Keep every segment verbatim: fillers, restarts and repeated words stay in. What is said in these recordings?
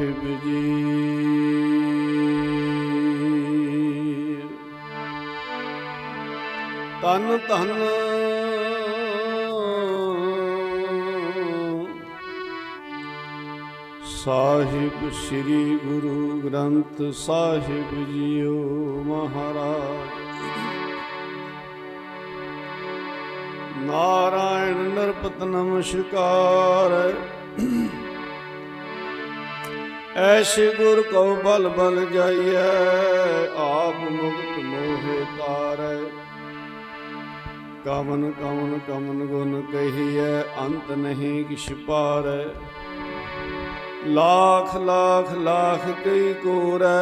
साहिब जी। तन तन साहिब श्री गुरु ग्रंथ साहिब जीओ महाराज। नारायण नरपत नमस्कार। ऐसे गुर को बल बल जाइए, आप मुक्त मोहे तारै। कवन कवन कवन गुण कहिए, अंत नहीं किछ पारै। लाख लाख लाख कई कोरै,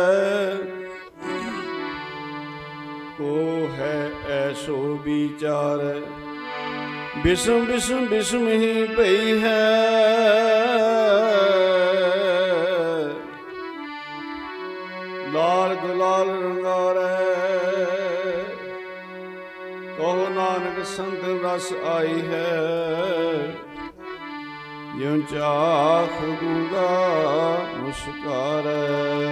को है ऐसो विचारै। विषम विषम विषम ही पई है, लाल गुलाल रंगारै। कहो नानक संत रस आई है, ज्यों चाख गूंगा मुस्कारै।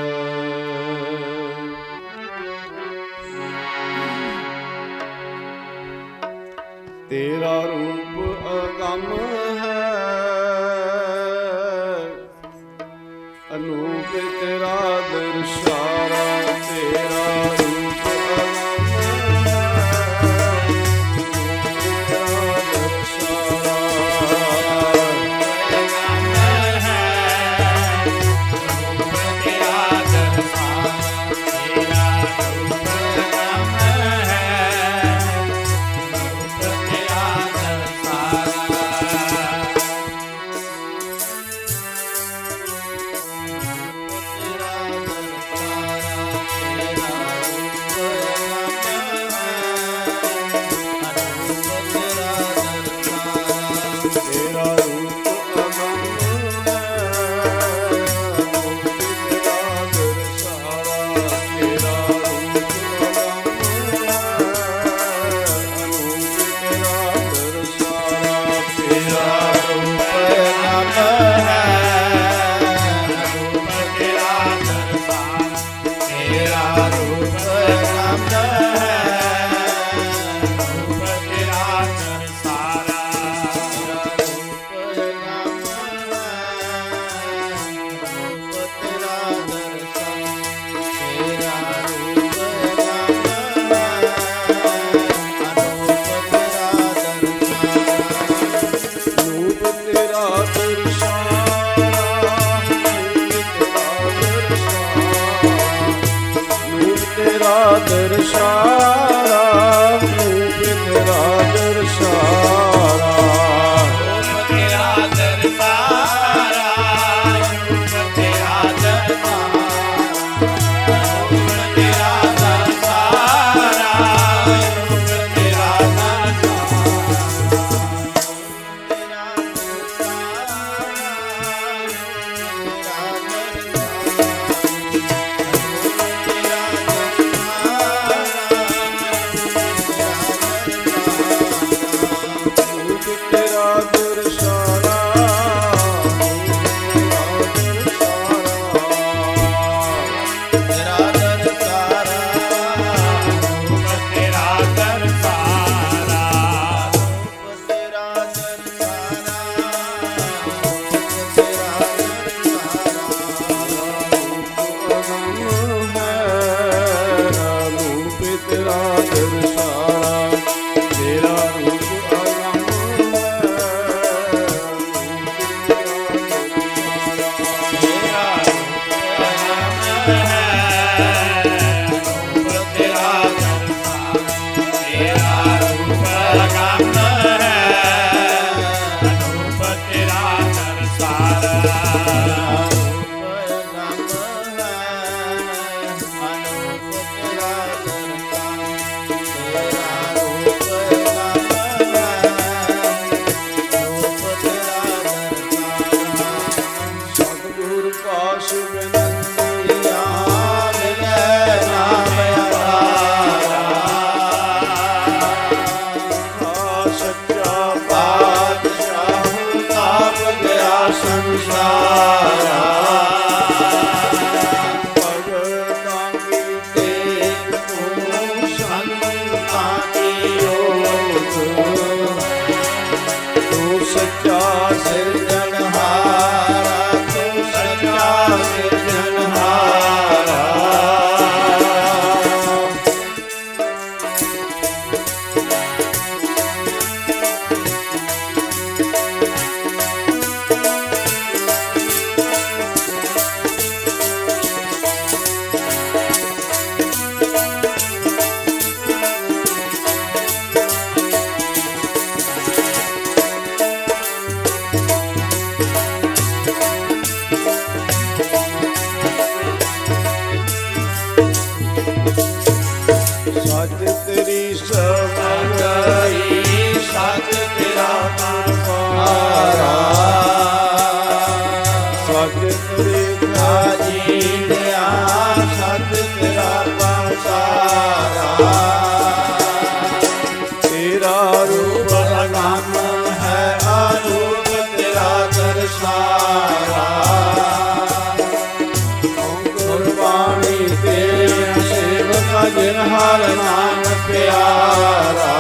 तेरा रूप अगम है, अनूप तेरा दर्शारा। तेरा रूप अगम है, तेरा दर्शारा। संसारा तेरा रूप अगम है अरूप तेरा दर्शाया। गुरबाणी तेरे सेवक जिन हर नाम प्यारा।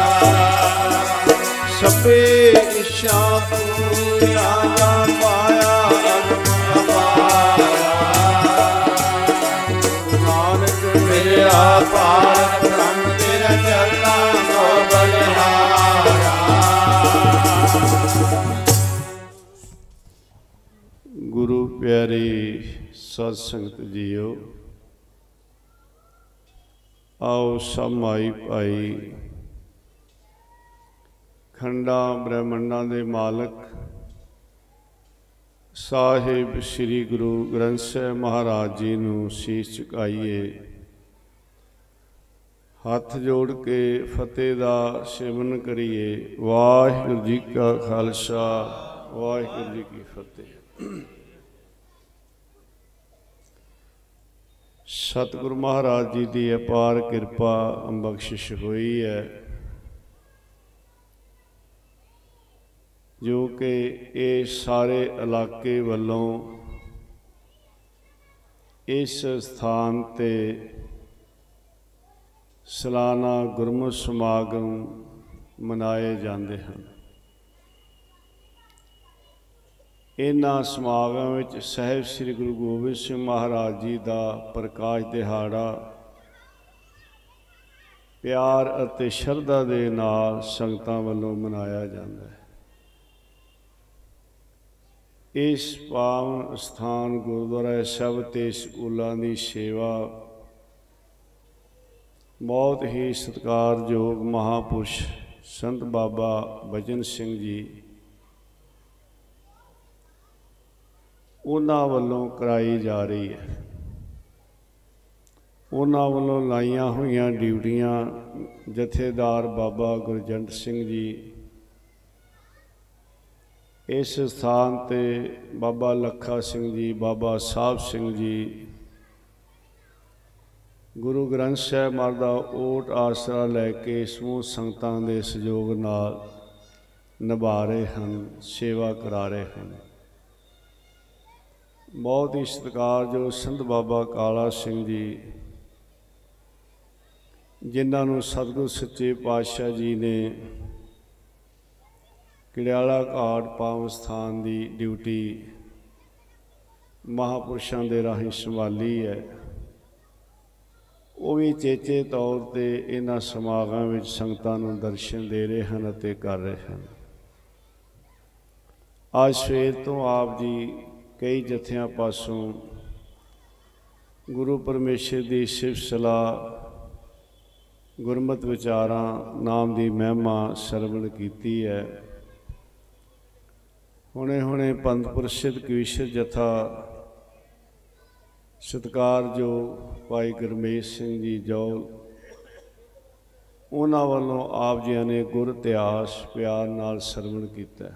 सबे इच्छा पूरा पाया नानक मेरा पार ब्रह्म तेरे चरना को बलिहारा। गुरु प्यारी सत संगत जीओ, आओ सब माई भाई खंडा ब्रह्मंडा दे मालक साहिब श्री गुरु ग्रंथ साहिब महाराज जी नूं शीश झुकाइए, हथ जोड़ के फतेह दा सिमरन करिए। वाहिगुरू जी का खालसा वाहिगुरू जी की फतेह। सतगुरु महाराज जी की अपार किरपा बख्शिश हुई है, जो कि ये सारे इलाके वालों इस स्थान ते सालाना गुरमुख समागम मनाए जाते हैं। इन्हां समागम विच साहिब श्री गुरु गोबिंद सिंह महाराज जी का प्रकाश दिहाड़ा प्यार अते शरधा दे नाल संगतां वल्लों मनाया जाता है। इस पावन स्थान गुरुद्वारा साहिब ते स्कूलों की सेवा बहुत ही सत्कारयोग महापुरुष संत बाबा बचन सिंह जी उन्हां वल्लों कराई जा रही है। उन्हां वल्लों लाइयां हुई ड्यूटियां जथेदार बाबा गुरजंट सिंह जी, इस स्थान ते बाबा लखा सिंह जी, बाबा साहब सिंह जी गुरु ग्रंथ साहिब महाराज दा ओट आसरा लैके समूह संगतां दे सहयोग नाल निभा रहे हैं, सेवा करा रहे हैं। बहुत ही सत्कारयोग संत बाबा काला सिंह जी, जिन्होंने सतगुरु सच्चे पातशाह जी ने किड़ियाला घाट पावन स्थान की ड्यूटी महापुरुषों के राही संभाली है। वो भी चेचे तौर पर इन्हां समागम में संगतां नूं दर्शन दे रहे हैं अते कर रहे हैं। आज सवेर तो आप जी कई जत्थियां पासों गुरु परमेश्वर की सिफत सलाह गुरमत विचारां नाम की महिमा सरवण की है। हुणे हुणे पंथ प्रसिद्ध कवीश्वर जथा सत्कार जो भाई गुरमेश सिंह जी जौल उन्हां वालों आप जी ने गुर इतिहास प्यार नाल सरवण किया,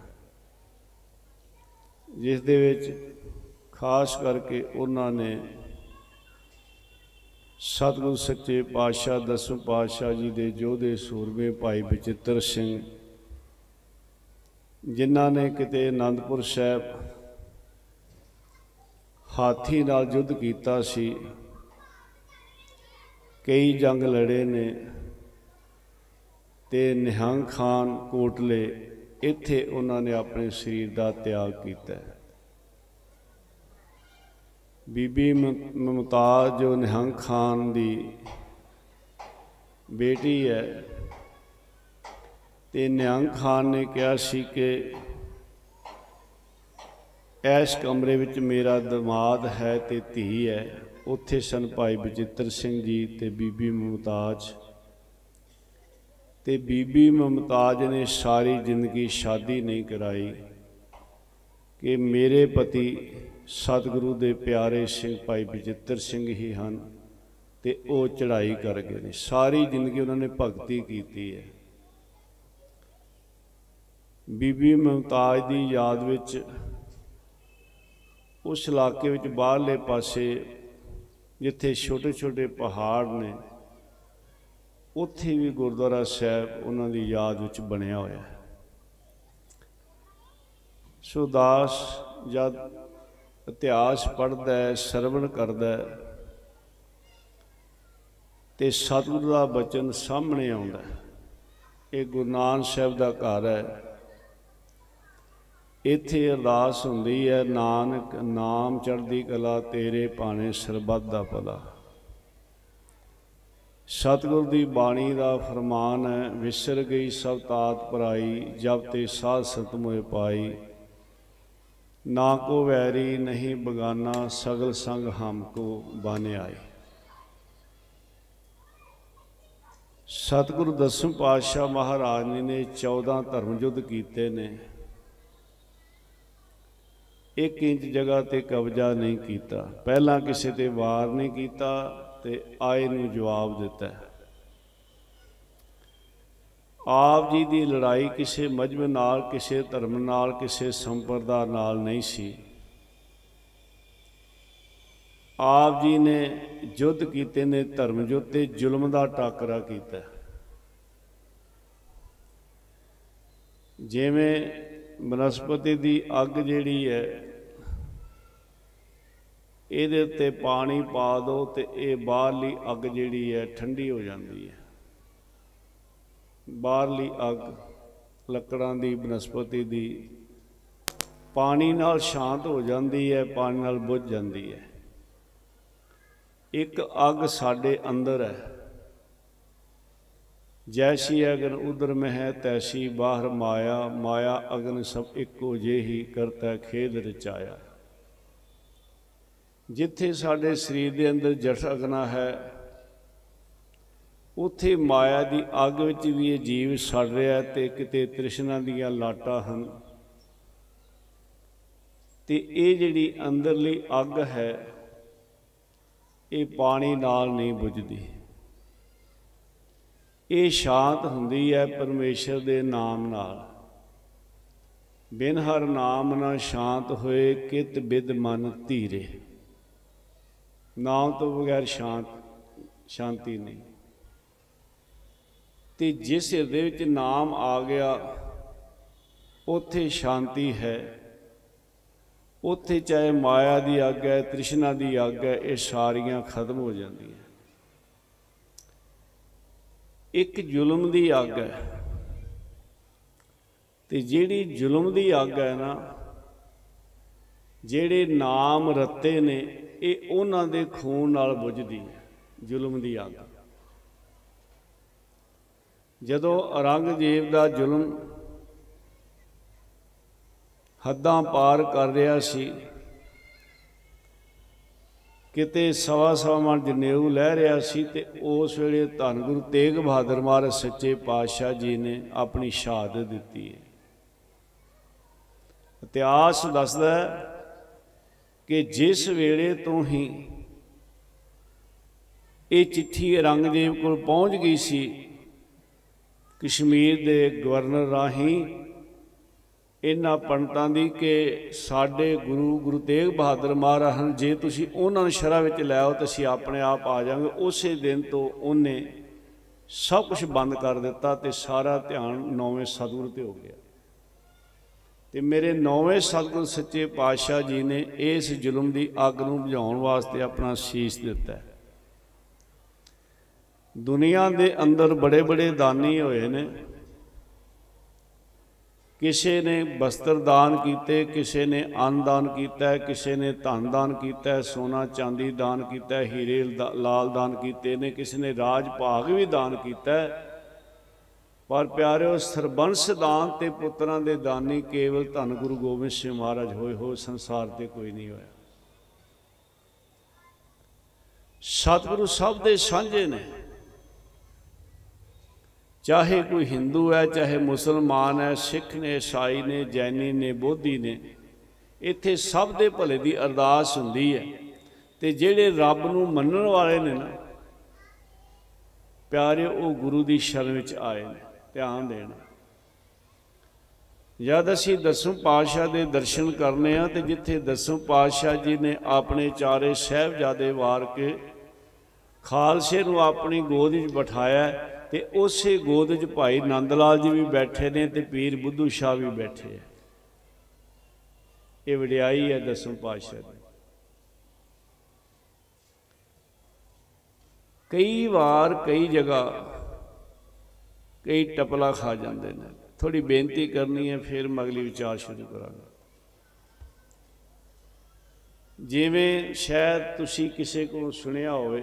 जिस दे विच खास करके उन्होंने सतगुरु सच्चे पातशाह दसवें पातशाह जी के जोधे सूरमे भाई बचित्र सिंह, जिन्हों ने किते आनंदपुर साहब हाथी नाल युद्ध किया सी, कई जंग लड़े ने ते निहंग खान कोटले इत्थे उन्होंने अपने शरीर का त्याग किया। बीबी मुमताज जो निहंग खान की बेटी है, ते निहंग खान ने कहा सी कि इस कमरे विच मेरा दमाद है ते धी है। उत्थे सन भाई बचित्र सिंह जी ते बीबी मुमताज, ते बीबी मुमताज ने सारी जिंदगी शादी नहीं कराई कि मेरे पति सतगुरु दे प्यारे सिंह भाई बचित्र सिंह ही हैं, ते वो चढ़ाई कर गए ने। सारी जिंदगी उन्होंने भगती की है। बीबी मुमताज की याद विच उस इलाके विच बाहरले पासे जिथे छोटे छोटे पहाड़ ने ਉੱਥੇ ਵੀ ਗੁਰਦੁਆਰਾ ਸਾਹਿਬ ਉਹਨਾਂ ਦੀ ਯਾਦ ਵਿੱਚ ਬਣਿਆ ਹੋਇਆ ਹੈ। ਸੋ ਦਾਸ ਜਦ ਇਤਿਹਾਸ ਪੜ੍ਹਦਾ ਹੈ, ਸਰਵਣ ਕਰਦਾ ਹੈ, ਤੇ ਸਤਿਗੁਰੂ ਦਾ ਬਚਨ ਸਾਹਮਣੇ ਆਉਂਦਾ ਹੈ। ਇਹ ਗੁਰੂ ਨਾਨਕ ਸਾਹਿਬ ਦਾ ਘਰ ਹੈ। ਇੱਥੇ ਅਰਦਾਸ ਹੁੰਦੀ ਹੈ, ਨਾਨਕ ਨਾਮ ਚੜ੍ਹਦੀ ਕਲਾ ਤੇਰੇ ਭਾਣੇ ਸਰਬੱਤ ਦਾ ਭਲਾ। ਸਤਿਗੁਰ ਦੀ ਬਾਣੀ ਦਾ ਫਰਮਾਨ ਹੈ, ਵਿਸਰ ਗਈ ਸਭ ਤਾਤ ਪਰਾਈ, ਜਬ ਤੇ ਸਾਧ ਸੰਤ ਮੋਹਿ ਪਾਈ। ਨਾ ਕੋ ਵੈਰੀ ਨਹੀਂ ਬਗਾਨਾ, ਸਗਲ ਸੰਗ ਹਮ ਕੋ ਬਾਨੇ ਆਏ। ਸਤਿਗੁਰੂ ਦਸਮ ਪਾਤਸ਼ਾਹ ਮਹਾਰਾਜ ਜੀ ਨੇ ਚੌਦਾਂ ਧਰਮ ਯੁੱਧ ਕੀਤੇ ਨੇ। ਇੱਕ ਇੰਚ ਜਗ੍ਹਾ ਤੇ ਕਬਜ਼ਾ ਨਹੀਂ ਕੀਤਾ, ਪਹਿਲਾਂ ਕਿਸੇ ਤੇ ਵਾਰ ਨਹੀਂ ਕੀਤਾ ਤੇ ਆਏ ਨੂੰ ਜਵਾਬ ਦਿੱਤਾ। ਆਪ ਜੀ ਦੀ ਲੜਾਈ ਕਿਸੇ ਮਜ਼ਹਬ ਨਾਲ, ਕਿਸੇ ਧਰਮ ਨਾਲ, ਕਿਸੇ ਸੰਪਰਦਾ ਨਾਲ ਨਹੀਂ ਸੀ। ਆਪ ਜੀ ਨੇ ਯੁੱਧ ਕੀਤੇ ਨੇ ਧਰਮ ਯੁੱਧ ਤੇ ਜ਼ੁਲਮ ਦਾ ਟਾਕਰਾ ਕੀਤਾ। ਜਿਵੇਂ ਬਨਸਪਤੀ ਦੀ ਅੱਗ ਜਿਹੜੀ ਹੈ, ਇਹਦੇ ਉੱਤੇ ਪਾਣੀ ਪਾ ਦਿਓ ਤੇ ਇਹ ਬਾਹਰਲੀ ਅੱਗ ਜਿਹੜੀ ਹੈ ਠੰਡੀ ਹੋ ਜਾਂਦੀ ਹੈ। ਬਾਹਰਲੀ ਅੱਗ ਲੱਕੜਾਂ ਦੀ, ਬਨਸਪਤੀ ਦੀ ਪਾਣੀ ਨਾਲ ਸ਼ਾਂਤ ਹੋ ਜਾਂਦੀ ਹੈ, ਪਾਣੀ ਨਾਲ ਬੁਝ ਜਾਂਦੀ ਹੈ। ਇੱਕ ਅੱਗ ਸਾਡੇ ਅੰਦਰ ਹੈ। ਜੈਸੀ ਅਗਨ ਉਦਰ ਮੈਂ ਹੈ, ਤੈਸੀ ਬਾਹਰ ਮਾਇਆ। ਮਾਇਆ ਅਗਨ ਸਭ ਇੱਕੋ ਜਿਹੀ, ਕਰਤਾ ਖੇਲ ਰਚਾਇਆ। ਜਿੱਥੇ ਸਾਡੇ ਸਰੀਰ ਦੇ ਅੰਦਰ ਜਠ ਅਗਨਾ ਹੈ, ਉੱਥੇ ਮਾਇਆ ਦੀ ਅੱਗ ਵਿੱਚ ਵੀ ਇਹ ਜੀਵ ਸੜ ਰਿਹਾ, ਤੇ ਕਿਤੇ ਤ੍ਰਿਸ਼ਨਾ ਦੀਆਂ ਲਾਟਾਂ ਹਨ। ਤੇ ਇਹ ਜਿਹੜੀ ਅੰਦਰਲੀ ਅੱਗ ਹੈ, ਇਹ ਪਾਣੀ ਨਾਲ ਨਹੀਂ ਬੁਝਦੀ। ਇਹ ਸ਼ਾਂਤ ਹੁੰਦੀ ਹੈ ਪਰਮੇਸ਼ਰ ਦੇ ਨਾਮ ਨਾਲ। ਬਿਨ ਹਰ ਨਾਮ ਨਾ ਸ਼ਾਂਤ ਹੋਏ, ਕਿਤ ਬਿਦ ਮਨ ਧੀਰੇ। ਨਾਮ ਤੋਂ ਬਗੈਰ ਸ਼ਾਂਤ ਸ਼ਾਂਤੀ ਨਹੀਂ। ਤੇ ਜਿਸ ਹਿਰਦੇ ਵਿੱਚ ਨਾਮ ਆ ਗਿਆ, ਉੱਥੇ ਸ਼ਾਂਤੀ ਹੈ। ਉੱਥੇ ਚਾਹੇ ਮਾਇਆ ਦੀ ਅੱਗ ਹੈ, ਤ੍ਰਿਸ਼ਨਾ ਦੀ ਅੱਗ ਹੈ, ਇਹ ਸਾਰੀਆਂ ਖਤਮ ਹੋ ਜਾਂਦੀਆਂ। ਇੱਕ ਜ਼ੁਲਮ ਦੀ ਅੱਗ ਹੈ, ਤੇ ਜਿਹੜੀ ਜ਼ੁਲਮ ਦੀ ਅੱਗ ਹੈ ਨਾ, ਜਿਹੜੇ ਨਾਮ ਰੱਤੇ ਨੇ, ਇਹ ਉਹਨਾਂ ਦੇ ਖੂਨ ਨਾਲ ਬੁਝਦੀ ਹੈ। ਜ਼ੁਲਮ ਦੀ ਅੱਗ ਜਦੋਂ ਔਰੰਗਜ਼ੇਬ ਦਾ ਜ਼ੁਲਮ ਹੱਦਾਂ ਪਾਰ ਕਰ ਰਿਹਾ ਸੀ, ਕਿਤੇ ਸਵਾ ਸਵਾ ਮਣ ਜਨੇਊ ਲੈ ਰਿਹਾ ਸੀ, ਤੇ ਉਸ ਵੇਲੇ ਧੰਨ ਗੁਰੂ ਤੇਗ ਬਹਾਦਰ ਮਹਾਰਾਜ ਸੱਚੇ ਪਾਤਸ਼ਾਹ ਜੀ ਨੇ ਆਪਣੀ ਸ਼ਹਾਦਤ ਦਿੱਤੀ ਹੈ। ਇਤਿਹਾਸ ਦੱਸਦਾ ਹੈ ਕਿ ਜਿਸ ਵੇਲੇ ਤੋਂ ਹੀ ਇਹ ਚਿੱਠੀ ਔਰੰਗਜ਼ੇਬ ਕੋਲ ਪਹੁੰਚ ਗਈ ਸੀ, ਕਸ਼ਮੀਰ ਦੇ ਗਵਰਨਰ ਰਾਹੀਂ ਇਹਨਾਂ ਪੰਡਤਾਂ ਦੀ, ਕਿ ਸਾਡੇ ਗੁਰੂ ਗੁਰੂ ਤੇਗ ਬਹਾਦਰ ਮਹਾਰਾਜ ਹਨ, ਜੇ ਤੁਸੀਂ ਉਹਨਾਂ ਨੂੰ ਸ਼ਰ੍ਹਾ ਵਿੱਚ ਲੈ ਆਓ ਤਾਂ ਅਸੀਂ ਆਪਣੇ ਆਪ ਆ ਜਾਵਾਂਗੇ। ਉਸੇ ਦਿਨ ਤੋਂ ਉਹਨੇ ਸਭ ਕੁਛ ਬੰਦ ਕਰ ਦਿੱਤਾ ਤੇ ਸਾਰਾ ਧਿਆਨ ਨੌਵੇਂ ਸਤਿਗੁਰੂ 'ਤੇ ਹੋ ਗਿਆ। ਤੇ ਮੇਰੇ ਨੌਵੇਂ ਸਤਿਗੁਰੂ ਸੱਚੇ ਪਾਤਸ਼ਾਹ ਜੀ ਨੇ ਇਸ ਜ਼ੁਲਮ ਦੀ ਅੱਗ ਨੂੰ ਬੁਝਾਉਣ ਵਾਸਤੇ ਆਪਣਾ ਸੀਸ ਦਿੱਤਾ। ਦੁਨੀਆ ਦੇ ਅੰਦਰ ਬੜੇ ਬੜੇ ਦਾਨੀ ਹੋਏ ਨੇ। ਕਿਸੇ ਨੇ ਬਸਤਰ ਦਾਨ ਕੀਤੇ, ਕਿਸੇ ਨੇ ਅੰਨ ਦਾਨ ਕੀਤਾ, ਕਿਸੇ ਨੇ ਧਨ ਦਾਨ ਕੀਤਾ, ਸੋਨਾ ਚਾਂਦੀ ਦਾਨ ਕੀਤਾ, ਹੀਰੇ ਲਾਲ ਦਾਨ ਕੀਤੇ ਨੇ, ਕਿਸੇ ਨੇ ਰਾਜ ਭਾਗ ਵੀ ਦਾਨ ਕੀਤਾ। ਪਰ ਪਿਆਰਿਓ, ਸਰਬੰਸ ਦਾਨ ਤੇ ਪੁੱਤਰਾਂ ਦੇ ਦਾਨੀ ਕੇਵਲ ਧੰਨ ਗੁਰੂ ਗੋਬਿੰਦ ਸਿੰਘ ਮਹਾਰਾਜ ਹੋਏ। ਹੋ ਸੰਸਾਰ ਤੇ ਕੋਈ ਨਹੀਂ ਹੋਇਆ। ਸਤਿਗੁਰੂ ਸਭ ਦੇ ਸਾਂਝੇ ਨੇ, ਚਾਹੇ ਕੋਈ ਹਿੰਦੂ ਹੈ, ਚਾਹੇ ਮੁਸਲਮਾਨ ਹੈ, ਸਿੱਖ ਨੇ, ਈਸਾਈ ਨੇ, ਜੈਨੀ ਨੇ, ਬੋਧੀ ਨੇ, ਇੱਥੇ ਸਭ ਦੇ ਭਲੇ ਦੀ ਅਰਦਾਸ ਹੁੰਦੀ ਹੈ। ਤੇ ਜਿਹੜੇ ਰੱਬ ਨੂੰ ਮੰਨਣ ਵਾਲੇ ਨੇ ਨਾ ਪਿਆਰੇ, ਉਹ ਗੁਰੂ ਦੀ ਸ਼ਰਨ ਵਿੱਚ ਆਏ ਨੇ। ਧਿਆਨ ਦੇਣਾ, ਜਦ ਅਸੀਂ ਦਸਮ ਪਾਤਸ਼ਾਹ ਦੇ ਦਰਸ਼ਨ ਕਰਨੇ ਆ, ਤੇ ਜਿੱਥੇ ਦਸਮ ਪਾਤਸ਼ਾਹ ਜੀ ਨੇ ਆਪਣੇ ਚਾਰੇ ਸਾਹਿਬਜ਼ਾਦੇ ਵਾਰ ਕੇ ਖਾਲਸੇ ਨੂੰ ਆਪਣੀ ਗੋਦ ਵਿੱਚ ਬਿਠਾਇਆ, ਤੇ ਉਸੇ ਗੋਦ 'ਚ ਭਾਈ ਨੰਦ ਲਾਲ जी भी बैठे ने ते पीर बुद्धू शाह भी बैठे है। ये वडियाई है दसवें पातशाह की। कई बार कई जगह कई टपला खा जाते हैं। थोड़ी बेनती करनी है फिर मैं अगली विचार शुरू करांगा। जिवें शायद तुसी किसी को सुनिया होवे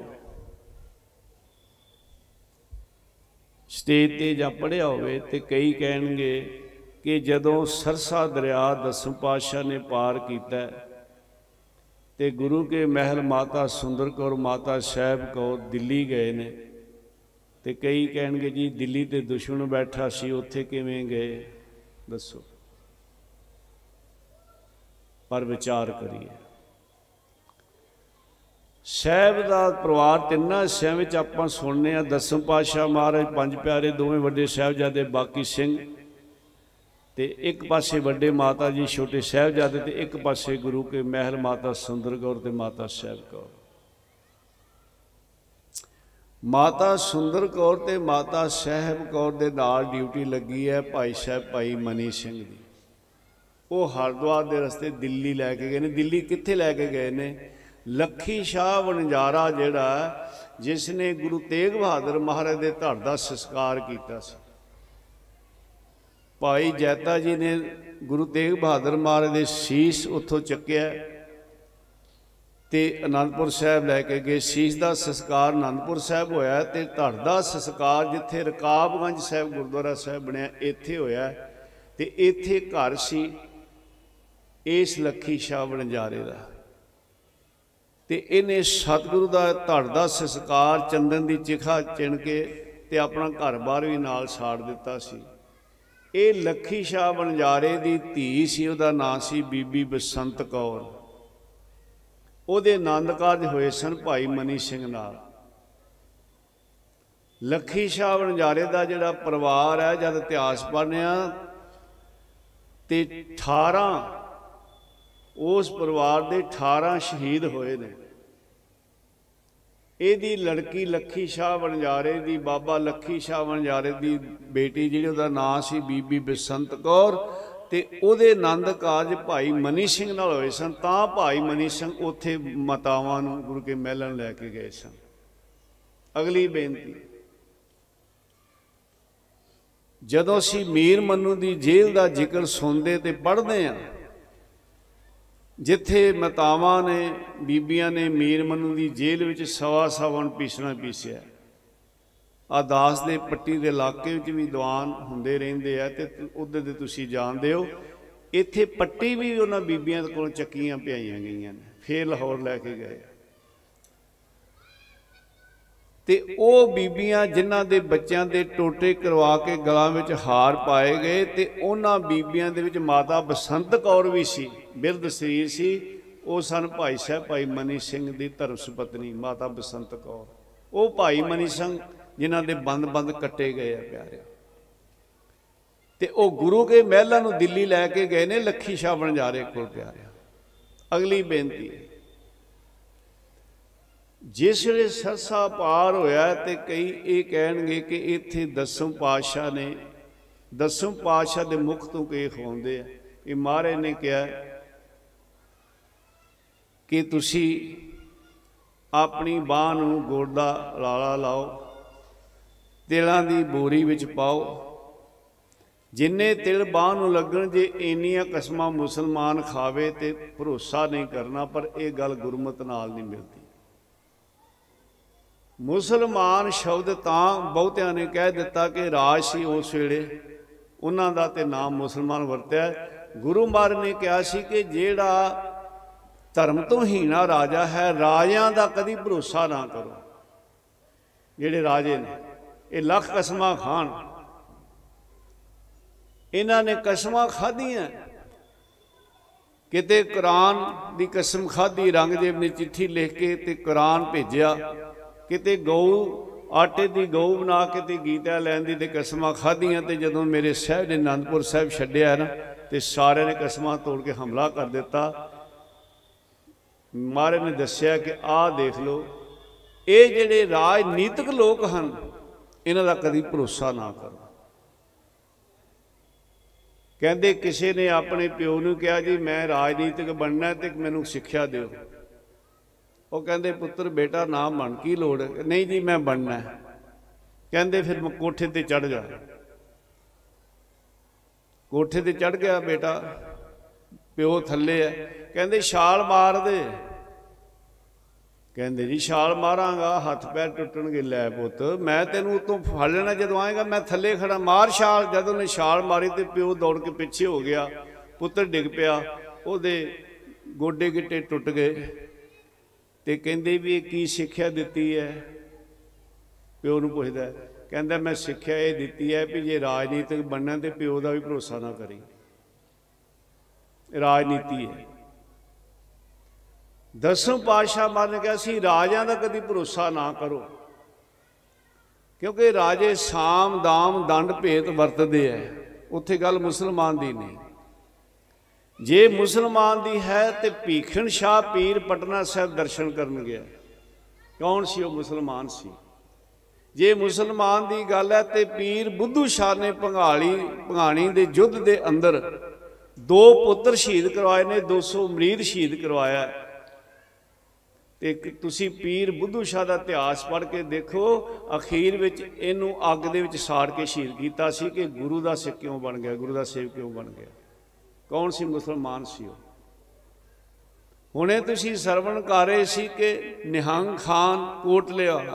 स्टेज ते जां पढ़िया होवे ते कई कहणगे कि जदों सरसा दरिया दसवें पातशाह ने पार किया ते गुरु के महल माता सुंदर कौर माता साहब कौर दिल्ली गए ने ते कई कहणगे जी दिल्ली ते दुश्मन बैठा सी उत्थे किवें गए दसो। पर विचार करिए साहब का परिवार तिना हिस्सों में आपां सुनने आ। दसवें पातशाह महाराज पंज प्यारे दोवें वड्डे साहिबजादे बाकी सिंह ते एक पासे वड्डे माता जी छोटे साहिबजादे ते एक पासे गुरु के महल माता सुंदर कौर ते माता साहब कौर। माता सुंदर कौर ते माता साहब कौर दे नाल ड्यूटी लगी है भाई साहब भाई मनी सिंह दी। वो हरिद्वार के रस्ते दिल्ली लैके गए ने। दिल्ली कित्थे लैके गए ने? लखी शाह वणजारा जिहड़ा जिसने गुरु तेग बहादुर महाराज के धड़ का संस्कार किया। भाई जैता जी ने गुरु तेग बहादुर महाराज के शीश उत्थों चक्या ते आनंदपुर साहब लैके गए। शीश का संस्कार आनंदपुर साहब होया ते धड़ का संस्कार जिथे रकाबगंज साहब गुरुद्वारा साहब बनया इत्थे होया ते इत्थे घर सी इस लखी शाह वणजारे का। ते इन्हें सतगुरु का धड़ का संस्कार चंदन की चिखा चिण के ते अपना घर बार भी नाल साड़ दिता सी। ये लखी शाह वणजारे की धी सी, उहदा नाम सी बीबी बसंत कौर। उहदे आनंद कारज होए सन भाई मनी सिंह नाल। लखी शाह वणजारे का जिहड़ा परिवार है जब इतिहास पढ़ने ते अठारह उस परिवार के अठारह शहीद होए ने। ਇਹਦੀ लड़की लखी शाह वणजारे की बाबा लखी शाह वणजारे की बेटी जी उहदा नाम सी बीबी बसंत कौर ते उहदे आनंद कारज भाई मनी सिंह नाल होए सन। तां भाई मनी सिंह उत्थे मातावां नूं गुरु के महलां लैके गए सन। अगली बेनती जदों असीं मीर मन्नू की जेल का जिक्र सुनते ते पढ़ते हैं जिथे मातावां ने बीबियां ने मीर मन्नू की जेल में सवा सावन पीसना पीसिया। आ दास दे पट्टी के इलाके भी दीवान होंदे रहिंदे आ ते उधर दे तुसीं जाणदे हो। इत्थे पट्टी भी उन्हां बीबियां कोल चक्कियां पियाईयां गईयां ने फिर लाहौर लैके गए। ते ओ बीबियां जिन्हां दे बच्चों के टोटे करवा के गलां विच हार पाए गए ते उन्हां बीबियां दे विच माता बसंत कौर भी सी, बिरध शरीर सी। वो सन भाई साहब भाई मनी सिंह की धर्म सुपत्नी माता बसंत कौर। वो भाई मनी सिंह जिन्हां दे बंद बंद कट्टे गए हैं प्यारे। ते वो गुरु के महलों नूं दिल्ली लैके गए ने लखी शाह वणजारे कोल प्यारे। अगली बेनती है जिस वे सरसा पार होया तो कई ये कहणगे कि इत्थे दसवें पातशाह ने दसवें पातशाह के मुख तो के खुआते हैं कि महाराज ने कहा कि तुसी अपनी बांह नूं गोडा लाला लाओ, तिलों की बोरी विच पाओ, जिन्ने तिल बांह नूं लगण जे इन्नियां कसमां मुसलमान खावे तो भरोसा नहीं करना। पर यह गल गुरमत नाल नहीं मिलती। मुसलमान शब्द तां बहुतियां ने कह दिता कि राज सी उस वेले उन्हां दा ते नाम मुसलमान वरत्या। गुरु महाराज ने कहा सी कि जेड़ा धर्म तो हीना राजा है राजियां दा कदी भरोसा ना करो। जेड़े राजे ने ये लख कसमां खान, इन्हां ने कसमां खाधियां। किते कुरान दी कसम खाधी, औरंगजेब ने चिट्ठी लिख के ते कुरान भेजिया। किते गऊ आटे की गऊ बना के ते गीता लैन दी ते कसमां खाधियां। ते जदों मेरे साहब ने आनंदपुर साहब छड्डिया ना ते सारे ने कसमां तोड़ के हमला कर दिता। महाराज ने दस्सिया कि आ देख लो ये जिहड़े राजनीतिक लोग हैं इन्हां दा कदी भरोसा ना करो। कहते किसी ने अपने प्यो नूं कहा जी मैं राजनीतिक बनना तो मैनूं सिक्ख्या दिओ। वो कहते पुत्र बेटा ना बन, की लोड़ है? नहीं जी मैं बनना है। कहते फिर कोठे ते चढ़ जा। कोठे ते चढ़ गया बेटा, प्यो थले है। कहते छाल मार दे। कहते जी छाल मारांगा हथ पैर टुटणगे। लै पुत मैं तेनों उतों फड़ लेना, जदों आएगा मैं थले खड़ा, मार छाल। जदों ने छाल मारी तो प्यो दौड़ के पिछे हो गया, पुत्र डिग पिया, उहदे गोडे गिट्टे टुट गए। तो कहते भी की सिक्ख्या दिती है? प्यो नूं पुछदा, कहता मैं सिक्ख्या ये दिती है भी जे राजनीतिक बनना तो प्यो का भी भरोसा ना करी, राजनीति है। दसवें पातशाह महाराज ने कहा सी राजा का कभी भरोसा ना करो, क्योंकि राजे साम दाम दंड भेत वरतते हैं। उत्थे गल मुसलमान की नहीं। जे मुसलमान की है तो भीखन शाह पीर पटना साहब दर्शन करन गया। कौन सी वो मुसलमान सी? जे मुसलमान की गल है तो पीर बुद्धू शाह ने भंगाली भंगाणी के युद्ध के अंदर दो पुत्र शहीद करवाए ने, दो सौ मरीद शहीद करवाया। तो तुसी पीर बुद्धू शाह का इतिहास पढ़ के देखो, अखीर में इनू अग दे साड़ के शहीद किया सी कि गुरु का सिख क्यों बन गया, गुरु का सेवक क्यों बन गया। कौन सी मुसलमान सी वो? हुणे तुसी सरवण कर रहे सी कि निहंग खान कोटले वाला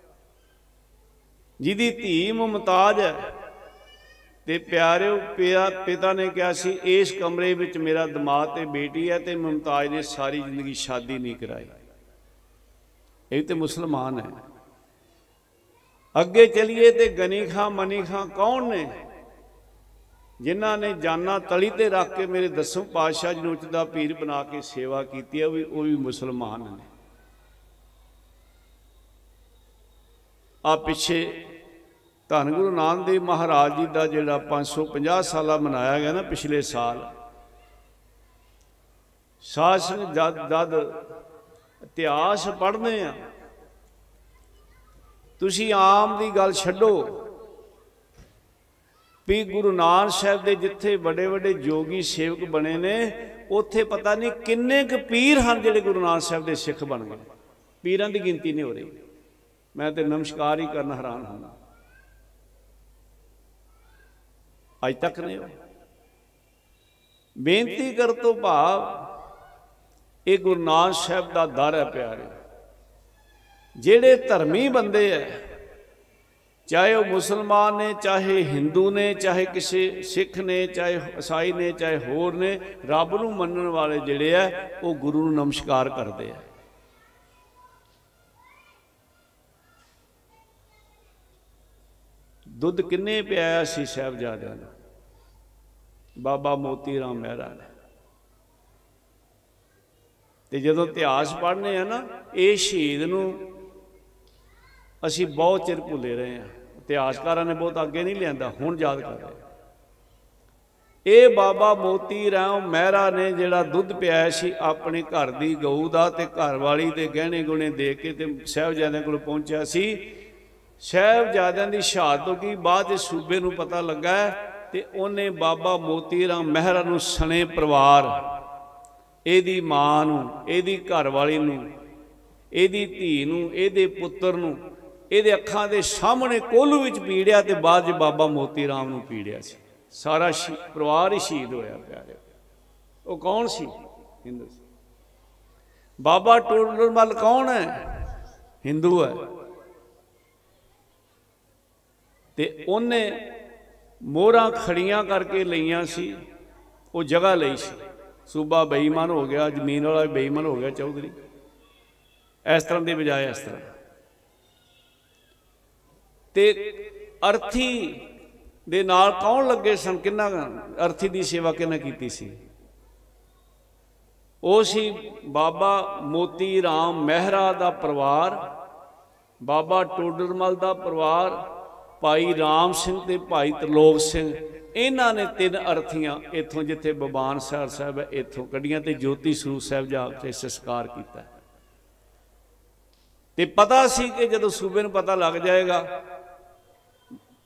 जिहदी धी मुमताज है, ते प्यारे पिया पिता ने कहा सी इस कमरे में मेरा दमाद ते बेटी है, तो मुमताज ने सारी जिंदगी शादी नहीं कराई। ये तो मुसलमान है। अगे चलिए तो गनी खां मनी खां कौन ने जिन्हों ने जाना तली ते रख के मेरे दसवें पातशाह जी नूं उचदा पीर बना के सेवा की है, वो भी वो भी मुसलमान ने। आ पिछे धन गुरु नानक देव महाराज जी का जोड़ा पाँच सौ पचास साल मनाया गया ना पिछले साल, साध संगत जद जद इतिहास पढ़ने आ, तुसी आम की गल छड्डो भी गुरु नानक साहब के जिथे बड़े बड़े जोगी सेवक बने ने, उत्थे पता नहीं किन्ने क पीर हैं जिहड़े गुरु नानक साहब के सिख बन गए। पीरां की गिनती नहीं हो रही। मैं तो नमस्कार ही करना हैरान होना, अज तक नहीं हो। बेनती कर तो भाव ये गुरु नानक साहब का दर है प्यारे। जेड़े धर्मी बंदे है, चाहे वह मुसलमान ने, चाहे हिंदू ने, चाहे किसी सिख ने, चाहे ईसाई ने, चाहे होर ने, रब नूं मनण वाले जिहड़े है वो गुरु नूं नमस्कार करते हैं। दुध किन्ने पियाया सी साहिबजादियां ने? बाबा मोती राम मेहरा ने। तो जदों इतिहास पढ़ने हैं ना, ये शहीद नूं असी बहुत चिर भुले रहे हैं। इतिहासकारां ने बहुत अगे नहीं लिया, हुण याद कर रहे। ये बाबा मोती राम मेहरा ने जिहड़ा दुध पियाया सी अपने घर की गऊ का, ते घर वाली के गहने गुणे दे के ते साहिबजादियां कोल पहुंचा सी। साहिबजादियां दी शहादत की बाद सूबे नूं पता लगा है, ते उन्हें बाबा मोती राम मेहरा नूं सने परिवार, एदी मां नूं, एदी घर वाली नूं, एदी धी नूं, एदे पुत्र नूं, एदे अखां दे सामने कोलू विच पीड़िया, ते बाद च बाबा मोती राम नूं पीड़िया सी। सारा परिवार ही शहीद होया प्यारे। वो कौन सी? हिंदू सी। बाबा टोडरमल कौन है? हिंदू है। ते उन्हें मोहरा खड़ियां करके लईयां सी, वो जगह लई सी। सूबा बेईमान हो गया, जमीन वाला बेईमान हो गया चौधरी, इस तरह की बजाय इस तरह। ते अर्थी दे नाल कौन लगे सन? किन्ना अर्थी की सेवा किन्ने कीती सी? वो सी बाबा मोती राम मेहरा का परिवार, बाबा टोडरमल का परिवार, भाई राम सिंह ते भाई त्रिलोक सिंह। इन्हां ने तीन अर्थियां इत्थों जिथे बबान साहब साहब है इत्थों कढ़ियां, ते ज्योति स्वरूप साहब जाके संस्कार किया। ते पता सी कि जदों सूबे नूं पता लग जाएगा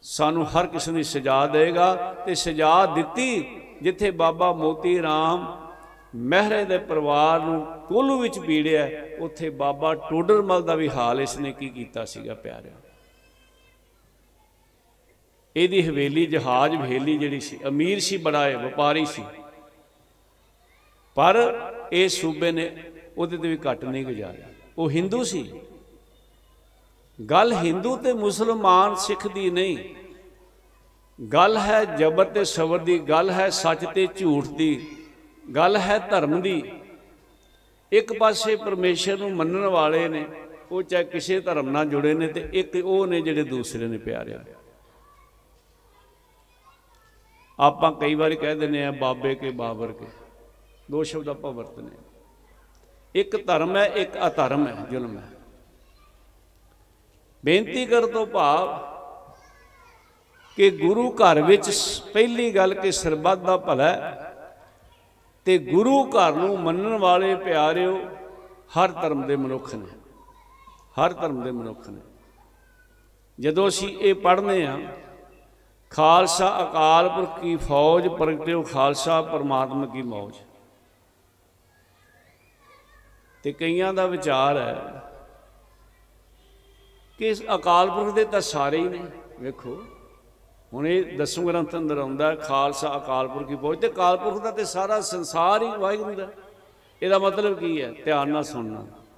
सानू हर किस्म की सजा देगा। तो सजा दिती जिथे बाबा मोती राम महरे दे परिवार नूं कोलू विच पीड़िया, उत्थे बाबा टोडरमल का भी हाल इसने की कीता सीगा प्यारिया। इहदी हवेली जहाज हवेली जिहड़ी सी अमीर सी, बड़ा है व्यापारी सी, पर इस सूबे ने उहदे ते भी घट नहीं गुजारिया। वो हिंदू सी। गल हिंदू ते मुसलमान सिख दी नहीं, गल है जबर ते सबर दी, गल है सच ते झूठ दी, गल है धर्म दी। एक पासे परमेश्वर नूं मनण वाले ने, वो चाहे किसी धर्म नाल जुड़े ने, ते एक वो ने जिहड़े दूसरे ने प्यारे। आपां कई बार कह दिंदे आ बाबे के बाबर के, दो शब्द आपां वरतने। एक धर्म है, एक अधर्म है, जुल्म है। बेनती कर तो भाव कि गुरु घर विच पहली गल कि सरबत दा भला है, ते गुरु घर नूं मनण वाले प्यारिओ हर धर्म दे मनुख ने, हर धर्म दे मनुख ने। जदों असीं ये पढ़ने आ खालसा अकाल पुरख की फौज प्रगटिओ खालसा परमात्मा की मौज, ते कईयां दा विचार है कि इस अकाल पुरख दे तां सारे ही ने। वेखो हुण ये दसवें ग्रंथ अंदर आउंदा खालसा अकाल पुरख की फौज, ते अकाल पुरख दा ते सारा संसार ही वाहिगुरू दा। इहदा मतलब की है? ध्यान नाल सुनना।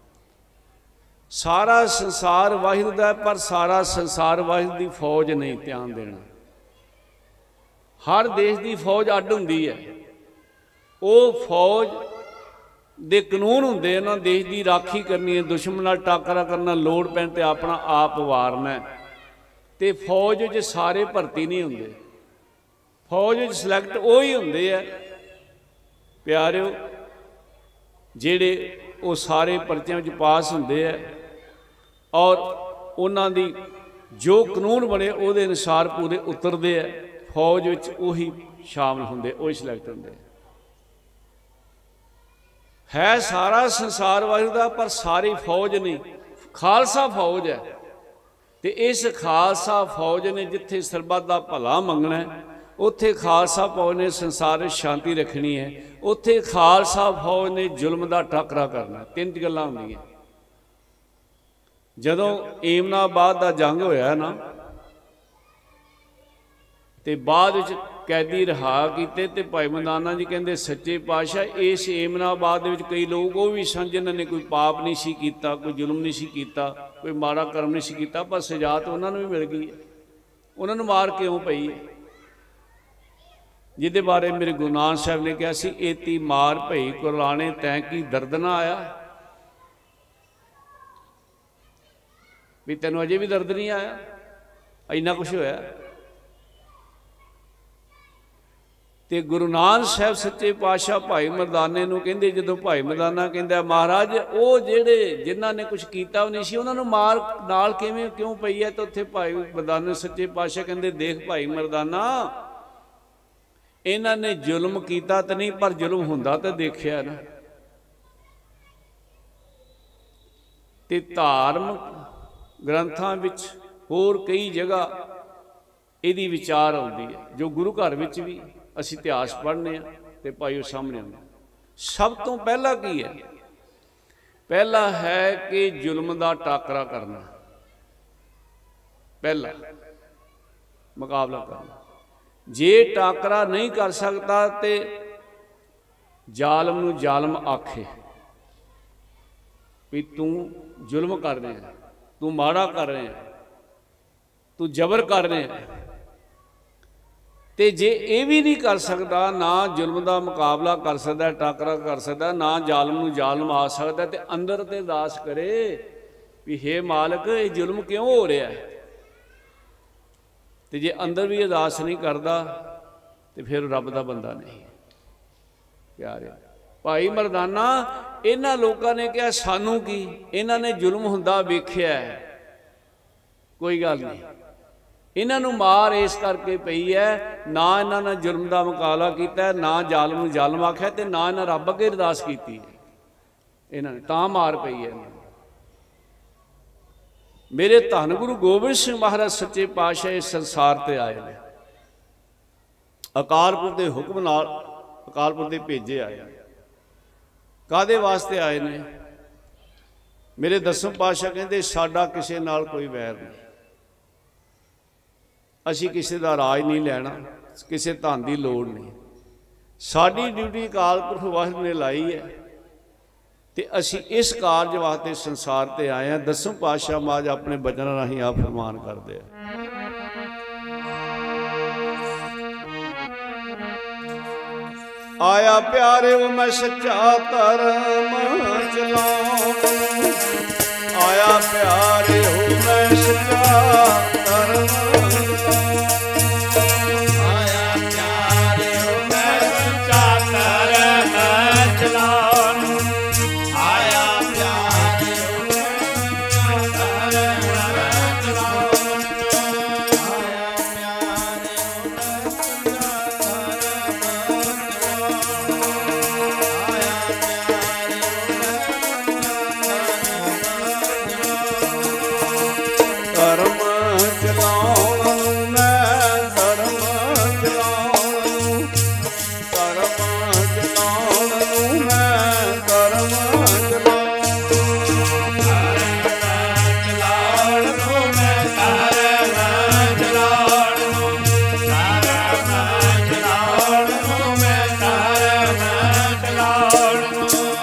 सारा संसार वाहिगुरू दा, पर सारा संसार वाहिगुरू दी फौज नहीं। ध्यान देना, हर देश की फौज अड्ड हुंदी है। वो फौज दे कानून हुंदे, ना देश की राखी करनी है, दुश्मन नाल टाकरा करना, लोड़ पैण ते अपना आप वारना है। ते फौज च सारे भर्ती नहीं हुंदे, फौज च सिलैक्ट वो ही हुंदे है प्यारिओ जिहड़े वो सारे परचियां च पास हुंदे है, और उन्हां दी जो कानून बने उहदे अनुसार पूरे उतरदे है। फौज विच उही शामिल हुंदे, उही सिलैक्ट हुंदे है। सारा संसार वाहिगुरू दा, पर सारी फौज नहीं। खालसा फौज है, ते इस खालसा फौज ने जिथे सरबत दा भला मंगना है, उत्थे खालसा फौज ने संसार में शांति रखनी है, उत्थे खालसा फौज ने जुल्म दा टाकरा करना। तीन गल्लां हुंदियां। जदों एमनाबाद दा जंग होया ना, ते बाद विच कैदी रहा कीते, ते भाई मरदाना जी कहंदे सच्चे पातशाह इस एमनाबाद विच कई लोग वो भी सन जिन्हां ने कोई पाप नहीं सी कीता, कोई जुल्म नहीं सी कीता, कोई माड़ा कर्म नहीं सी कीता, पर सजा तो उन्होंने भी मिल गई है। उन्होंने मार क्यों पई है? जिहदे बारे मेरे गुरु नानक साहब ने कहा सी, एती मार पई कुरलाने तैं की दर्द ना आया। भी तैनूं अजे भी दर्द नहीं आया? इन्ना कुछ होया। ते गुरु नानक साहब सच्चे पातशाह भाई मरदाने नूं कहंदे, जदों भाई मरदाना कहंदा महाराज वो जिहड़े जिन्हां ने कुछ कीता नहीं सी उन्हां नूं मार नाल किवें क्यों पई है? तो उत्थे भाई मरदाने सच्चे पातशाह कहंदे देख भाई मरदाना, इन्हां ने जुल्म कीता तो नहीं, पर जुल्म हुंदा तो देखिया ना। ते धार्मिक ग्रंथां विच होर कई जगह इहदी विचार आउंदी है, जो गुरु घर विच भी असीं इतिहास पढ़ने तो भाई सामने आने। सब तो पहला की है? पहला है कि जुल्म का टाकरा करना, पहला मुकाबला करना। जे टाकरा नहीं कर सकता तो जालम नूं जालम आखे भी तू जुल्म कर रहे हैं, तू माड़ा कर रहे हैं, तू जबर कर रहे हैं। ते जे ये भी नहीं कर सकता, ना जुल्म का मुकाबला कर सकता, टाकरा कर सकता, ना जालम नूं जालम आ सकता, तो अंदर ते अरदास करे भी हे मालक ये जुल्म क्यों हो रहा है। तो जे अंदर भी अरदास नहीं करता तो फिर रब का बंदा नहीं। प्यारे भाई मरदाना, इन्हां लोगों ने कहा सानू की, इन्हां ने जुल्म हुंदा वेख्या है, कोई गल नहीं। इन्हां नूं मार इस करके पई है, ना इन्हां ने जुल्म का मुकाबला किया, ना जालम नूं जालम आख्या, ते ना इन्हां रब अगे अरदास की, इन्हां ने तां मार पई है। मेरे धन गुरु गोबिंद सिंह महाराज सच्चे पातशाह इस संसार ते आए ने, अकाल पुरख दे हुक्म नाल अकाल पुरख दे भेजे आए। कादे वास्ते आए ने? मेरे दसम पातशाह कहते साडा किसी नाल कोई वैर नहीं, असी किसी का राज नहीं लैना, किसी धन की लोड़ नहीं। साडी ड्यूटी अकाल पुरख वाहिगुरू ने लाई है तो असी इस कारज वास्ते संसार ते आए हैं। दसम पातशाह महाराज अपने बचन राही आप फरमान करते हैं, आया प्यारे वो मैं सच्चा धर्म चलाऊं, आया प्यारे हो मैं सच्चा धर्म चलाऊं, आया प्यारे हो मैं सच्चा धर्म चलाऊं, आया प्यारे हो मैं सच्चा धर्म चलाऊं, आया प्यारे हो मैं सच्चा धर्म चलाऊं, मैं धर्म चलाऊं, धर्म चलाऊं, मैं धर्म चलाऊं, चलाऊं, मैं धर्म चलाऊं, धर्म चलाऊं, मैं धर्म चलाऊं।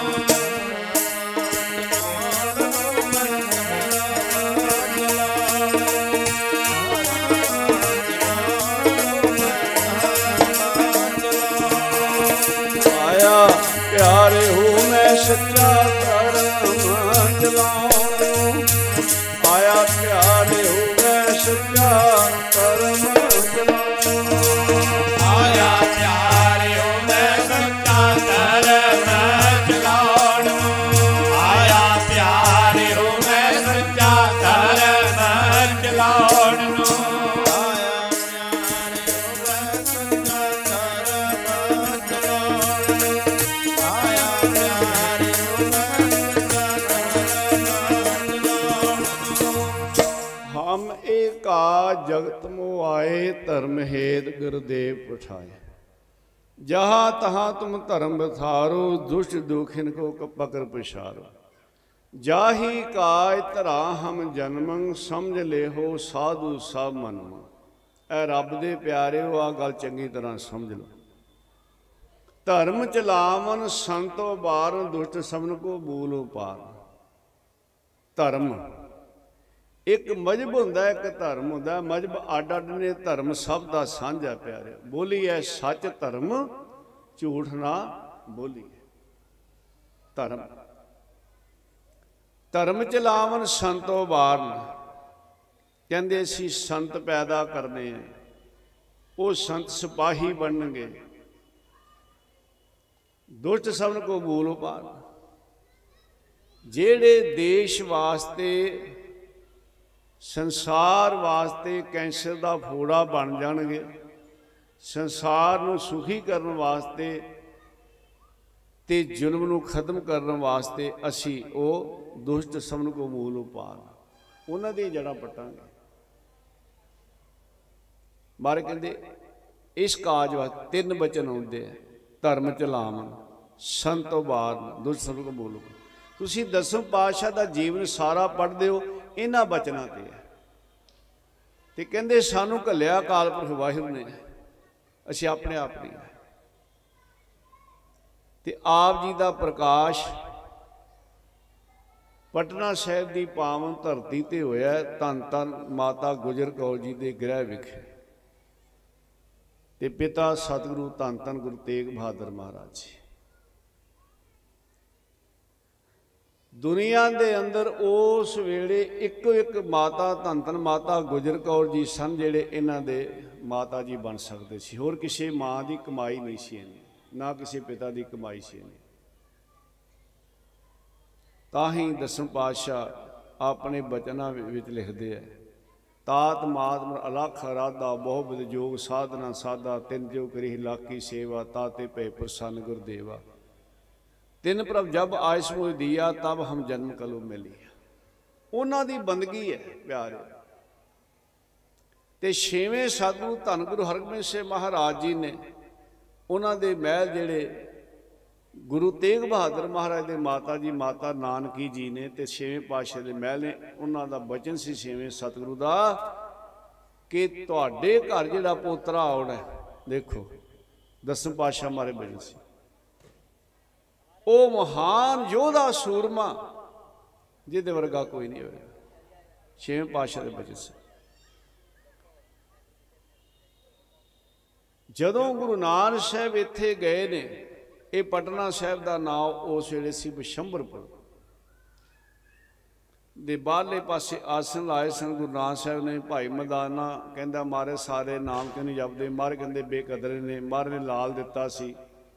प्यारे हो मैं सच्चा धर्म चलाऊं, आया प्यारे हो मैं सच्चा धर्म चलाऊं, आया प्यारे हो मैं सच्चा धर्म चलाऊं, आया प्यारे हो मैं सच्चा धर्म चलाऊं, आया प्यारे हो मैं सच्चा धर्म चलाऊं, आया प्यारे हो मैं सच्चा धर्म। हम एका जगत मो आए, धर्म हेत गुरुदेव पठाए, जहाँ तहाँ तुम धर्म बथारो, दुष्ट दुखिन को पकड़ पछारो, जाही काय धरा हम जन्मं, समझ ले हो साधु सब मनम। ए रब दे प्यारे हो, आ गल चंगी तरह समझ लो। धर्म चलावन संतो बार, दुष्ट सबन को बूलो पार। धर्म एक मजहब होंदा, एक धर्म होंदा। मजहब अड अड ने, धर्म सब दा सांझा प्यारे। बोली है सच धर्म, झूठ ना बोलीए। धर्म धर्म चलावन संतो बार, कहंदे असीं संत पैदा करने हैं, वो संत सिपाही बनणगे, दुष्ट सबन को बूलो पार। जेड़े देश वास्ते संसार वास्ते कैंसर का फोड़ा बन जाणगे, संसार नूं सुखी करन वास्ते ते जुल्म नूं खत्म करन वास्ते असी वो दुष्ट सबन को मूल उपार उन्हां दी जड़ां पट्टांगे। मारे कहंदे इस काज वास्ते तीन बचन आउंदे आ, धर्म चलावन संत उबारन दुष्ट सबन को मूल। तुसीं दसम पातशाह दा जीवन सारा पढ़दे हो इन्हां बचनां ते है। ते कहंदे सानूं घल्लिया अकाल पुरख वाहिगुरू ने, असीं अपने आप नहीं है। ते आप जी का प्रकाश पटना साहिब की पावन धरती ते होया। धन धन माता गुजर कौर जी के गृह विखे ते पिता सतगुरु धन धन गुरु तेग बहादुर महाराज जी। दुनिया के अंदर उस वेले एक एक माता धन धन माता गुजर कौर जी सन जेड़े इन्हां दे माता जी बन सकते सी। होर किसी माँ की कमाई नहीं सी, ना किसी पिता की कमाई सी। ताही दसम पातशाह अपने बचना विच लिखते हैं, तात मात अलख राधा बहु विध जोग साधना साधा तिन जो करी लाकी सेवा ताते पे प्रसन्न गुरुदेवा। तिन प्रभ जब आयस मुझ दिया तब हम जन्म कलो मिलिया। उन्हां दी बंदगी है प्यारे। ते छेवें सतगुरु धन गुरु हरगोबिंद साहिब महाराज जी ने उन्हां दे महल जिहड़े गुरु तेग बहादुर महाराज दे माता जी माता नानकी जी ने ते छेवें पातशाह दे महल ने उन्हां दा वचन सी छेवें सतगुरु दा कि तुहाडे घर जिहड़ा पोतरा आउणा है, देखो दसम पातशाह मारे वचन सी, ओ महान योधा सूरमा जिहदे वर्गा कोई नहीं होएगा। छेवें पातशाह दे वचन से जदों गुरु नानक साहब इत्थे गए ने, ये पटना साहब का नाम उस वेले सी बिशंबरपुर दे बाहरले पासे आसन लाए सन। गुरु नानक साहब ने भाई मदाना कहंदा मारे सारे नाम क्यों नहीं जपदे, मारे कहंदे बेकदरे ने, मारे ने लाल दिता सी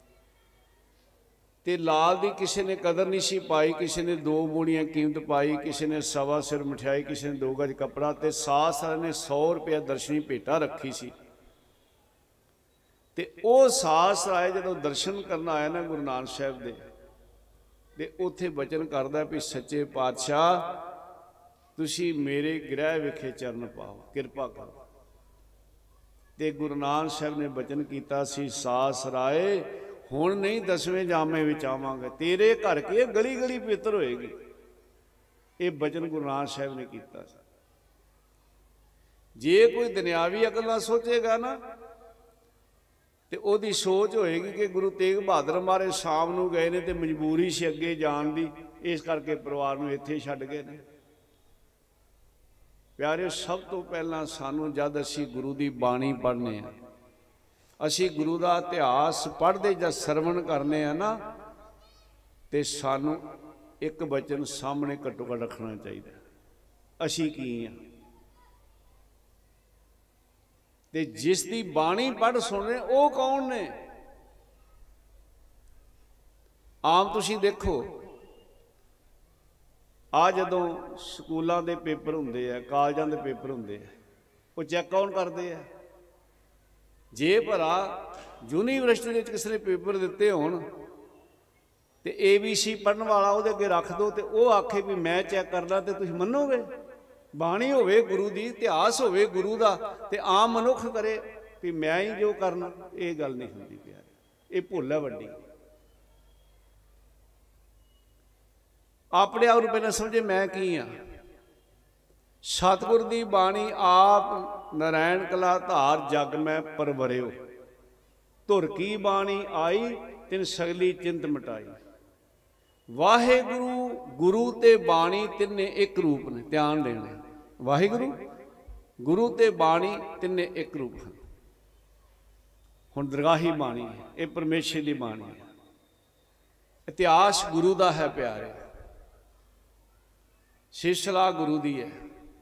ते लाल दी किसी ने कदर नहीं सी पाई, किसी ने दो बूड़ियां कीमत पाई, किसी ने सवा सिर मिठाई, किसी ने दो गज कपड़ा ते सास ने सौ रुपया दर्शनी भेटा रखी सी। ते ओ सास राय जदों दर्शन करना आया ना गुरु नानक साहब दे ते उत्थे वचन करदा भी सच्चे पातशाह तुसी मेरे गृह विखे चरण पाओ, किरपा करो। ते गुरु नानक साहब ने वचन कीता सी सास राय हुण नहीं दसवें जामे विच आवांगे, तेरे घर की गली गली पवित्र होएगी। ये वचन गुरु नानक साहब ने कीता सी। जे कोई दुनियावी अकल नाल सोचेगा ना ते ओदी सोच होएगी कि गुरु तेग बहादुर महाराज शाम नूं गए ने ते मजबूरी से अगे जाण दी, इस करके परिवार नूं इत्थे छड्ड गए ने। प्यारे सब तो पहला सानूं जद असीं गुरु दी बाणी पढ़ने आ, असीं गुरु दा इतिहास पढ़दे जां सरवण करने आ ना, ते सानूं एक वचन सामने घट्टो घट्ट रखना चाहिए, असीं की आ। ते जिस दी बाणी पढ़ सुन रहे वो कौन ने? आम तुसीं देखो आ जदों स्कूलों के पेपर हुंदे आ, कालजां दे पेपर हुंदे आ, वो चैक कौन करते हैं? जे भरा यूनीवर्सिटी किसी ने पेपर दिते होण ते ए बी सी पढ़न वाला वो अगे रख दो तो वह आखे भी मैं चैक करदा, तो तुसीं मन्नोगे? बाणी होवे गुरु दी, इतिहास होवे गुरु दा, ते आम मनुख करे भी मैं ही जो करना, ये गल नहीं हुंदी प्यारे, ये भुल है वड्डी। अपने आप पहले समझे मैं की हाँ। सतगुर दी बाणी आप नारायण कला धार जग में परवरियो, धुर की बाणी आई तिन सगली चिंत मिटाई। वाहे गुरु गुरु ते बाणी तिन्ने एक रूप ने, ध्यान देना। वाहे गुरु गुरु ते बाणी तिन्ने एक रूप हैं। हुण दरगाही बाणी है, ये परमेश्वर की बाणी है, इतिहास गुरु का है प्यारे, सिलसिला गुरु दी है।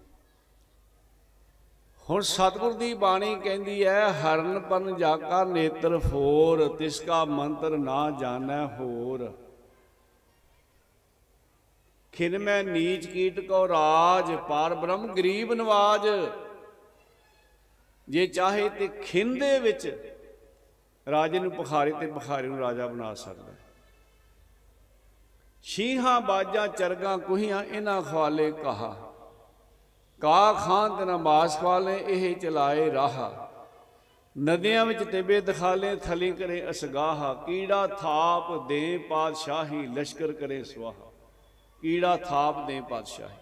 हुण सतगुर दी बाणी कहती है हरन पन जाका नेत्र फोर, तिसका मंत्र ना जानै होर। खिन मैं नीच कीट को राज, पार ब्रह्म गरीब नवाज। जे चाहे तो खिन दे विच राजे नूं पखारे ते पखारे नूं राजा बना सकदा। शीहां बाजां चरगां कुहियां इन्हां खवाले कहा, का खान तना मास खवाले यह चलाए राहा। नदियां विच तिबे दिखाले थली करे असगाहा, कीड़ा थाप दे पातशाही लश्कर करे स्वाहा। कीड़ा थाप दे पातशाही,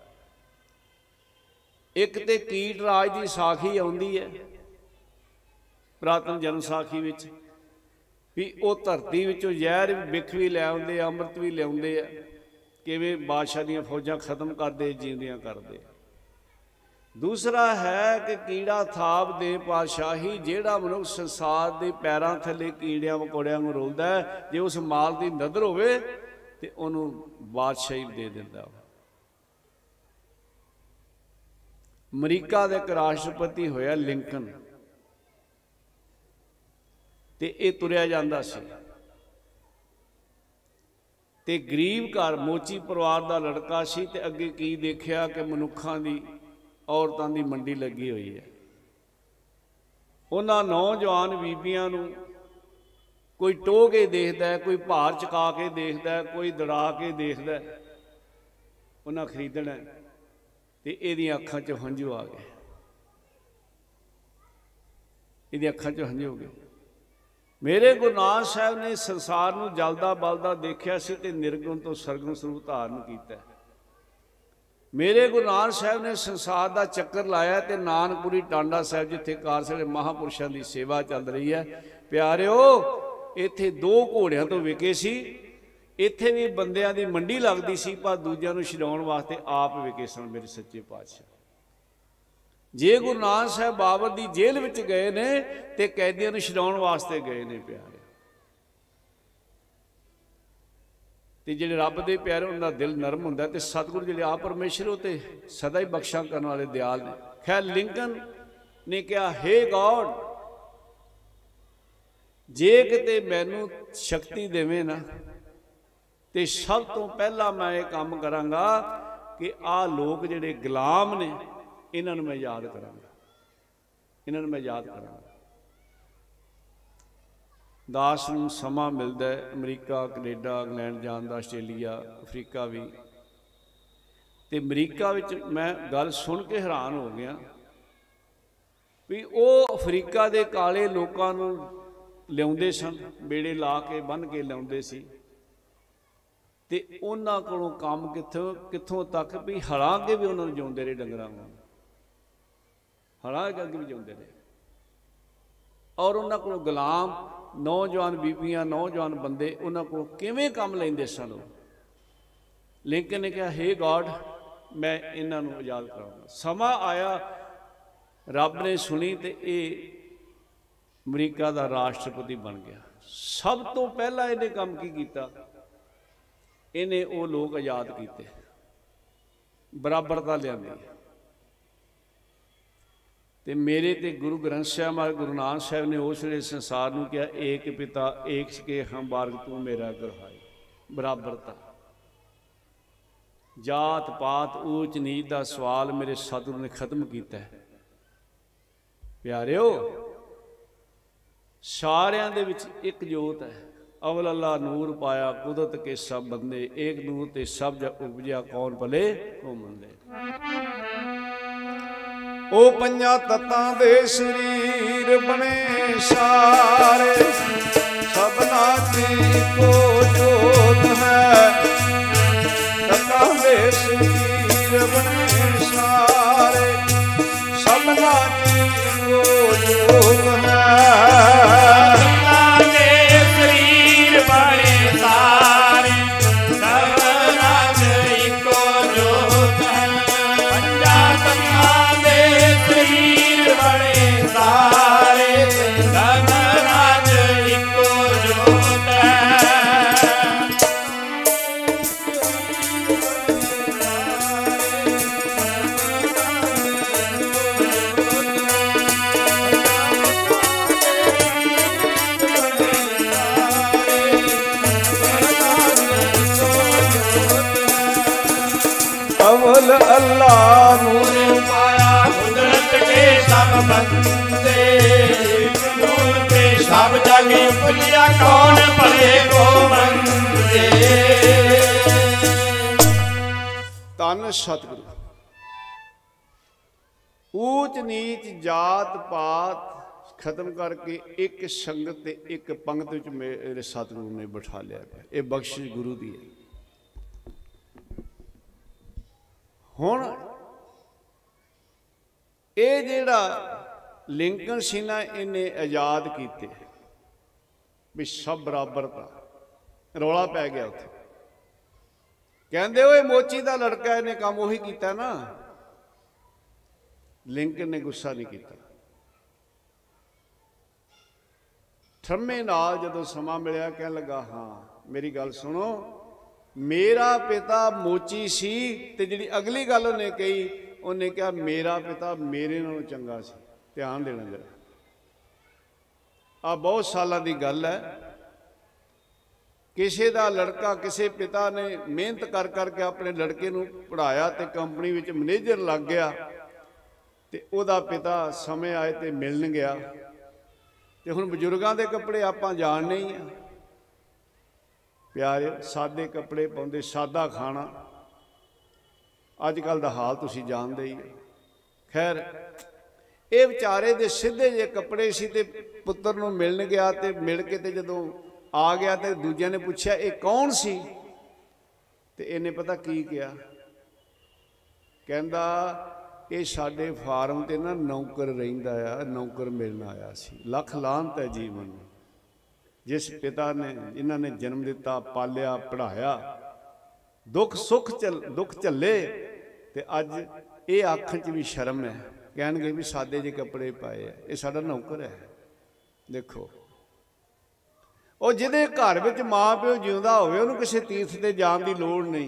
एक ते कीट राज की साखी आउंदी है पुरातन जन्म साखी विच भी वो धरती विचों जहर बिख भी लै आउंदे, अमृत भी लियाउंदे आ, किवें बादशाह दीयां फौजां खत्म करदे जींदियां करदे। दूसरा है कि कीड़ा थाप दे पातशाही, जिहड़ा मनुख संसार के पैरों थले कीड़ियां मकोड़ियां नूं रोलदा है, जे उस माल की नदर होवे ते उहनूं बादशाही दे दिंदा। अमरीका का एक राष्ट्रपति होया लिंकन, ते ये तुरिया जांदा सी ते गरीब घर मोची परिवार का लड़का सी, ते अगे की देखिया कि मनुखां दी औरतों की मंडी लगी हुई है। उन्हां नौजवान बीबियां नूं कोई टोह के देखदा है, कोई भार चका के देखदा है, कोई दड़ा के देखदा है, उन्हां खरीदना ਤੇ ਇਹਦੀਆਂ ਅੱਖਾਂ 'ਚੋਂ ਹੰਝੂ ਆ ਗਏ, ਇਹਦੀਆਂ ਅੱਖਾਂ 'ਚੋਂ ਹੰਝੂ ਹੋ ਗਏ। ਮੇਰੇ ਗੁਰੂ ਨਾਨਕ ਸਾਹਿਬ ਨੇ ਸੰਸਾਰ ਨੂੰ ਜਲਦਾ ਬਲਦਾ ਦੇਖਿਆ ਸੀ ਤੇ ਨਿਰਗੁਣ ਤੋਂ ਸਰਗੁਣ ਸਰੂਪ ਧਾਰਨ ਕੀਤਾ। ਮੇਰੇ ਗੁਰੂ ਨਾਨਕ ਸਾਹਿਬ ਨੇ ਸੰਸਾਰ ਦਾ ਚੱਕਰ ਲਾਇਆ ਤੇ ਨਾਨਕਪੁਰੀ ਟਾਂਡਾ ਸਾਹਿਬ ਜਿੱਥੇ ਕਾਰਸਲੇ ਮਹਾਂਪੁਰਸ਼ਾਂ ਦੀ ਸੇਵਾ ਚੱਲ ਰਹੀ ਹੈ, ਪਿਆਰਿਓ ਇੱਥੇ ਦੋ ਘੋੜਿਆਂ ਤੋਂ ਵਿਕੇ ਸੀ। ਇੱਥੇ ਵੀ ਬੰਦਿਆਂ ਦੀ ਮੰਡੀ ਲੱਗਦੀ ਸੀ, ਪਰ ਦੂਜਿਆਂ ਨੂੰ ਛਡਾਉਣ ਵਾਸਤੇ ਆਪ ਵਿਕੇ ਸਨ ਮੇਰੇ ਸੱਚੇ ਪਾਤਸ਼ਾਹ। ਜੇ ਗੁਰੂ ਨਾਨਕ ਸਾਹਿਬ ਬਾਬਰ ਦੀ ਜੇਲ੍ਹ ਵਿੱਚ ਗਏ ਨੇ ਤੇ ਕੈਦੀਆਂ ਨੂੰ ਛਡਾਉਣ ਵਾਸਤੇ ਗਏ ਨੇ ਪਿਆਰੇ। ਤੇ ਜਿਹੜੇ ਰੱਬ ਦੇ ਪਿਆਰੇ ਉਹਨਾਂ ਦਾ ਦਿਲ ਨਰਮ ਹੁੰਦਾ ਤੇ ਸਤਿਗੁਰੂ ਜਿਹੜੇ ਆ ਪਰਮੇਸ਼ਰ ਉਹ ਤੇ ਸਦਾ ਹੀ ਬਖਸ਼ਾਂ ਕਰਨ ਵਾਲੇ ਦਿਆਲ ਨੇ। ਖੈਰ ਲਿੰਕਨ ਨੇ ਕਿਹਾ, ਹੇ ਗੋਡ, ਜੇ ਕਿਤੇ ਮੈਨੂੰ ਸ਼ਕਤੀ ਦੇਵੇਂ ਨਾ ਤੇ ਸਭ ਤੋਂ ਪਹਿਲਾਂ ਮੈਂ ਇਹ ਕੰਮ ਕਰਾਂਗਾ ਕਿ ਆਹ ਲੋਕ ਜਿਹੜੇ ਗੁਲਾਮ ਨੇ ਇਹਨਾਂ ਨੂੰ ਮੈਂ ਯਾਦ ਕਰਾਂਗਾ, ਇਹਨਾਂ ਨੂੰ ਮੈਂ ਯਾਦ ਕਰਾਂਗਾ। ਦਾਸ ਨੂੰ ਸਮਾਂ ਮਿਲਦਾ ਹੈ ਅਮਰੀਕਾ, ਕੈਨੇਡਾ, ਇੰਗਲੈਂਡ ਜਾਣ ਦਾ, ਆਸਟ੍ਰੇਲੀਆ, ਅਫਰੀਕਾ ਵੀ। ਤੇ ਅਮਰੀਕਾ ਵਿੱਚ ਮੈਂ ਗੱਲ ਸੁਣ ਕੇ ਹੈਰਾਨ ਹੋ ਗਿਆ ਵੀ ਉਹ ਅਫਰੀਕਾ ਦੇ ਕਾਲੇ ਲੋਕਾਂ ਨੂੰ ਲਿਆਉਂਦੇ ਸਨ, ਬੇੜੇ ਲਾ ਕੇ ਬੰਨ੍ਹ ਕੇ ਲਿਆਉਂਦੇ ਸੀ ਤੇ ਉਹਨਾਂ ਕੋਲੋਂ ਕੰਮ ਕਿੱਥੋਂ ਕਿੱਥੋਂ ਤੱਕ ਵੀ ਹਲਾਂ ਕੇ ਵੀ ਉਹਨਾਂ ਨੂੰ ਜਿਉਂਦੇ ਰਹੇ ਡੰਗਰਾਂ ਨੂੰ, ਹਲਾਂ ਅੱਗੇ ਵੀ ਜਿਉਂਦੇ ਰਹੇ। ਔਰ ਉਹਨਾਂ ਕੋਲੋਂ ਗੁਲਾਮ ਨੌਜਵਾਨ ਬੀਬੀਆਂ, ਨੌਜਵਾਨ ਬੰਦੇ ਉਹਨਾਂ ਕੋਲ ਕਿਵੇਂ ਕੰਮ ਲੈਂਦੇ ਸਨ। ਲਿੰਕਨ ਨੇ ਕਿਹਾ, ਹੇ ਗੋਡ, ਮੈਂ ਇਹਨਾਂ ਨੂੰ ਆਜ਼ਾਦ ਕਰਾਂਗਾ। ਸਮਾਂ ਆਇਆ, ਰੱਬ ਨੇ ਸੁਣੀ ਤੇ ਇਹ ਅਮਰੀਕਾ ਦਾ ਰਾਸ਼ਟਰਪਤੀ ਬਣ ਗਿਆ। ਸਭ ਤੋਂ ਪਹਿਲਾਂ ਇਹਨੇ ਕੰਮ ਕੀ ਕੀਤਾ? ਇਹਨੇ ਉਹ ਲੋਕ ਆਜ਼ਾਦ ਕੀਤੇ, ਬਰਾਬਰਤਾ ਲਿਆਂਦੀ। ਤੇ ਮੇਰੇ ਤੇ ਗੁਰੂ ਗ੍ਰੰਥ ਸਾਹਿਬ ਮਹਾਰਾਜ ਗੁਰੂ ਨਾਨਕ ਸਾਹਿਬ ਨੇ ਉਸ ਵੇਲੇ ਸੰਸਾਰ ਨੂੰ ਕਿਹਾ, ਏਕ ਪਿਤਾ ਏਕ ਕੇ ਹਮ ਬਾਰਗ ਤੂੰ ਮੇਰਾ ਗੁਰਹਾਈ। ਬਰਾਬਰਤਾ, ਜਾਤ ਪਾਤ ਊਚ ਨੀਚ ਦਾ ਸਵਾਲ ਮੇਰੇ ਸਤਿਗੁਰੂ ਨੇ ਖਤਮ ਕੀਤਾ ਹੈ। ਪਿਆਰਿਓ, ਸਾਰਿਆਂ ਦੇ ਵਿੱਚ ਇੱਕ ਜੋਤ ਹੈ। ਅਵਲ ਅੱਲਾ ਨੂਰ ਪਾਇਆ ਕੁਦਰਤ ਕੇ ਸਭ ਬੰਦੇ, ਏਕ ਨੂਰ ਤੇ ਸਭ ਜਗ ਉਪਜਿਆ ਕੌਣ ਭਲੇ ਉਹ ਮੰਦੇ। ਉਹ ਪੰਜਾਂ ਤੱਤਾਂ ਦੇ ਸਰੀਰ ਬਣੇ ਸਾਰੇ, ਸਭਨਾ ਦੀ ਇੱਕੋ ਜੋਤ ਹੈ। ਤੱਤਾਂ ਦੇ ਸਰੀਰ ਬਣੇ ਸਾਰੇ, ਸਭਨਾ ਦੀ ਇੱਕੋ ਜੋਤ ਹੈ। ਤੱਤਾਂ ਦੇ ਸਰੀਰ ਬਣੇ ਸਾਰੇ, ਸਭਨਾ ਦੀ ਇੱਕੋ ਜੋਤ ਹੈ। ਪੰਜਾਂ ਤੱਤਾਂ ਦੇ ਸਰੀਰ ਬਣੇ ਸਾਰੇ, ਸਭਨਾ ਦੀ ਇੱਕੋ ਜੋਤ ਹੈ। ਅਵਲ ਅੱਲਾ ਨੂਰ ਪਾਇਆ ਕੁਦਰਤ ਕੇ ਸਭ ਬੰਦੇ, ਨੂਰ ਤੇ ਸਭ ਜਗ ਉਪਜਿਆ ਕੌਣ ਭਲੇ ਕੋ ਮੰਦੇ। ਧੰਨ ਸਤਿਗੁਰੂ। ਊਚ ਨੀਚ ਜਾਤ ਪਾਤ ਖਤਮ ਕਰਕੇ ਇੱਕ ਸੰਗਤ ਤੇ ਇੱਕ ਪੰਗਤ ਵਿੱਚ ਮੇਰੇ ਸਤਿਗੁਰੂ ਨੇ ਬਿਠਾ ਲਿਆ ਪਿਆ। ਇਹ ਬਖਸ਼ਿਸ਼ ਗੁਰੂ ਦੀ ਹੈ। ਹੁਣ ਇਹ ਜਿਹੜਾ ਲਿੰਕਨ ਸੀ ਨਾ, ਇਹਨੇ ਆਜ਼ਾਦ ਕੀਤੇ ਵੀ ਸਭ ਬਰਾਬਰਤਾ। ਰੌਲਾ ਪੈ ਗਿਆ ਉੱਥੇ, ਕਹਿੰਦੇ ਓਏ ਮੋਚੀ ਦਾ ਲੜਕਾ, ਇਹਨੇ ਕੰਮ ਉਹੀ ਕੀਤਾ ਨਾ। ਲਿੰਕਨ ਨੇ ਗੁੱਸਾ ਨਹੀਂ ਕੀਤਾ। ਠਰਮੇ ਨਾਲ ਜਦੋਂ ਸਮਾਂ ਮਿਲਿਆ ਕਹਿਣ ਲੱਗਾ, ਹਾਂ ਮੇਰੀ ਗੱਲ ਸੁਣੋ, ਮੇਰਾ ਪਿਤਾ ਮੋਚੀ ਸੀ। ਤੇ ਜਿਹੜੀ ਅਗਲੀ ਗੱਲ ਉਹਨੇ ਕਹੀ, ਉਹਨੇ ਕਿਹਾ ਮੇਰਾ ਪਿਤਾ ਮੇਰੇ ਨਾਲੋਂ ਚੰਗਾ ਸੀ। ਧਿਆਨ ਦੇਣਾ ਜਰਾ, ਆ ਬਹੁਤ ਸਾਲਾਂ ਦੀ ਗੱਲ ਹੈ। ਕਿਸੇ ਦਾ ਲੜਕਾ, ਕਿਸੇ ਪਿਤਾ ਨੇ ਮਿਹਨਤ ਕਰ ਕਰਕੇ ਆਪਣੇ ਲੜਕੇ ਨੂੰ ਪੜ੍ਹਾਇਆ ਤੇ ਕੰਪਨੀ ਵਿੱਚ ਮੈਨੇਜਰ ਲੱਗ ਗਿਆ। ਤੇ ਉਹਦਾ ਪਿਤਾ ਸਮੇਂ ਆਏ ਤੇ ਮਿਲਣ ਗਿਆ। ਤੇ ਹੁਣ ਬਜ਼ੁਰਗਾਂ ਦੇ ਕੱਪੜੇ ਆਪਾਂ ਜਾਣਦੇ ਹੀ ਆ ਪਿਆਰੇ, ਸਾਦੇ ਕੱਪੜੇ ਪਾਉਂਦੇ, ਸਾਦਾ ਖਾਣਾ। अजकल का हाल तुसीं जानदे ही हो। खैर ये बेचारे दे सीधे जे कपड़े सी ते पुत्र नूं मिलन गया ते मिल के ते जदों आ गया ते दूजिਆਂ ने पूछया ये कौन सी ते इन्हें पता की किया, कहंदा ये साडे फार्म ते ना नौकर रहिंदा आ, नौकर मिलन आया सी। लख लानत है जीवन जिस पिता ने इन्हां ने जन्म दिता, पालिया, पढ़ाया, दुख सुख चल दुख झल्ले ते अज ये आखण च भी शर्म है, कहणगे भी सादे जे कपड़े पाए है, ये साडा नौकर है। देखो ਉਹ ਜਿਹਦੇ घर ਵਿੱਚ माँ प्यो जिंदा होवे ਉਹਨੂੰ ਕਿਸੇ तीर्थ ਤੇ जाण ਦੀ ਲੋੜ नहीं,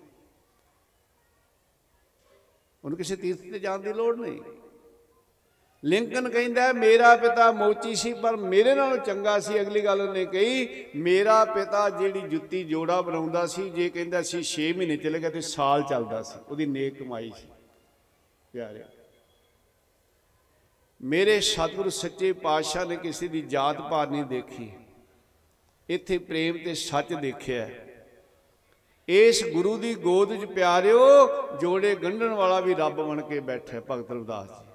ਉਹਨੂੰ ਕਿਸੇ तीर्थ ਤੇ जाण ਦੀ ਲੋੜ नहीं। लिंकन कहता मेरा पिता मोची सी पर मेरे नालों चंगा सी। अगली गल उन्हें कही मेरा पिता जिहड़ी जुत्ती जोड़ा बनाउंदा सी, जे कहंदा सी छे महीने चले गए तो साल चलदा सी, ਉਹਦੀ नेक कमाई सी। प्यारे मेरे सतगुरु सच्चे पातशाह ने किसी की जात पात नहीं देखी, इत्थे प्रेम ते सच देखिया। इस गुरु की गोद च प्यारिओ जोड़े गंढण वाला भी रब बन के बैठा भगत रविदास जी।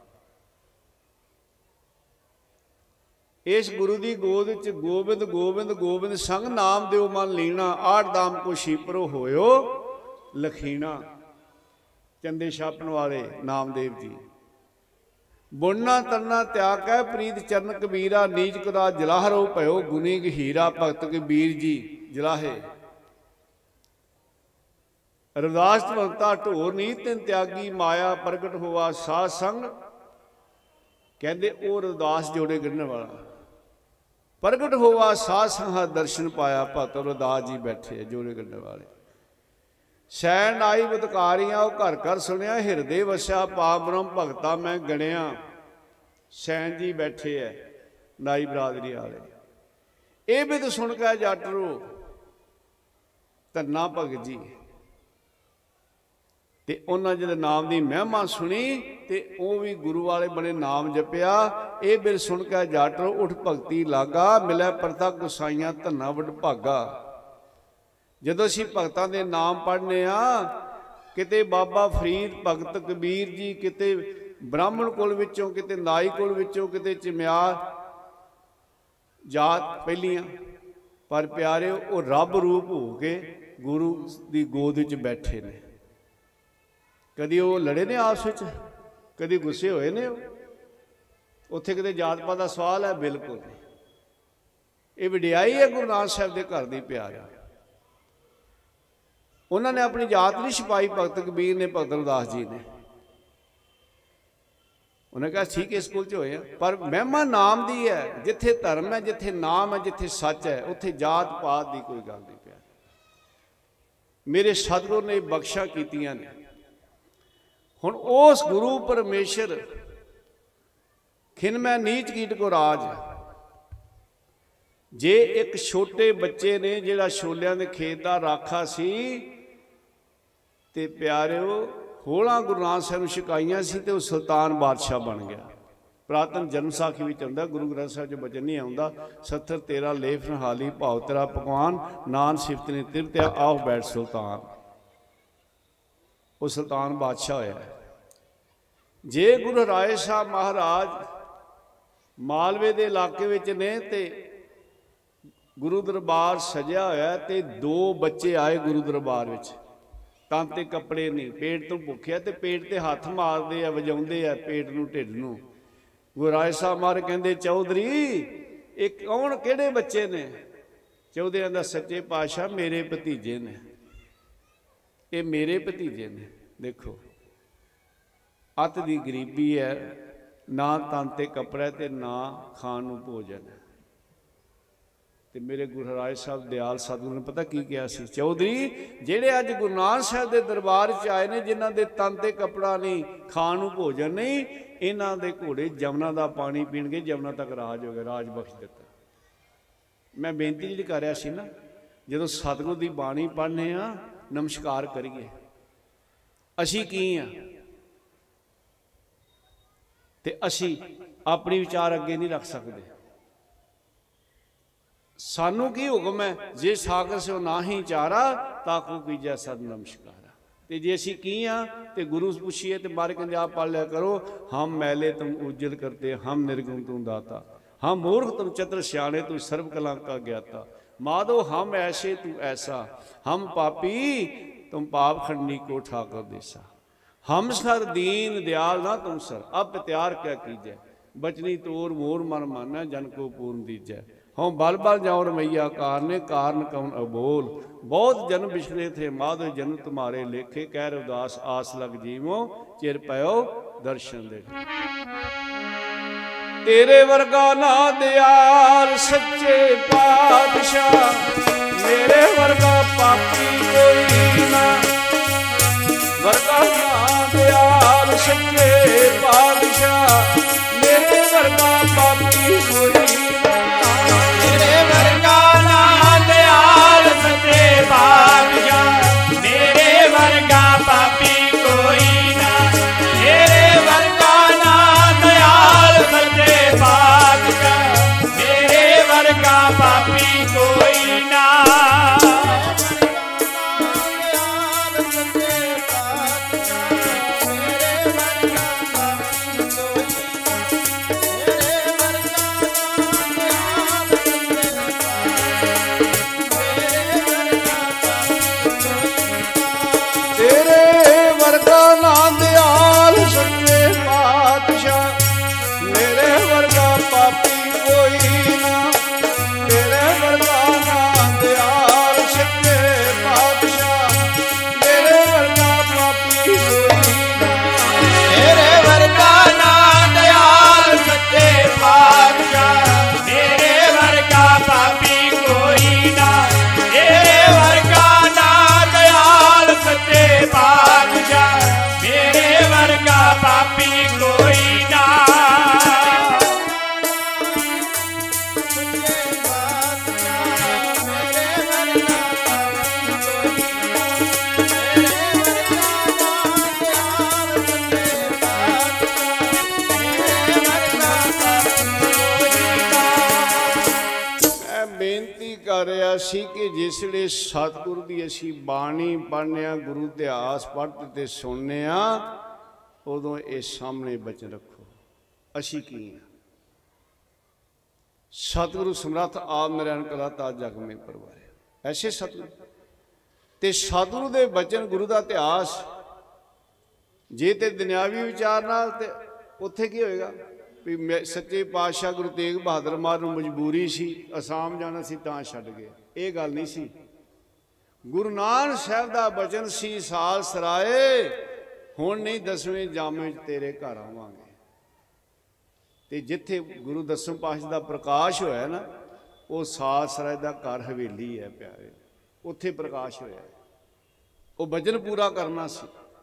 इस गुरु की गोद च गोबिंद गोबिंद गोबिंद संग नाम देव मन लीना, आठ दाम को शीपरो होयो लखीना। चंदे छापन वाले नामदेव जी। बुनना तरना त्याग है प्रीत चरण कबीरा, नीच कदा जलाहरो भयो गुनी गहीरा। भगत कबीर जी जलाहे रविदास भगता ढोर नी तिन त्यागी, माया प्रगट होवा साध संग। कहते ओ रविदास जोड़े गढ़ने वाला प्रगट होवा साध संग दर्शन पाया। भगत रविदास जी बैठे जोड़े गढ़ने वाले। सैन आई बदकारियां घर घर सुनिया, हिरदे वस्या पाप ब्रह्म भगता मैं गणिया। सैन जी बैठे है नाई बरादरी वाले। ये भी तो सुन के जट रो धन्ना भगत जी ते उन्होंने जब नाम की महिमा सुनी ते वो भी गुरु वाले बने नाम जपिया। ये बिल सुन के जट रो उठ भगती लागा, मिलै प्रथा गुसाइयां धन्ना वड भागा। जदों असीं भगतां दे नाम पढ़ने आ, किते बाबा फरीद भगत कबीर जी, किते ब्राह्मण कुल विचों, किते नाई कुल विचों, किते चिम्यार जात पहलियां, पर प्यारे वो रब रूप हो के गुरु की गोद च बैठे ने। कदी वो लड़े ने आपस विच, कदी गुस्से होए ने, उत्थे किते जात पात दा सवाल है? बिल्कुल नहीं। ये वडियाई है गुरु नानक साहब के घर दी। प्यारे उन्होंने अपनी जात नहीं छुपाई, भगत कबीर ने, भगत रविदास जी ने। उन्हें कहा ठीक है स्कूल च होए, पर महिमा नाम दी है। जिथे धर्म है, जिथे नाम है, जिथे सच है, उत्थे जात पात की कोई गल नहीं। प्यार मेरे सतगुरु ने बख्शा कीतियां ने। हुण उस गुरु परमेश्वर खिन मैं नीच कीट को राज। जे एक छोटे बच्चे ने जिहड़ा छोलियां दे खेत दा राखा सी ते प्यारिओ होलां गुरु नानक साहब नूं छकाइयां सी ते वो सुल्तान बादशाह बन गया। पुरातन जन्म साखी विच आउंदा, गुरु ग्रंथ साहिब च वचन नहीं आउंदा, सत्तर तेरा लेफ नहाली भाव तेरा पकवान, नान सिफत ने तिरत्या आओ बैठ सुल्तान। वो सुल्तान बादशाह होया। जे गुरु राय साहब महाराज मालवे के इलाके विच ने ते गुरु दरबार सजिया होया ते दो बच्चे आए गुरु दरबार विच, तांते कपड़े नहीं, पेट तो भुखिया ते पेट ते हथ मारते आ, वजाउंदे आ पेट नूं ढिड नूं। गुरु राय साहब मारे कहंदे चौधरी ये कौन किहड़े बच्चे ने? चौधरी आंदा सच्चे पातशाह मेरे भतीजे ने, ये मेरे भतीजे ने। देखो अत दी गरीबी है, ना तन ते कपड़ा ते ना खाण नूं भोजन है। ते मेरे गुरु राय साहब दयाल सतगुरु ने पता की कहा सी, चौधरी जेड़े अज गुरु नानक साहब के दरबार च आए ने, जिन्हां दे तन ते कपड़ा नहीं, खाण नूं भोजन नहीं, इन्हां दे घोड़े जमुना दा पानी पीणगे, जमुना तक राज हो गया, राज बख्श दिता। मैं बेनती जी कर रहा सी ना, जदों सतगुरु की बाणी पढ़ने आ नमस्कार करिए, असी की आ ते असी अपनी विचार अगे नहीं रख सकते। सानू की हुक्म है, जे सागर से ना ही चारा ताकू कीजा सद नमस्कारा। ते जे असी की हाँ तो गुरु पूछिए तो मारे कहते आप पढ़ लिया करो, हम मैले तुम उज्जल करते, हम निर्गुण तुम दाता, हम मूर्ख तुम चतुर सियाणे, तू सर्व कला का ज्ञाता। माधो हम ऐसे तू ऐसा, हम पापी तुम पाप खंडी को ठाकर देसा। हम सर दीन दयाल ना तुम सर, अब प्यार क्या कीजै, बचनी तोर मोर मन माना, जन को पूर्ण दीजै। हम बल बल जाओ रमैया कारने, कारण कौन अबोल, बहुत जन्म बिछड़े थे माधो जन्म तुम्हारे लेखे, कह उदास आस लग जीवो, चिर पयो दर्शन देखे। तेरे वर्गा ना दयाल सच्चे पातशाह, मेरे वर्गा पापी कोई ना, वर्गा ना दयाल सच्चे पातशाह, मेरे वर्गा पापी कोई ना, मेरे वर्गा ना दयाल सच्चे पातशाह, मेरे वर्गा पापी कोई ना, मेरे वर्गा ना दयाल सच्चे पातशाह, मेरे वर्गा पापी कोई ना। सी कि जिसले सतगुरु की असी बाणी पढ़ने, गुरु इतिहास पढ़ते ते सुनने, उदों ये सामने बचन रखो असी की हैं। सतगुरु समर्थ आप नारायण कलाता जग में परवारे, ऐसे सतगुरु ते सतगुरु दे बचन गुरु का इतिहास जे ते दुनियावी विचार नाल ते उत्थे की होएगा भी सच्चे पातशाह गुरु तेग बहादुर महाराज नूं मजबूरी सी असाम जाना सी तां छड्ड गए, ये गल नहीं सी। गुरु नानक साहब दा बचन सी साल सराए, हुण नहीं दसवें जामे तेरे घर आवांगे। ते जिथे गुरु दसम पातशाह दा प्रकाश होया ना, वो साल सराए दा घर हवेली है प्यारे, उत्थे प्रकाश होया, वो बचन पूरा करना सी।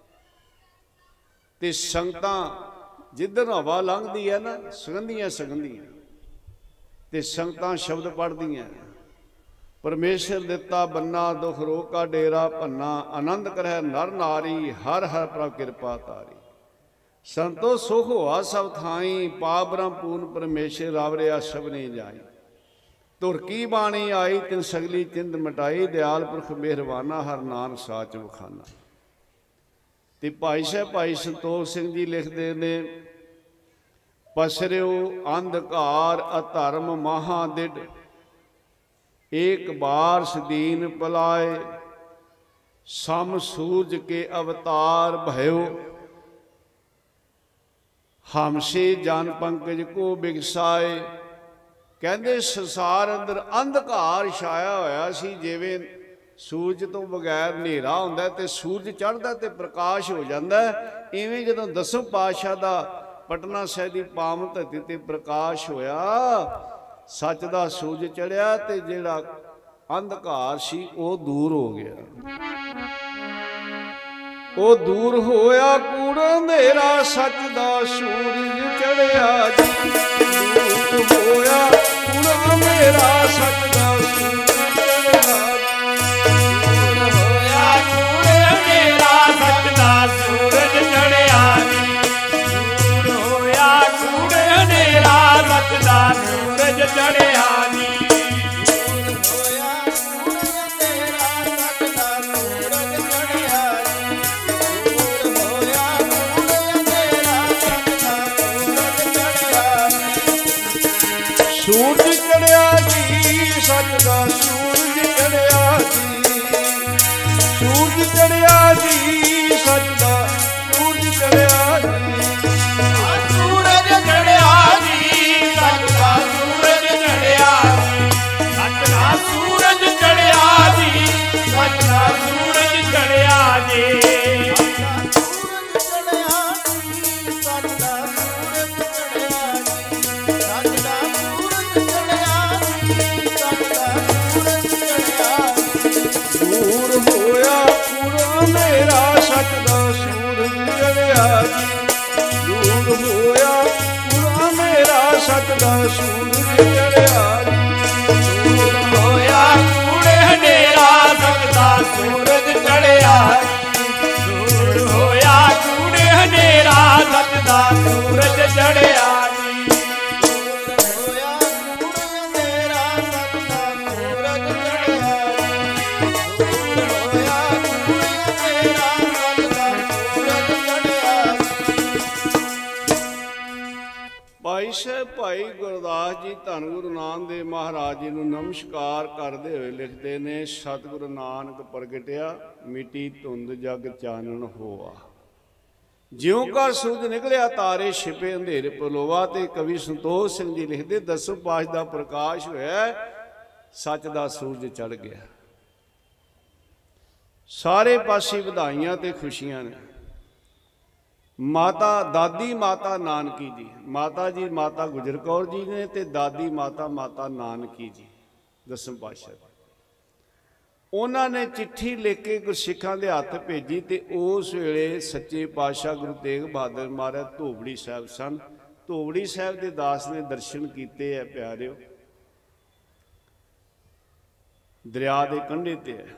ते संगतां जिधर हवा लंघदी है ना, सगंधियां सगंधियां ते संगतां शब्द पढ़दियां, परमेश्वर दिता बन्ना दुख रोका डेरा भन्ना, आनंद करह नर नारी हर हर प्रभ कृपा तारी। संतो सुख होआ सब थाई, पाप ब्रह्म पूर्ण परमेश्वर रावरिया सबने जाई। तुर की बाणी आई तिन सगली चिंत मिटाई, दयाल पुरख मेहरबाना हर नानक साच वखाना। ते भाई साहब भाई संतोख सिंह जी लिखते ने, पसरियो अंधकार अधर्म महादिड, एक बार सदीन पलाए, सम सूरज के अवतार भयो, हमसे जान पंकज को बिगसाए। कहते संसार अंदर अंधकार छाया होया सी, जिवें सूरज तो बगैर हनेरा हुंदा ते सूरज चढ़दा ते प्रकाश हो जाता है, इवें जदों दसम पातशाह दा पटना साहिब दी पावन धरती ते प्रकाश होया, सच दा सूरज चढ़िया ते जिहड़ा अंधकार सी वो दूर हो गया। वो दूर होया कूड़ अंधेरा, सच दा सूरज चढ़िया जी, दूर होया कूड़ अंधेरा, सच दा सूरज चढ़िया, दूर होया कूड़ अंधेरा, सच दा सूरज चढ़िया जी, दूर होया कूड़ अंधेरा, सच दा सूरज चढ़िया जी। दूर होया ਦਾ ਸੂਰਜ ਚੜਿਆ ਜੀ, ਸੂਰਜ ਚੜਿਆ ਜੀ, ਸੱਚ ਦਾ ਸੂਰਜ ਚੜਿਆ ਜੀ, ਸੂਰਜ ਚੜਿਆ ਜੀ, ਸੱਚ ਦਾ ਸੂਰਜ ਚੜਿਆ ਜੀ, ਸੱਚ ਦਾ ਸੂਰਜ ਚੜਿਆ ਜੀ, ਸੱਚ ਦਾ ਸੂਰਜ ਚੜਿਆ ਜੀ। ਸੱਚ ਦਾ ਸੂਰਜ ਚੜਿਆ ਜੀ, ਦੂਰ ਹੋਇਆ ਪੂਰਾ ਮੇਰਾ ਸੱਚ ਦਾ ਸੂਰਜ ਚੜਿਆ ਜੀ, ਦੂਰ ਹੋਇਆ ਕੂੜੇ ਹਨੇਰਾ ਸੱਚ ਦਾ ਸੂਰਜ ਚੜਿਆ ਜੀ, ਦੂਰ ਹੋਇਆ ਕੂੜੇ ਹਨੇਰਾ ਸੱਚ ਦਾ ਸੂਰਜ ਚੜਿਆ ਜੀ, ਦੂਰ ਹੋਇਆ ਕੂੜੇ ਹਨੇਰਾ ਸੱਚ ਦਾ ਸੂਰਜ ਚੜਿਆ ਜੀ, ਦੂਰ ਹੋਇਆ ਕੂੜੇ ਹਨੇਰਾ ਭਾਈ ਸਾਹਿਬ ਭਾਈ ਗੁਰਦਾਸ ਜੀ ਧੰਨ ਗੁਰੂ ਨਾਨਕ ਦੇਵ ਮਹਾਰਾਜ ਜੀ ਨੂੰ ਨਮਸਕਾਰ ਕਰਦੇ ਹੋਏ ਲਿਖਦੇ ਨੇ, ਸਤਿਗੁਰੂ ਨਾਨਕ ਪ੍ਰਗਟਿਆ ਮਿੱਟੀ ਧੁੰਦ ਜਗ ਚਾਨਣ ਹੋਆ, ਜਿਉਂ ਘਰ ਸੂਰਜ ਨਿਕਲਿਆ ਤਾਰੇ ਛਿਪੇ ਅੰਧੇਰੇ ਪਲੋਵਾ। ਤੇ ਕਵੀ ਸੰਤੋਖ ਸਿੰਘ ਜੀ ਲਿਖਦੇ, ਦਸਮ ਪਾਤਸ਼ਾਹ ਦਾ ਪ੍ਰਕਾਸ਼ ਹੋਇਆ, ਸੱਚ ਦਾ ਸੂਰਜ ਚੜ ਗਿਆ। ਸਾਰੇ ਪਾਸੇ ਵਧਾਈਆਂ ਤੇ ਖੁਸ਼ੀਆਂ ਨੇ। ਮਾਤਾ ਦਾਦੀ ਮਾਤਾ ਨਾਨਕੀ ਜੀ, ਮਾਤਾ ਜੀ ਮਾਤਾ ਗੁਜਰ ਕੌਰ ਜੀ ਨੇ ਤੇ ਦਾਦੀ ਮਾਤਾ ਮਾਤਾ ਨਾਨਕੀ ਜੀ ਦਸਮ ਪਾਤਸ਼ਾਹ। ਉਹਨਾਂ ਨੇ ਚਿੱਠੀ ਲਿਖ ਕੇ ਗੁਰਸਿੱਖਾਂ ਦੇ ਹੱਥ ਭੇਜੀ ਤੇ ਉਸ ਵੇਲੇ ਸੱਚੇ ਪਾਤਸ਼ਾਹ ਗੁਰੂ ਤੇਗ ਬਹਾਦਰ ਮਹਾਰਾਜ ਧੋਬੜੀ ਸਾਹਿਬ ਸਨ। ਧੋਬੜੀ ਸਾਹਿਬ ਦੇ ਦਾਸ ਨੇ ਦਰਸ਼ਨ ਕੀਤੇ ਹੈ ਪਿਆਰਿਓ, ਦਰਿਆ ਦੇ ਕੰਢੇ ਤੇ ਹੈ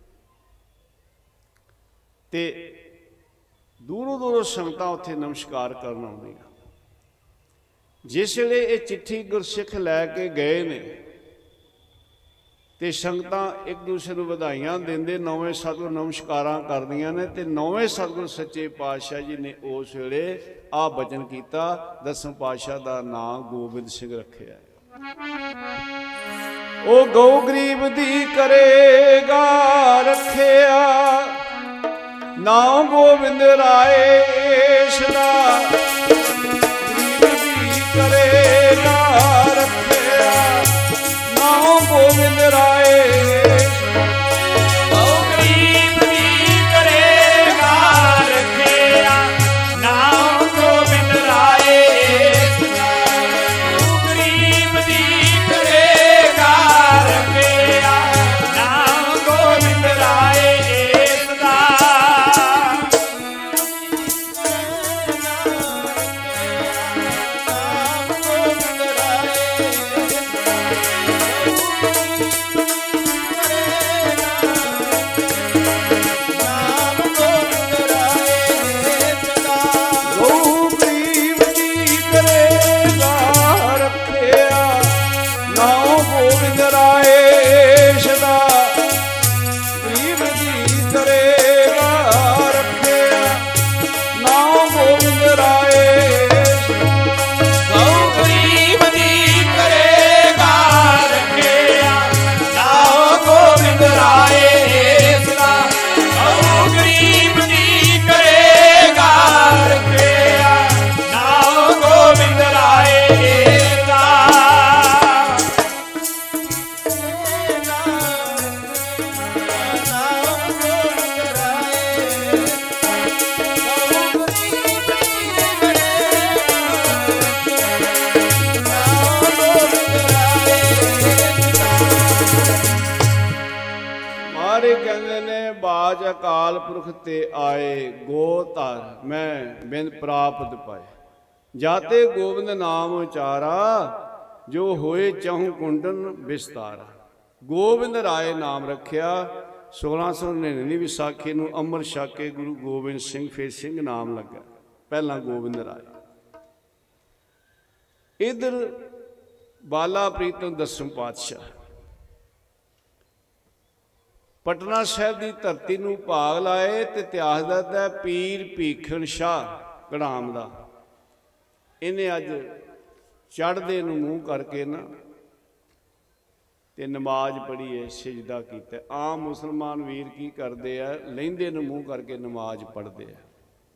ਤੇ ਦੂਰੋਂ ਦੂਰੋਂ ਸੰਗਤਾਂ ਉੱਥੇ ਨਮਸਕਾਰ ਕਰਨ ਆਉਂਦੀਆਂ। ਜਿਸ ਵੇਲੇ ਇਹ ਚਿੱਠੀ ਗੁਰਸਿੱਖ ਲੈ ਕੇ ਗਏ ਨੇ ਤੇ ਸੰਗਤਾਂ ਇੱਕ ਦੂਸਰੇ ਨੂੰ ਵਧਾਈਆਂ ਦਿੰਦੇ, ਨੌਵੇਂ ਸਤਿਗੁਰ ਨਮਸਕਾਰਾਂ ਕਰਦੀਆਂ ਨੇ ਤੇ ਨੌਵੇਂ ਸਤਿਗੁਰ ਸੱਚੇ ਪਾਤਸ਼ਾਹ ਜੀ ਨੇ ਉਸ ਵੇਲੇ ਆਹ ਬਚਨ ਕੀਤਾ, ਦਸਮ ਪਾਤਸ਼ਾਹ ਦਾ ਨਾਮ ਗੋਬਿੰਦ ਸਿੰਘ ਰੱਖਿਆ। ਉਹ ਗਊ ਗਰੀਬ ਦੀ ਕਰੇਗਾ ਰੱਖਿਆ, ਨਾਮ ਗੋਬਿੰਦ ਰਾਏ ਏਸ਼ ਦਾ, ਗਰੀਬ ਦੀ ਕਰੇਗਾ ਰੱਖਿਆ, ਨਾਮ ਗੋਬਿੰਦ ਰਾਏ ਏਸ਼ ਦਾ, ਗਊ ਗਰੀਬ ਦੀ ਕਰੇਗਾ ਰੱਖਿਆ, ਨਾਮ ਗੋਬਿੰਦ ਰਾਏ ਏਸ਼ ਦਾ, ਗਊ ਗਰੀਬ ਦੀ ਕਰੇਗਾ ਰੱਖਿਆ, ਨਾਮ ਗੋਬਿੰਦ ਰਾਏ ਏਸ਼ ਦਾ। अकाल पुरख ते आए गो धर मैं बिन प्राप्त पाए, जाते गोविंद नाम उचारा जो होए चहु कुंडन विस्तारा। गोविंद राय नाम रखिया। सोलह सौ नड़िनवे विसाखी नूं अमृत छक के गुरु गोबिंद सिंह फिर सिंह नाम लगा, पहला गोविंद राय। इधर बाला प्रीतम दसम पातशाह पटना साहब की धरती नूं भाग लाए तो इतिहास दसदा पीर भीखन शाह घड़ाम दा इन्हें अज चढ़दे नूं मूँह करके ना ਤੇ ਨਮਾਜ਼ ਪੜ੍ਹੀ ਹੈ, ਸਿਜਦਾ ਕੀਤਾ। ਆਮ ਮੁਸਲਮਾਨ ਵੀਰ ਕੀ ਕਰਦੇ ਆ, ਲਹਿੰਦੇ ਨੂੰ ਮੂੰਹ ਕਰਕੇ ਨਮਾਜ਼ ਪੜ੍ਹਦੇ ਆ।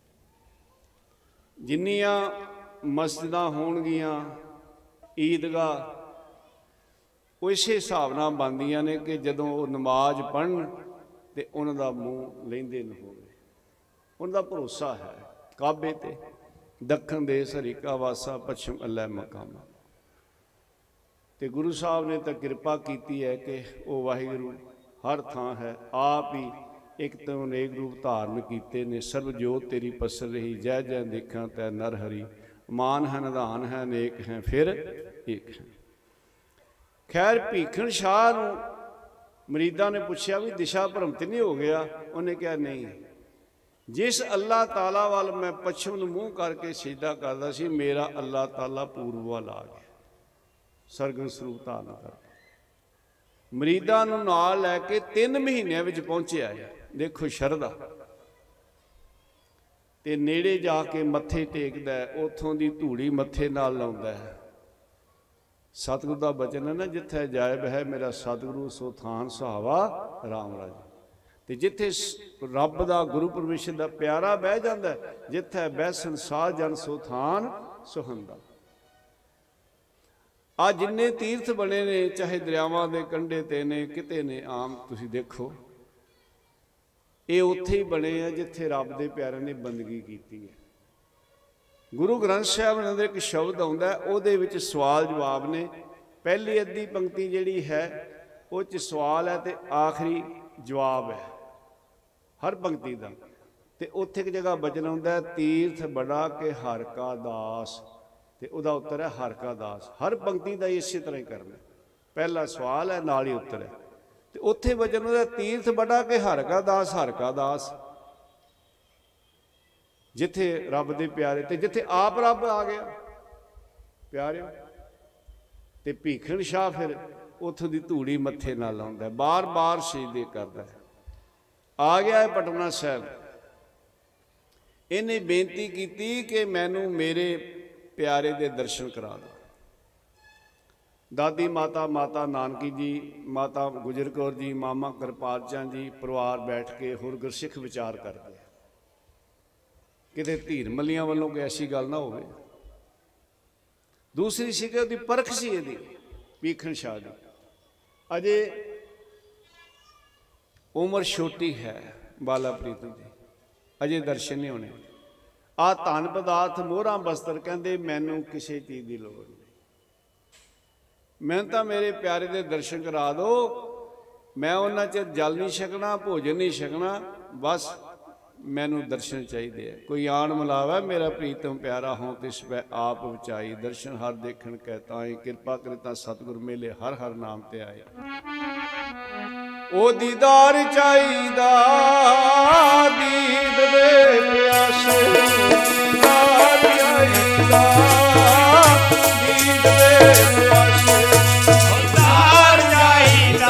ਜਿੰਨੀਆਂ ਮਸਜਿਦਾਂ ਹੋਣਗੀਆਂ, ਈਦਗਾਹ, ਉਹ ਇਸੇ ਹਿਸਾਬ ਨਾਲ ਬਣਦੀਆਂ ਨੇ ਕਿ ਜਦੋਂ ਉਹ ਨਮਾਜ਼ ਪੜ੍ਹਨ ਤੇ ਉਹਨਾਂ ਦਾ ਮੂੰਹ ਲਹਿੰਦੇ ਨੂੰ ਹੋਵੇ। ਉਹਨਾਂ ਦਾ ਭਰੋਸਾ ਹੈ ਕਾਬੇ ਤੇ, ਦੱਖਣ ਦੇਸ ਹਰੀਕਾ ਵਾਸਾ, ਪੱਛਮ ਅੱਲ੍ਹਾ ਮਕਾਮਾ। ਤੇ ਗੁਰੂ ਸਾਹਿਬ ਨੇ ਤਾਂ ਕਿਰਪਾ ਕੀਤੀ ਹੈ ਕਿ ਉਹ ਵਾਹਿਗੁਰੂ ਹਰ ਥਾਂ ਹੈ। ਆਪ ਹੀ ਇੱਕ ਤੋਂ ਅਨੇਕ ਰੂਪ ਧਾਰਨ ਕੀਤੇ ਨੇ। ਸਰਬ ਜੋਤ ਤੇਰੀ ਪਸਰ ਰਹੀ, ਜੈ ਜੈ ਦੇਖਾਂ ਤੈ ਨਰ ਹਰੀ। ਮਾਨ ਹੈ ਨਿਧਾਨ ਹੈ, ਅਨੇਕ ਹੈ ਫਿਰ ਇੱਕ ਹੈ। ਖੈਰ ਭੀਖਣ ਸ਼ਾਹ ਨੂੰ ਮਰੀਦਾਂ ਨੇ ਪੁੱਛਿਆ ਵੀ ਦਿਸ਼ਾ ਭਰਮ ਤੇ ਨਹੀਂ ਹੋ ਗਿਆ? ਉਹਨੇ ਕਿਹਾ ਨਹੀਂ, ਜਿਸ ਅੱਲਾਹ ਤਾਲਾ ਵੱਲ ਮੈਂ ਪੱਛਮ ਨੂੰ ਮੂੰਹ ਕਰਕੇ ਸਿਜਦਾ ਕਰਦਾ ਸੀ, ਮੇਰਾ ਅੱਲਾਹ ਤਾਲਾ ਪੂਰਬ ਵੱਲ ਆ ਗਿਆ, ਸਰਗਨ ਸਰੂਪ ਧਾਰਨ ਕਰਕੇ। ਮਰੀਦਾਂ ਨੂੰ ਨਾਲ ਲੈ ਕੇ ਤਿੰਨ ਮਹੀਨਿਆਂ ਵਿੱਚ ਪਹੁੰਚਿਆ ਹੈ। ਦੇਖੋ ਸ਼ਰਧਾ। ਤੇ ਨੇੜੇ ਜਾ ਕੇ ਮੱਥੇ ਟੇਕਦਾ, ਉੱਥੋਂ ਦੀ ਧੂੜੀ ਮੱਥੇ ਨਾਲ ਲਾਉਂਦਾ ਹੈ। ਸਤਿਗੁਰੂ ਦਾ ਬਚਨ ਹੈ ਨਾ, ਜਿੱਥੇ ਜਾਇਬ ਹੈ ਮੇਰਾ ਸਤਿਗੁਰੂ, ਸੋ ਥਾਨ ਸੁਹਾਵਾ ਰਾਮ ਰਾਜ। ਤੇ ਜਿੱਥੇ ਰੱਬ ਦਾ ਗੁਰੂ ਪਰਮੇਸ਼ਰ ਦਾ ਪਿਆਰਾ ਬਹਿ ਜਾਂਦਾ, ਜਿੱਥੇ ਬੈਸਣ ਸਾਧ ਜਨ ਸੋ ਥਾਨ ਸੁਹੰਦਾ। ਆ ਜਿੰਨੇ ਤੀਰਥ ਬਣੇ ਨੇ, ਚਾਹੇ ਦਰਿਆਵਾਂ ਦੇ ਕੰਢੇ ਤੇ ਨੇ, ਕਿਤੇ ਨੇ, ਆਮ ਤੁਸੀਂ ਦੇਖੋ, ਇਹ ਉੱਥੇ ਹੀ ਬਣੇ ਆ ਜਿੱਥੇ ਰੱਬ ਦੇ ਪਿਆਰਿਆਂ ਨੇ ਬੰਦਗੀ ਕੀਤੀ ਹੈ। ਗੁਰੂ ਗ੍ਰੰਥ ਸਾਹਿਬ ਦੇ ਅੰਦਰ ਇੱਕ ਸ਼ਬਦ ਆਉਂਦਾ, ਉਹਦੇ ਵਿੱਚ ਸਵਾਲ ਜਵਾਬ ਨੇ। ਪਹਿਲੀ ਅੱਧੀ ਪੰਕਤੀ ਜਿਹੜੀ ਹੈ ਉਹ 'ਚ ਸਵਾਲ ਹੈ ਤੇ ਆਖਰੀ ਜਵਾਬ ਹੈ ਹਰ ਪੰਕਤੀ ਦਾ। ਤੇ ਉੱਥੇ ਇੱਕ ਜਗ੍ਹਾ ਬਚਨ ਆਉਂਦਾ, ਤੀਰਥ ਬੜਾ ਕੇ ਹਰ ਕਾ ਦਾਸ, ਤੇ ਉਹਦਾ ਉੱਤਰ ਹੈ ਹਰ ਕਾ ਦਾਸ। ਹਰ ਪੰਕਤੀ ਦਾ ਇਸੇ ਤਰ੍ਹਾਂ ਹੀ ਕਰਨਾ, ਪਹਿਲਾ ਸਵਾਲ ਹੈ ਨਾਲ ਹੀ ਉੱਤਰ ਹੈ। ਤੇ ਉੱਥੇ ਬਚਨ ਉਹਦਾ, ਤੀਰਥ ਬੜਾ ਕੇ ਹਰ ਕਾ ਦਾਸ, ਹਰ ਕਾ ਦਾਸ, ਜਿੱਥੇ ਰੱਬ ਦੇ ਪਿਆਰੇ ਤੇ ਜਿੱਥੇ ਆਪ ਰੱਬ ਆ ਗਿਆ ਪਿਆਰਿਓ। ਤੇ ਭੀਖਣ ਸ਼ਾਹ ਫਿਰ ਉੱਥੋਂ ਦੀ ਧੂੜੀ ਮੱਥੇ ਨਾਲ ਲਾਉਂਦਾ, ਬਾਰ ਬਾਰ ਸਿਜਦੇ ਕਰਦਾ। ਆ ਗਿਆ ਹੈ ਪਟਨਾ ਸਾਹਿਬ। ਇਹਨੇ ਬੇਨਤੀ ਕੀਤੀ ਕਿ ਮੈਨੂੰ ਮੇਰੇ ਪਿਆਰੇ ਦੇ ਦਰਸ਼ਨ ਕਰਾ ਦਿਓ। ਦਾਦੀ ਮਾਤਾ, ਮਾਤਾ ਨਾਨਕੀ ਜੀ, ਮਾਤਾ ਗੁਜਰ ਕੌਰ ਜੀ, ਮਾਮਾ ਕਿਰਪਾਲ ਚੰਦ ਜੀ, ਪਰਿਵਾਰ ਬੈਠ ਕੇ ਹੋਰ ਗੁਰਸਿੱਖ ਵਿਚਾਰ ਕਰਦੇ। ਕਿਤੇ ਧੀਰ ਮੱਲੀਆਂ ਵੱਲੋਂ ਕੋਈ ਐਸੀ ਗੱਲ ਨਾ ਹੋਵੇ। ਦੂਸਰੀ ਸੀ ਕਿ ਉਹਦੀ ਪਰਖ ਸੀ ਇਹਦੀ, ਭੀਖਣ ਸ਼ਾਹ ਦੀ। ਅਜੇ ਉਮਰ ਛੋਟੀ ਹੈ ਬਾਲਾ ਪ੍ਰੀਤਮ ਦੀ, ਅਜੇ ਦਰਸ਼ਨ ਨਹੀਂ ਹੋਣੇ। ਆ ਧਨ ਪਦਾਰਥ, ਮੋਹਰਾਂ ਬਸਤਰ, ਕਹਿੰਦੇ ਮੈਨੂੰ ਕਿਸੇ ਚੀਜ਼ ਦੀ ਲੋੜ ਨਹੀਂ, ਮੈਨੂੰ ਤਾਂ ਮੇਰੇ ਪਿਆਰੇ ਦੇ ਦਰਸ਼ਨ ਕਰਾ ਦਿਓ। ਮੈਂ ਉਹਨਾਂ 'ਚ ਜਲ ਨਹੀਂ ਛਕਣਾ, ਭੋਜਨ ਨਹੀਂ ਛਕਣਾ, ਬਸ ਮੈਨੂੰ ਦਰਸ਼ਨ ਚਾਹੀਦੇ ਹੈ। ਕੋਈ ਆਣ ਮਿਲਾਵਾ ਮੇਰਾ ਪ੍ਰੀਤਮ ਪਿਆਰਾ ਹੋਂ, ਤਿਸ ਪੈ ਆਪ ਵਿਚਾਈ। ਦਰਸ਼ਨ ਹਰ ਦੇਖਣ ਕਹਿ ਤਾਏ, ਕਿਰਪਾ ਕਰੇ ਤਾਂ ਸਤਿਗੁਰ ਮੇਲੇ ਹਰ ਹਰ ਨਾਮ ਤੇ ਆਏ। ਉਹ ਦੀਦਾਰ ਚਾਹੀਦਾ ਦੀਦ ਦੇ ਪਿਆਸੇ, ਦੀਦਾਰ ਚਾਹੀਦਾ ਦੀਦ ਦੇ ਪਿਆਸੇ, ਦੀਦਾਰ ਚਾਹੀਦਾ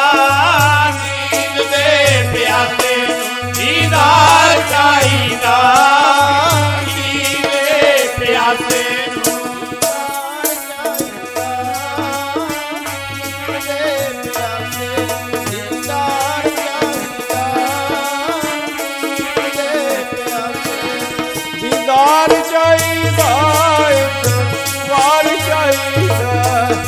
ਦੀਦ ਦੇ ਪਿਆਸੇ, ਦੀਦਾਰ ਚਾਹੀਦਾ ਦੀਦ ਦੇ ਪਿਆਸੇ। ਦੀਦਾਰ ਚਾਹੀਦਾ ਇੱਕ ਵਾਰ ਚਾਹੀਦਾ,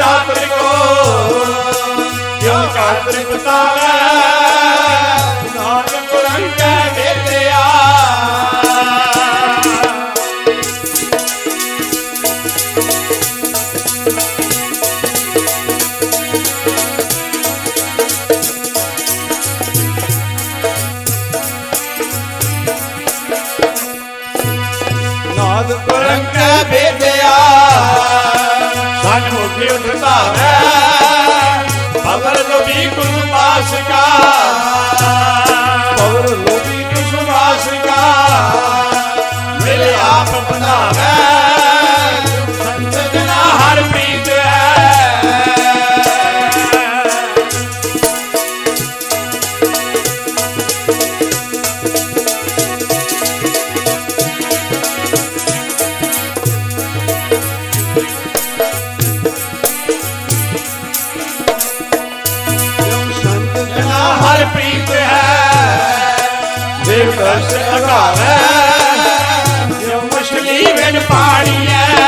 नात्र को क्यों कर बतावे नानक रंग बेटिया नाद रंग बेटिया सन मुखी उठता है खबर लोभी कुसुमास का खबर लोभी कुसुमास का मेरे आप बना है सजना हर प्रीत प्रीत है देव दर्श अगावे जो मछली बिन पानी है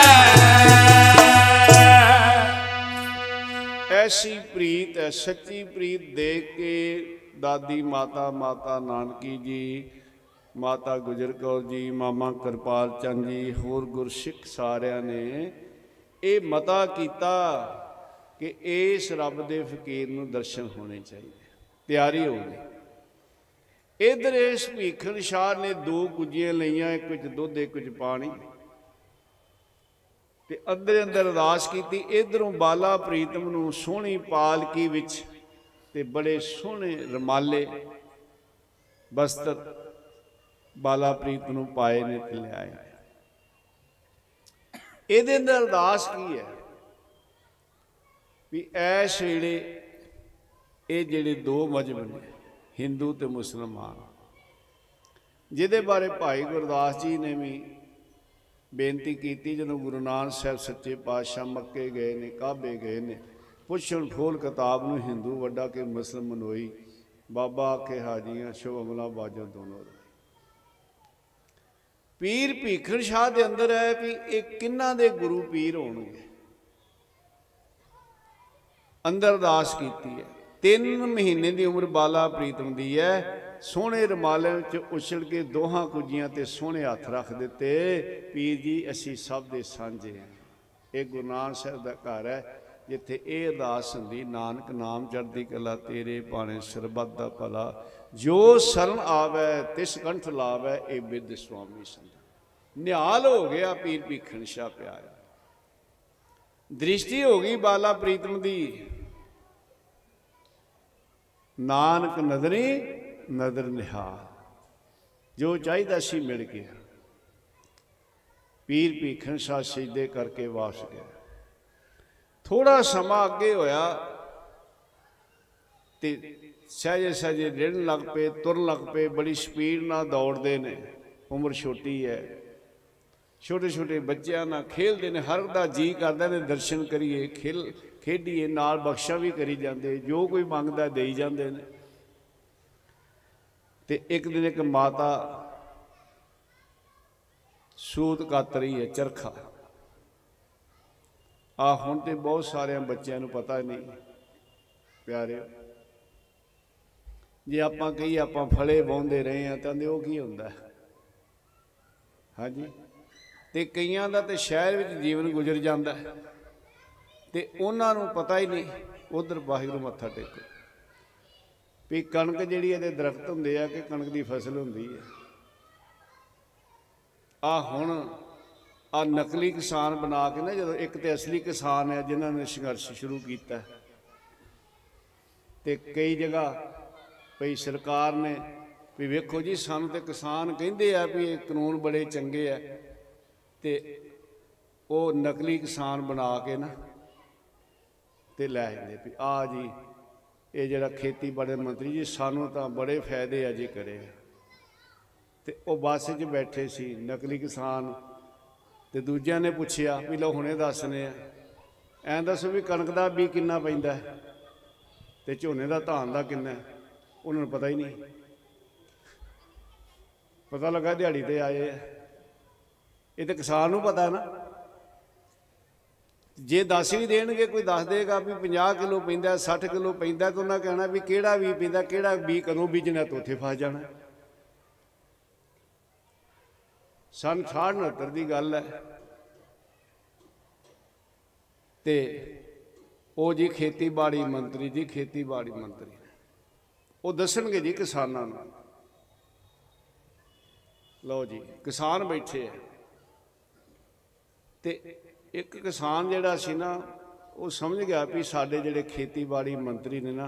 ऐसी प्रीत है सच्ची प्रीत देख के दादी माता माता नानकी जी माता गुजर कौर जी मामा कृपाल चंद जी होर गुरसिख सारिਆਂ ने ਇਹ ਮਤਾ ਕੀਤਾ कि इस रब के फकीर नूं दर्शन होने चाहिए ਤਿਆਰੀ ਹੋ ਗਈ। इधर इस भीखन शाह ने दो कुजियां लईयां एक विच दुध एक विच पानी ते अंदर अंदर अरदास की। इधरों बाला प्रीतम नूं सोहनी पालकी विच ते बड़े सोहने रमाले बस्तर बाला प्रीत नूं पाए ने ते लिआए। इहदे अंदर अरदास की है भी ऐस वेले ये जिहड़े दो मजहब ने हिंदू ते मुसलमान जिहदे बारे भाई गुरदास जी ने भी बेनती की जदों गुरु नानक साहब सच्चे पातशाह मक्के गए ने काबे गए ने पुछण खोल किताब नूं हिंदू वड्डा के मुस्लिम मनोई बाबा आखे हाजियां शुभ अमला बाजों दोनों पीर भीखन शाह दे अंदर है भी एक किन्ना दे गुरु पीर होणगे। अंदर अरदास कीती है तीन महीने की उम्र बाला प्रीतम की है सोहने रमाले च उछल के दोहां कुजियां ते सोहने हथ रख दिते पीर जी असी सब दे सांझे हैं। ये गुरु नानक साहब का घर है जिथे ये अरदास हुंदी नानक नाम चढ़दी कला तेरे पाने सरबत दा भला जो शरण आवे तिस कंठ लावे ए बिद स्वामी संत। निहाल हो गया पीर भीखन शाह प्यारा दृष्टि हो गई बाला प्रीतम दी नानक नदरी नदर निहाल जो चाहिए सी मिल गया। पीर भीखन शाह सिजदे करके वापस गया। थोड़ा समा अगे होया ते सहजे सहजे रिड़न लग पे तुरन लग पे बड़ी स्पीड ना दौड़ते ने उम्र छोटी है छोटे छोटे बच्चों ना खेलते ने हर दा जी करदा ने दर्शन करिए खेल खेडिए नाल बख्शा भी करी जाते जो कोई मंगता दे जाते हैं। ते एक दिन एक माता सूत कत रही है चरखा आ हुण ते बहुत सारे बच्चों को पता नहीं प्यारे जे आपां कही आपां फले बाउंदे रहे हैं तो वो की हुंदा है। हाँ जी ते कईयां दा ते शहर विच जीवन गुजर जाता है ते उन्हां नूं पता ही नहीं उधर वाहिगुरू मत्था टेको भी कणक जिहड़ी इहदे दरख्त हुंदे आ कि कणक दी फसल हुंदी है। आ हुण आ नकली किसान बना के ना जो एक तो असली किसान है जिन्होंने ने संघर्ष शुरू किया ते कई जगह भई सरकार ने भी वेखो जी सानू तो किसान कहिंदे आ भी कानून बड़े चंगे है ते वो नकली किसान बना के ना ते लै जांदे भी आ जी ये जिहड़ा खेतीबाड़ी मंत्री जी सानू तो बड़े फायदे आ जी करे ते वो बस च बैठे सी नकली किसान ते दूजिया ने पूछया भी लो हुणे दसने ऐ दसो भी कणक का भी किन्ना पैंदा है ते झोने का धान का किन्ना है उन्होंने पता ही नहीं। पता लगा दिहाड़ी ते आए ये तो किसान नूं पता है ना जे दस भी देणगे, कोई दस देगा भी पचास किलो पैंदा, सठ किलो पैंदा, तो उन्हें कहना भी किहड़ा बीज पैंदा, किहड़ा बीज कदों बीजना, तो उत्थे फस जाना। सन अठारह उनहत्तर की गल है, ते ਉਹ जी खेतीबाड़ी मंत्री जी खेतीबाड़ी मंत्री वो दसणगे जी किसानों नूं। लो जी किसान बैठे है, ते एक किसान जिहड़ा सी ना वो समझ गया भी साडे जिहड़े खेतीबाड़ी मंत्री ने ना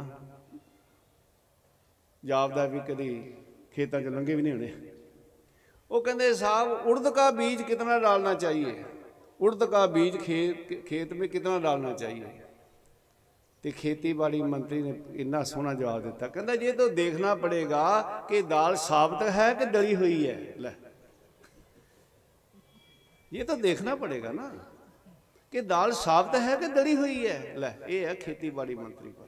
जापदा भी कदी खेतां च लंघे भी नहीं होने। वो कहंदे साहब उड़द का बीज कितना डालना चाहिए, उड़द का बीज खेत खेत में कितना डालना चाहिए। तो खेतीबाड़ी मंत्री ने इन्ना सोहना जवाब दिता, कहता ये तो देखना पड़ेगा कि दाल साबुत है कि दली हुई है। ले ये तो देखना पड़ेगा ना कि दाल साबुत है कि दली हुई है। ले ये है खेतीबाड़ी मंत्री को,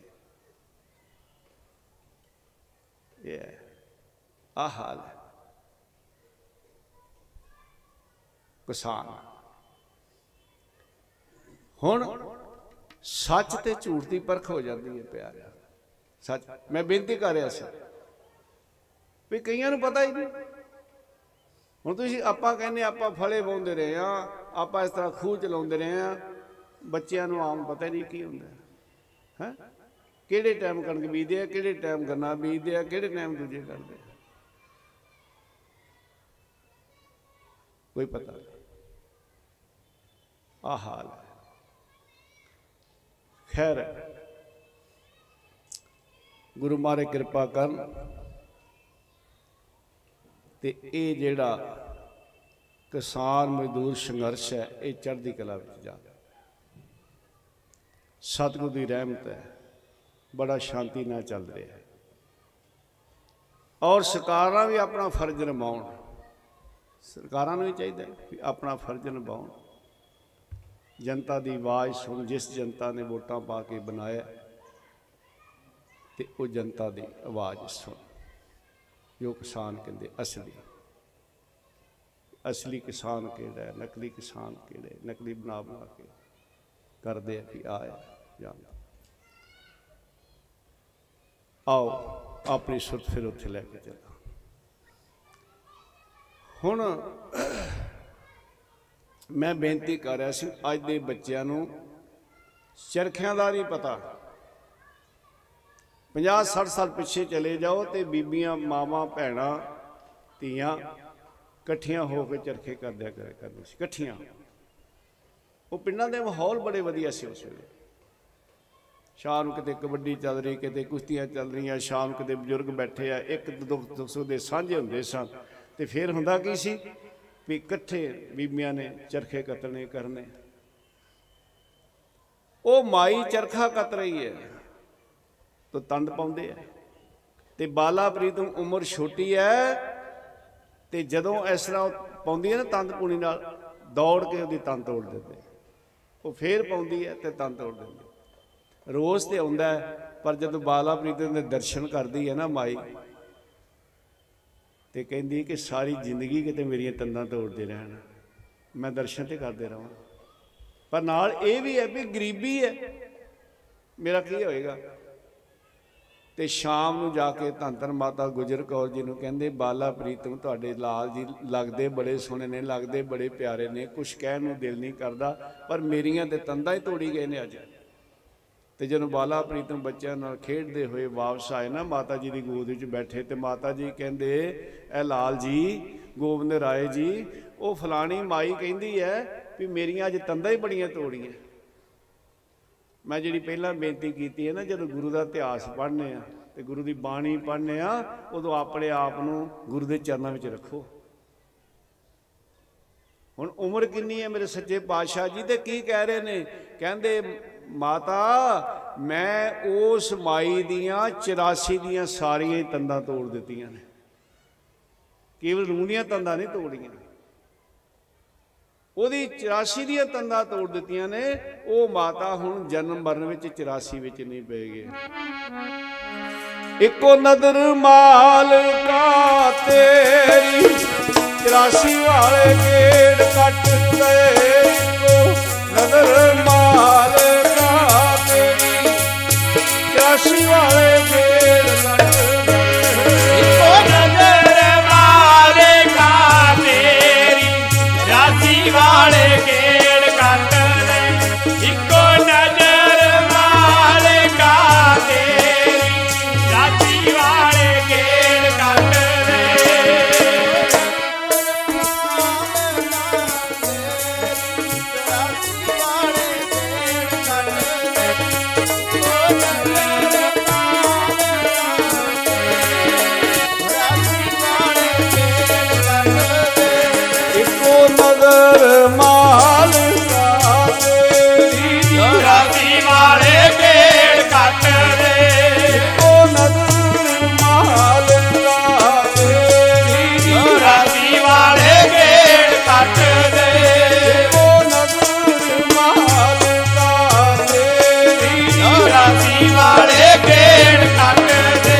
ये है आ हाल है किसान। हुण सच ते झूठ की परख हो जाती है प्यारा। सच मैं बेनती कर रहा सी भी कईयां नूं पता ही नहीं। हुण तुसीं आपां कहने आपां फले वाउंदे रहे हां, आपां इस तरह खूह चलाउंदे रहे हां, बच्चिआं नूं आम पता नहीं की हुंदा है। किहड़े टाइम कणक बीजदे आ, किहड़े टाइम गन्ना बीजदे आ, किहड़े टाइम दूजे करदे आ, कोई पता नहीं। आ हाल है। खैर गुरु महाराज कृपा करन ते ये जिहड़ा किसान मजदूर संघर्ष है ये चढ़दी कला विच जा, सतगुरु की रहमत है, बड़ा शांति नाल चल रहा है। और सरकारां भी अपना फर्ज निभाउण, सरकारां नूं भी चाहिए भी अपना फर्ज निभाउण, जनता की आवाज़ सुन। जिस जनता ने वोटां पा के बनाया तो वो जनता की आवाज़ सुन। जो किसान कहते असली असली किसान केड़ा है, नकली किसान केड़े, नकली बना बना के करते भी आया जान। आओ अपनी सुरत फिर उत्थे लैके चला। हुण मैं बेनती कर रहा सी अज दे बच्चों नूं चरखियां दा नहीं पता। पचास सठ साल पिछे चले जाओ तो बीबियां मावां भैणां धीआं कट्ठियां होकर चरखे कर दिया करे करदी सी कट्ठियां। वो पिंडां दे माहौल बड़े वधिया सी उस वेले। शाम किते कबड्डी चल रही, किते कुश्तियां चल रही, शाम किते बजुर्ग बैठे आ, एक दुख दुख सुख दे साझे हुंदे सन। ते फिर हुंदा की सी भी कट्ठे बीबियां ने चरखे कतने करने। वो माई चरखा कत रही है तो तंद पाउंदे है, ते बाला प्रीतम उम्र छोटी है, ते जदों इस तरह पाउंदी है ना तंद पूनी नाल दौड़ के उसदी तंद तोड़ देंदे। वो फिर पाउंदी है ते तंद तोड़ देंदे। रोज़ ते आउंदा है, पर जदों बाला प्रीतम दे दर्शन करदी है ना माई, तो कहती कि सारी जिंदगी किते मेरिया तंदां तोड़ते रहन, मैं दर्शन तो करते रहा। पर नाल ये भी है भी गरीबी है, मेरा की होएगा। तो शाम नूं जाके धन धन माता गुजर कौर जी नूं कहंदे बाला प्रीतम तुहाडे लाल जी लगदे बड़े सोहणे ने, लगदे बड़े प्यारे ने, कुछ कहण नूं दिल नहीं करदा, पर मेरियां ते तंदां ही तोड़ी गए ने अज। तो जदों बाला प्रीतम बच्चों नाल खेडदे हुए वापस आए ना, माता जी की गोद विच बैठे, तो माता जी कहंदे ए लाल जी गोबिंद राय जी, वो फलानी माई कहंदी है भी मेरियां अज तंदां ही बड़ियां तोड़ियां। मैं जी पहला बेनती की है ना, जो गुरु का इतिहास पढ़ने तो गुरु की बाणी पढ़ने उदों अपने आप नूं गुरु के चरणों में रखो। हुण उम्र कितनी है मेरे सच्चे पातशाह जी, तो की कह रहे ने, कहंदे माता मैं उस माई दियां चौरासी दियां सारियां ही तंदां तोड़ दित्तियां ने, केवल रूनियां तंदां नहीं तोड़ियां, ਉਹਦੀ चौरासी ਦੀਆਂ ਤੰਦਾਂ ਤੋੜ ਦਿੱਤੀਆਂ ਨੇ। ਉਹ ਮਾਤਾ ਹੁਣ ਜਨਮ ਮਰਨ ਵਿੱਚ ਚੁਰਾਸੀ ਵਿੱਚ ਨਹੀਂ ਪੈ ਗਏ। ਇੱਕੋ ਨਦਰ ਮਾਲਕਾ ਤੇਰੀ ਚੁਰਾਸੀ ਵਾਲੇ ਗੇੜ ਕੱਟ ਗਏ, ਇੱਕੋ नजर मालिका तेरी चौरासी वाले गेड़ इको नजर मालिका तेरी चौरासी वाले गेड़ कट दे। इको नजर मालिका तेरी चौरासी वाले गेड़ कट दे। इको नजर मालिका तेरी चौरासी वाले गेड़ कट दे। इको नजर मालिका तेरी चौरासी वाले गेड़ कट दे। इको नजर मालिका तेरी चौरासी वाले गेड़ कट दे।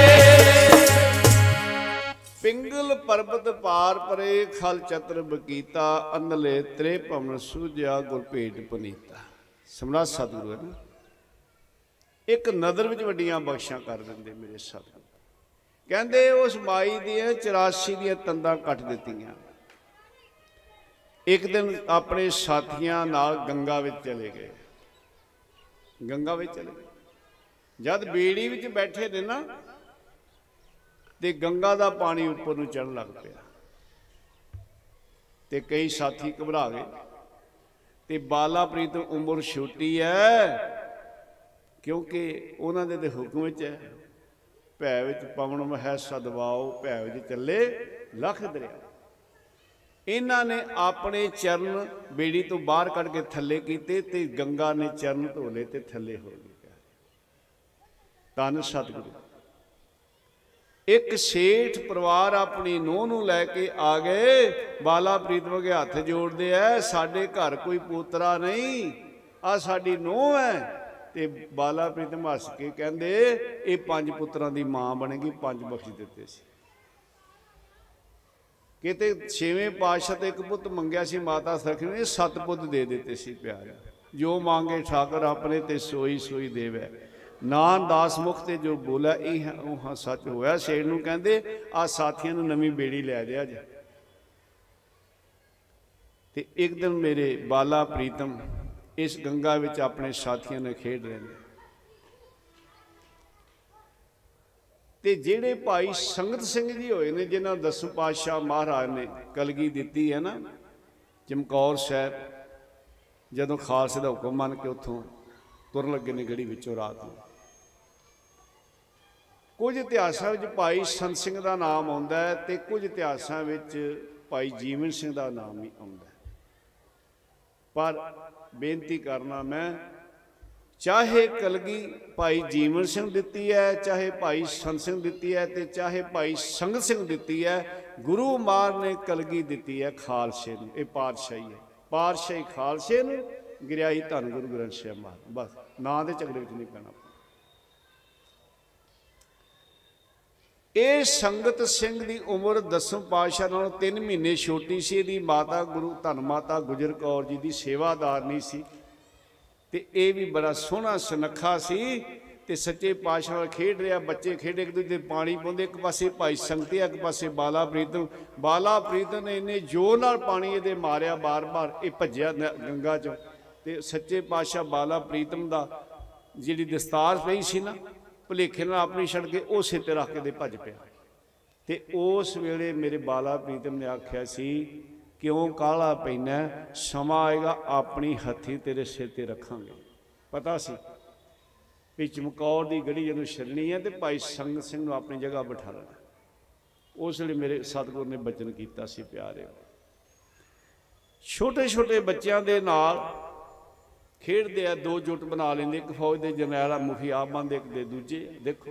पिंगल पर्वत पार परे खल चतर बकीता अनले त्रे भवन सूझिया गुरभेट पुनीता। ਸਮਰਾਟ ਸਤਿਗੁਰੂ ਹੈ ਨਾ, ਇੱਕ ਨਦਰ ਵਿੱਚ ਵੱਡੀਆਂ ਬਖਸ਼ਾਂ ਕਰ ਦਿੰਦੇ ਮੇਰੇ ਸਤਿਗੁਰੂ। ਕਹਿੰਦੇ ਉਸ ਮਾਈ ਦੀਆਂ ਚੁਰਾਸੀ ਦੀਆਂ ਤੰਦਾਂ ਕੱਟ ਦਿੱਤੀਆਂ। ਇੱਕ ਦਿਨ ਆਪਣੇ ਸਾਥੀਆਂ ਨਾਲ ਗੰਗਾ ਵਿੱਚ ਚਲੇ ਗਏ। ਗੰਗਾ ਵਿੱਚ ਚਲੇ ਗਏ, ਜਦ ਬੇੜੀ ਵਿੱਚ ਬੈਠੇ ਨੇ ਨਾ ਤੇ ਗੰਗਾ ਦਾ ਪਾਣੀ ਉੱਪਰ ਨੂੰ ਚੜ੍ਹਨ ਲੱਗ ਪਿਆ ਤੇ ਕਈ ਸਾਥੀ ਘਬਰਾ ਗਏ। ਤੇ ਬਾਲਾ ਪ੍ਰੀਤ ਉਮਰ ਛੋਟੀ ਹੈ, ਕਿਉਂਕਿ ਉਹਨਾਂ ਦੇ ਤੇ ਹੁਕਮ ਵਿੱਚ ਹੈ ਭੈ ਵਿੱਚ ਪਵਨ ਮਹਿ ਸਦਵਾਓ, ਭੈ ਵਿੱਚ ਚੱਲੇ ਲੱਖ ਦਰਿਆ। ਇਹਨਾਂ ਨੇ ਆਪਣੇ ਚਰਨ ਬੇੜੀ ਤੋਂ ਬਾਹਰ ਕੱਢ ਕੇ ਥੱਲੇ ਕੀਤੇ ਤੇ ਗੰਗਾ ਨੇ ਚਰਨ ਧੋ ਲਏ ਤੇ ਥੱਲੇ ਹੋ ਗਏ। ਧੰਨ ਸਤਿਗੁਰੂ। ਇੱਕ ਸੇਠ ਪਰਿਵਾਰ ਆਪਣੀ ਨੂੰਹ ਨੂੰ ਲੈ ਕੇ ਆ ਗਏ। ਬਾਲਾ ਪ੍ਰੀਤਮ ਅੱਗੇ ਹੱਥ ਜੋੜਦੇ ਐ, ਸਾਡੇ ਘਰ ਕੋਈ ਪੋਤਰਾ ਨਹੀਂ, ਆ ਸਾਡੀ ਨੂੰਹ ਹੈ। ਤੇ ਬਾਲਾ ਪ੍ਰੀਤਮ ਹੱਸ ਕੇ ਕਹਿੰਦੇ ਇਹ ਪੰਜ ਪੁੱਤਰਾਂ ਦੀ ਮਾਂ ਬਣੇਗੀ, ਪੰਜ ਬਖਸ਼ ਦਿੱਤੇ ਸੀ। ਕਿਤੇ ਛੇਵੇਂ ਪਾਤਸ਼ਾਹ ਤੇ ਇੱਕ ਪੁੱਤ ਮੰਗਿਆ ਸੀ ਮਾਤਾ ਸਖੀ ਨੇ, ਸੱਤ ਪੁੱਤ ਦੇ ਦਿੱਤੇ ਸੀ ਪਿਆਰੇ। ਜੋ ਮੰਗੇ ਠਾਕਰ ਆਪਣੇ ਤੇ ਸੋਈ ਸੋਈ ਦੇਵੈ, ਨਾਨ ਦਾਸ ਮੁਖ ਤੇ ਜੋ ਬੋਲਿਆ ਇਹ ਉਹ ਸੱਚ ਹੋਇਆ। ਸ਼ੇਰ ਨੂੰ ਕਹਿੰਦੇ ਆ ਸਾਥੀਆਂ ਨੂੰ ਨਵੀਂ ਬੇੜੀ ਲੈ ਦਿਆ ਜੇ। ਤੇ ਇੱਕ ਦਿਨ ਮੇਰੇ ਬਾਲਾ ਪ੍ਰੀਤਮ ਇਸ ਗੰਗਾ ਵਿੱਚ ਆਪਣੇ ਸਾਥੀਆਂ ਨਾਲ ਖੇਡ ਰਹੇ ਨੇ ਤੇ ਜਿਹੜੇ ਭਾਈ ਸੰਗਤ ਸਿੰਘ ਜੀ ਹੋਏ ਨੇ, ਜਿਨ੍ਹਾਂ ਦਸਮ ਪਾਤਸ਼ਾਹ ਮਹਾਰਾਜ ਨੇ ਕਲਗੀ ਦਿੱਤੀ ਹੈ ਨਾ ਚਮਕੌਰ ਸਾਹਿਬ, ਜਦੋਂ ਖਾਲਸੇ ਦਾ ਹੁਕਮ ਮੰਨ ਕੇ ਉੱਥੋਂ ਤੁਰਨ ਲੱਗੇ ਨੇ ਗੜੀ ਵਿੱਚੋਂ ਰਾਤ ਨੂੰ। ਕੁਝ ਇਤਿਹਾਸਾਂ ਵਿੱਚ ਭਾਈ ਸੰਤ ਸਿੰਘ ਦਾ ਨਾਮ ਆਉਂਦਾ ਹੈ ਤੇ ਕੁਝ ਇਤਿਹਾਸਾਂ ਵਿੱਚ ਭਾਈ ਜੀਵਨ ਸਿੰਘ ਦਾ ਨਾਮ ਹੀ ਆਉਂਦਾ ਹੈ। ਪਰ ਬੇਨਤੀ ਕਰਨਾ ਮੈਂ, ਚਾਹੇ ਕਲਗੀ ਭਾਈ ਜੀਵਨ ਸਿੰਘ ਦਿੱਤੀ ਹੈ, ਚਾਹੇ ਭਾਈ ਸੰਤ ਸਿੰਘ ਦਿੱਤੀ ਹੈ ਤੇ ਚਾਹੇ ਭਾਈ ਸੰਗਤ ਸਿੰਘ ਦਿੱਤੀ ਹੈ, ਗੁਰੂ ਮਾਰ ਨੇ ਕਲਗੀ ਦਿੱਤੀ ਹੈ ਖਾਲਸੇ ਨੂੰ। ਇਹ ਪਾਤਸ਼ਾਹੀ ਹੈ, ਪਾਤਸ਼ਾਹੀ ਖਾਲਸੇ ਨੂੰ, ਗਿਰਿਆਈ ਧੰਨ ਗੁਰੂ ਗ੍ਰੰਥ ਸਾਹਿਬ ਮਹਾਰਾਜ। ਬਸ ਨਾਂ ਦੇ ਝਗੜੇ ਵਿੱਚ ਨਹੀਂ ਪੈਣਾ। ਇਹ ਸੰਗਤ ਸਿੰਘ ਦੀ ਉਮਰ ਦਸਮ ਪਾਤਸ਼ਾਹ ਨਾਲੋਂ ਤਿੰਨ ਮਹੀਨੇ ਛੋਟੀ ਸੀ। ਇਹਦੀ ਮਾਤਾ ਗੁਰੂ ਧੰਨ ਮਾਤਾ ਗੁਜਰ ਕੌਰ ਜੀ ਦੀ ਸੇਵਾਦਾਰਨੀ ਸੀ ਤੇ ਇਹ ਵੀ ਬੜਾ ਸੋਹਣਾ ਸੁਨੱਖਾ ਸੀ ਤੇ ਸੱਚੇ ਪਾਤਸ਼ਾਹ ਨਾਲ ਖੇਡ ਰਿਹਾ। ਬੱਚੇ ਖੇਡ ਇੱਕ ਦੂਜੇ ਪਾਣੀ ਪਾਉਂਦੇ, ਇੱਕ ਪਾਸੇ ਭਾਈ ਸੰਗਤੀ, ਇੱਕ ਪਾਸੇ ਬਾਲਾ ਪ੍ਰੀਤਮ। ਬਾਲਾ ਪ੍ਰੀਤਮ ਨੇ ਇੰਨੇ ਜ਼ੋਰ ਨਾਲ ਪਾਣੀ ਇਹਦੇ ਮਾਰਿਆ, ਬਾਰ-ਬਾਰ ਇਹ ਭੱਜਿਆ ਗੰਗਾ 'ਚੋਂ ਤੇ ਸੱਚੇ ਪਾਤਸ਼ਾਹ ਬਾਲਾ ਪ੍ਰੀਤਮ ਦਾ ਜਿਹੜੀ ਦਸਤਾਰ ਪਈ ਸੀ ਨਾ, ਭੁਲੇਖੇ ਨਾਲ ਆਪਣੀ ਛੱਡ ਕੇ ਉਹ ਸਿਰ 'ਤੇ ਰੱਖ ਕੇ ਦੇ ਭੱਜ ਪਿਆ। ਤੇ ਉਸ ਵੇਲੇ ਮੇਰੇ ਬਾਲਾ ਪ੍ਰੀਤਮ ਨੇ ਆਖਿਆ ਸੀ, ਕਿਉਂ ਕਾਹਲਾ ਪੈਣਾ, ਸਮਾਂ ਆਏਗਾ ਆਪਣੀ ਹੱਥੀ ਤੇਰੇ ਸਿਰ 'ਤੇ ਰੱਖਾਂਗੇ। ਪਤਾ ਸੀ ਵੀ ਚਮਕੌਰ ਦੀ ਗੜੀ ਜਦੋਂ ਛੱਡਣੀ ਹੈ ਤੇ ਭਾਈ ਸੰਗਤ ਸਿੰਘ ਨੂੰ ਆਪਣੀ ਜਗ੍ਹਾ ਬਿਠਾ ਲੈਣਾ। ਉਸ ਵੇਲੇ ਮੇਰੇ ਸਤਿਗੁਰ ਨੇ ਬਚਨ ਕੀਤਾ ਸੀ ਪਿਆਰਿਓ। ਛੋਟੇ ਛੋਟੇ ਬੱਚਿਆਂ ਦੇ ਨਾਲ ਖੇਡਦੇ ਆ, ਦੋ ਜੁੱਟ ਬਣਾ ਲੈਂਦੇ, ਇੱਕ ਫੌਜ ਦੇ ਜਰਨੈਲ ਆ ਮੁਖੀ ਆਪ ਬੰਦੇ, ਇੱਕ ਦੇ ਦੂਜੇ। ਦੇਖੋ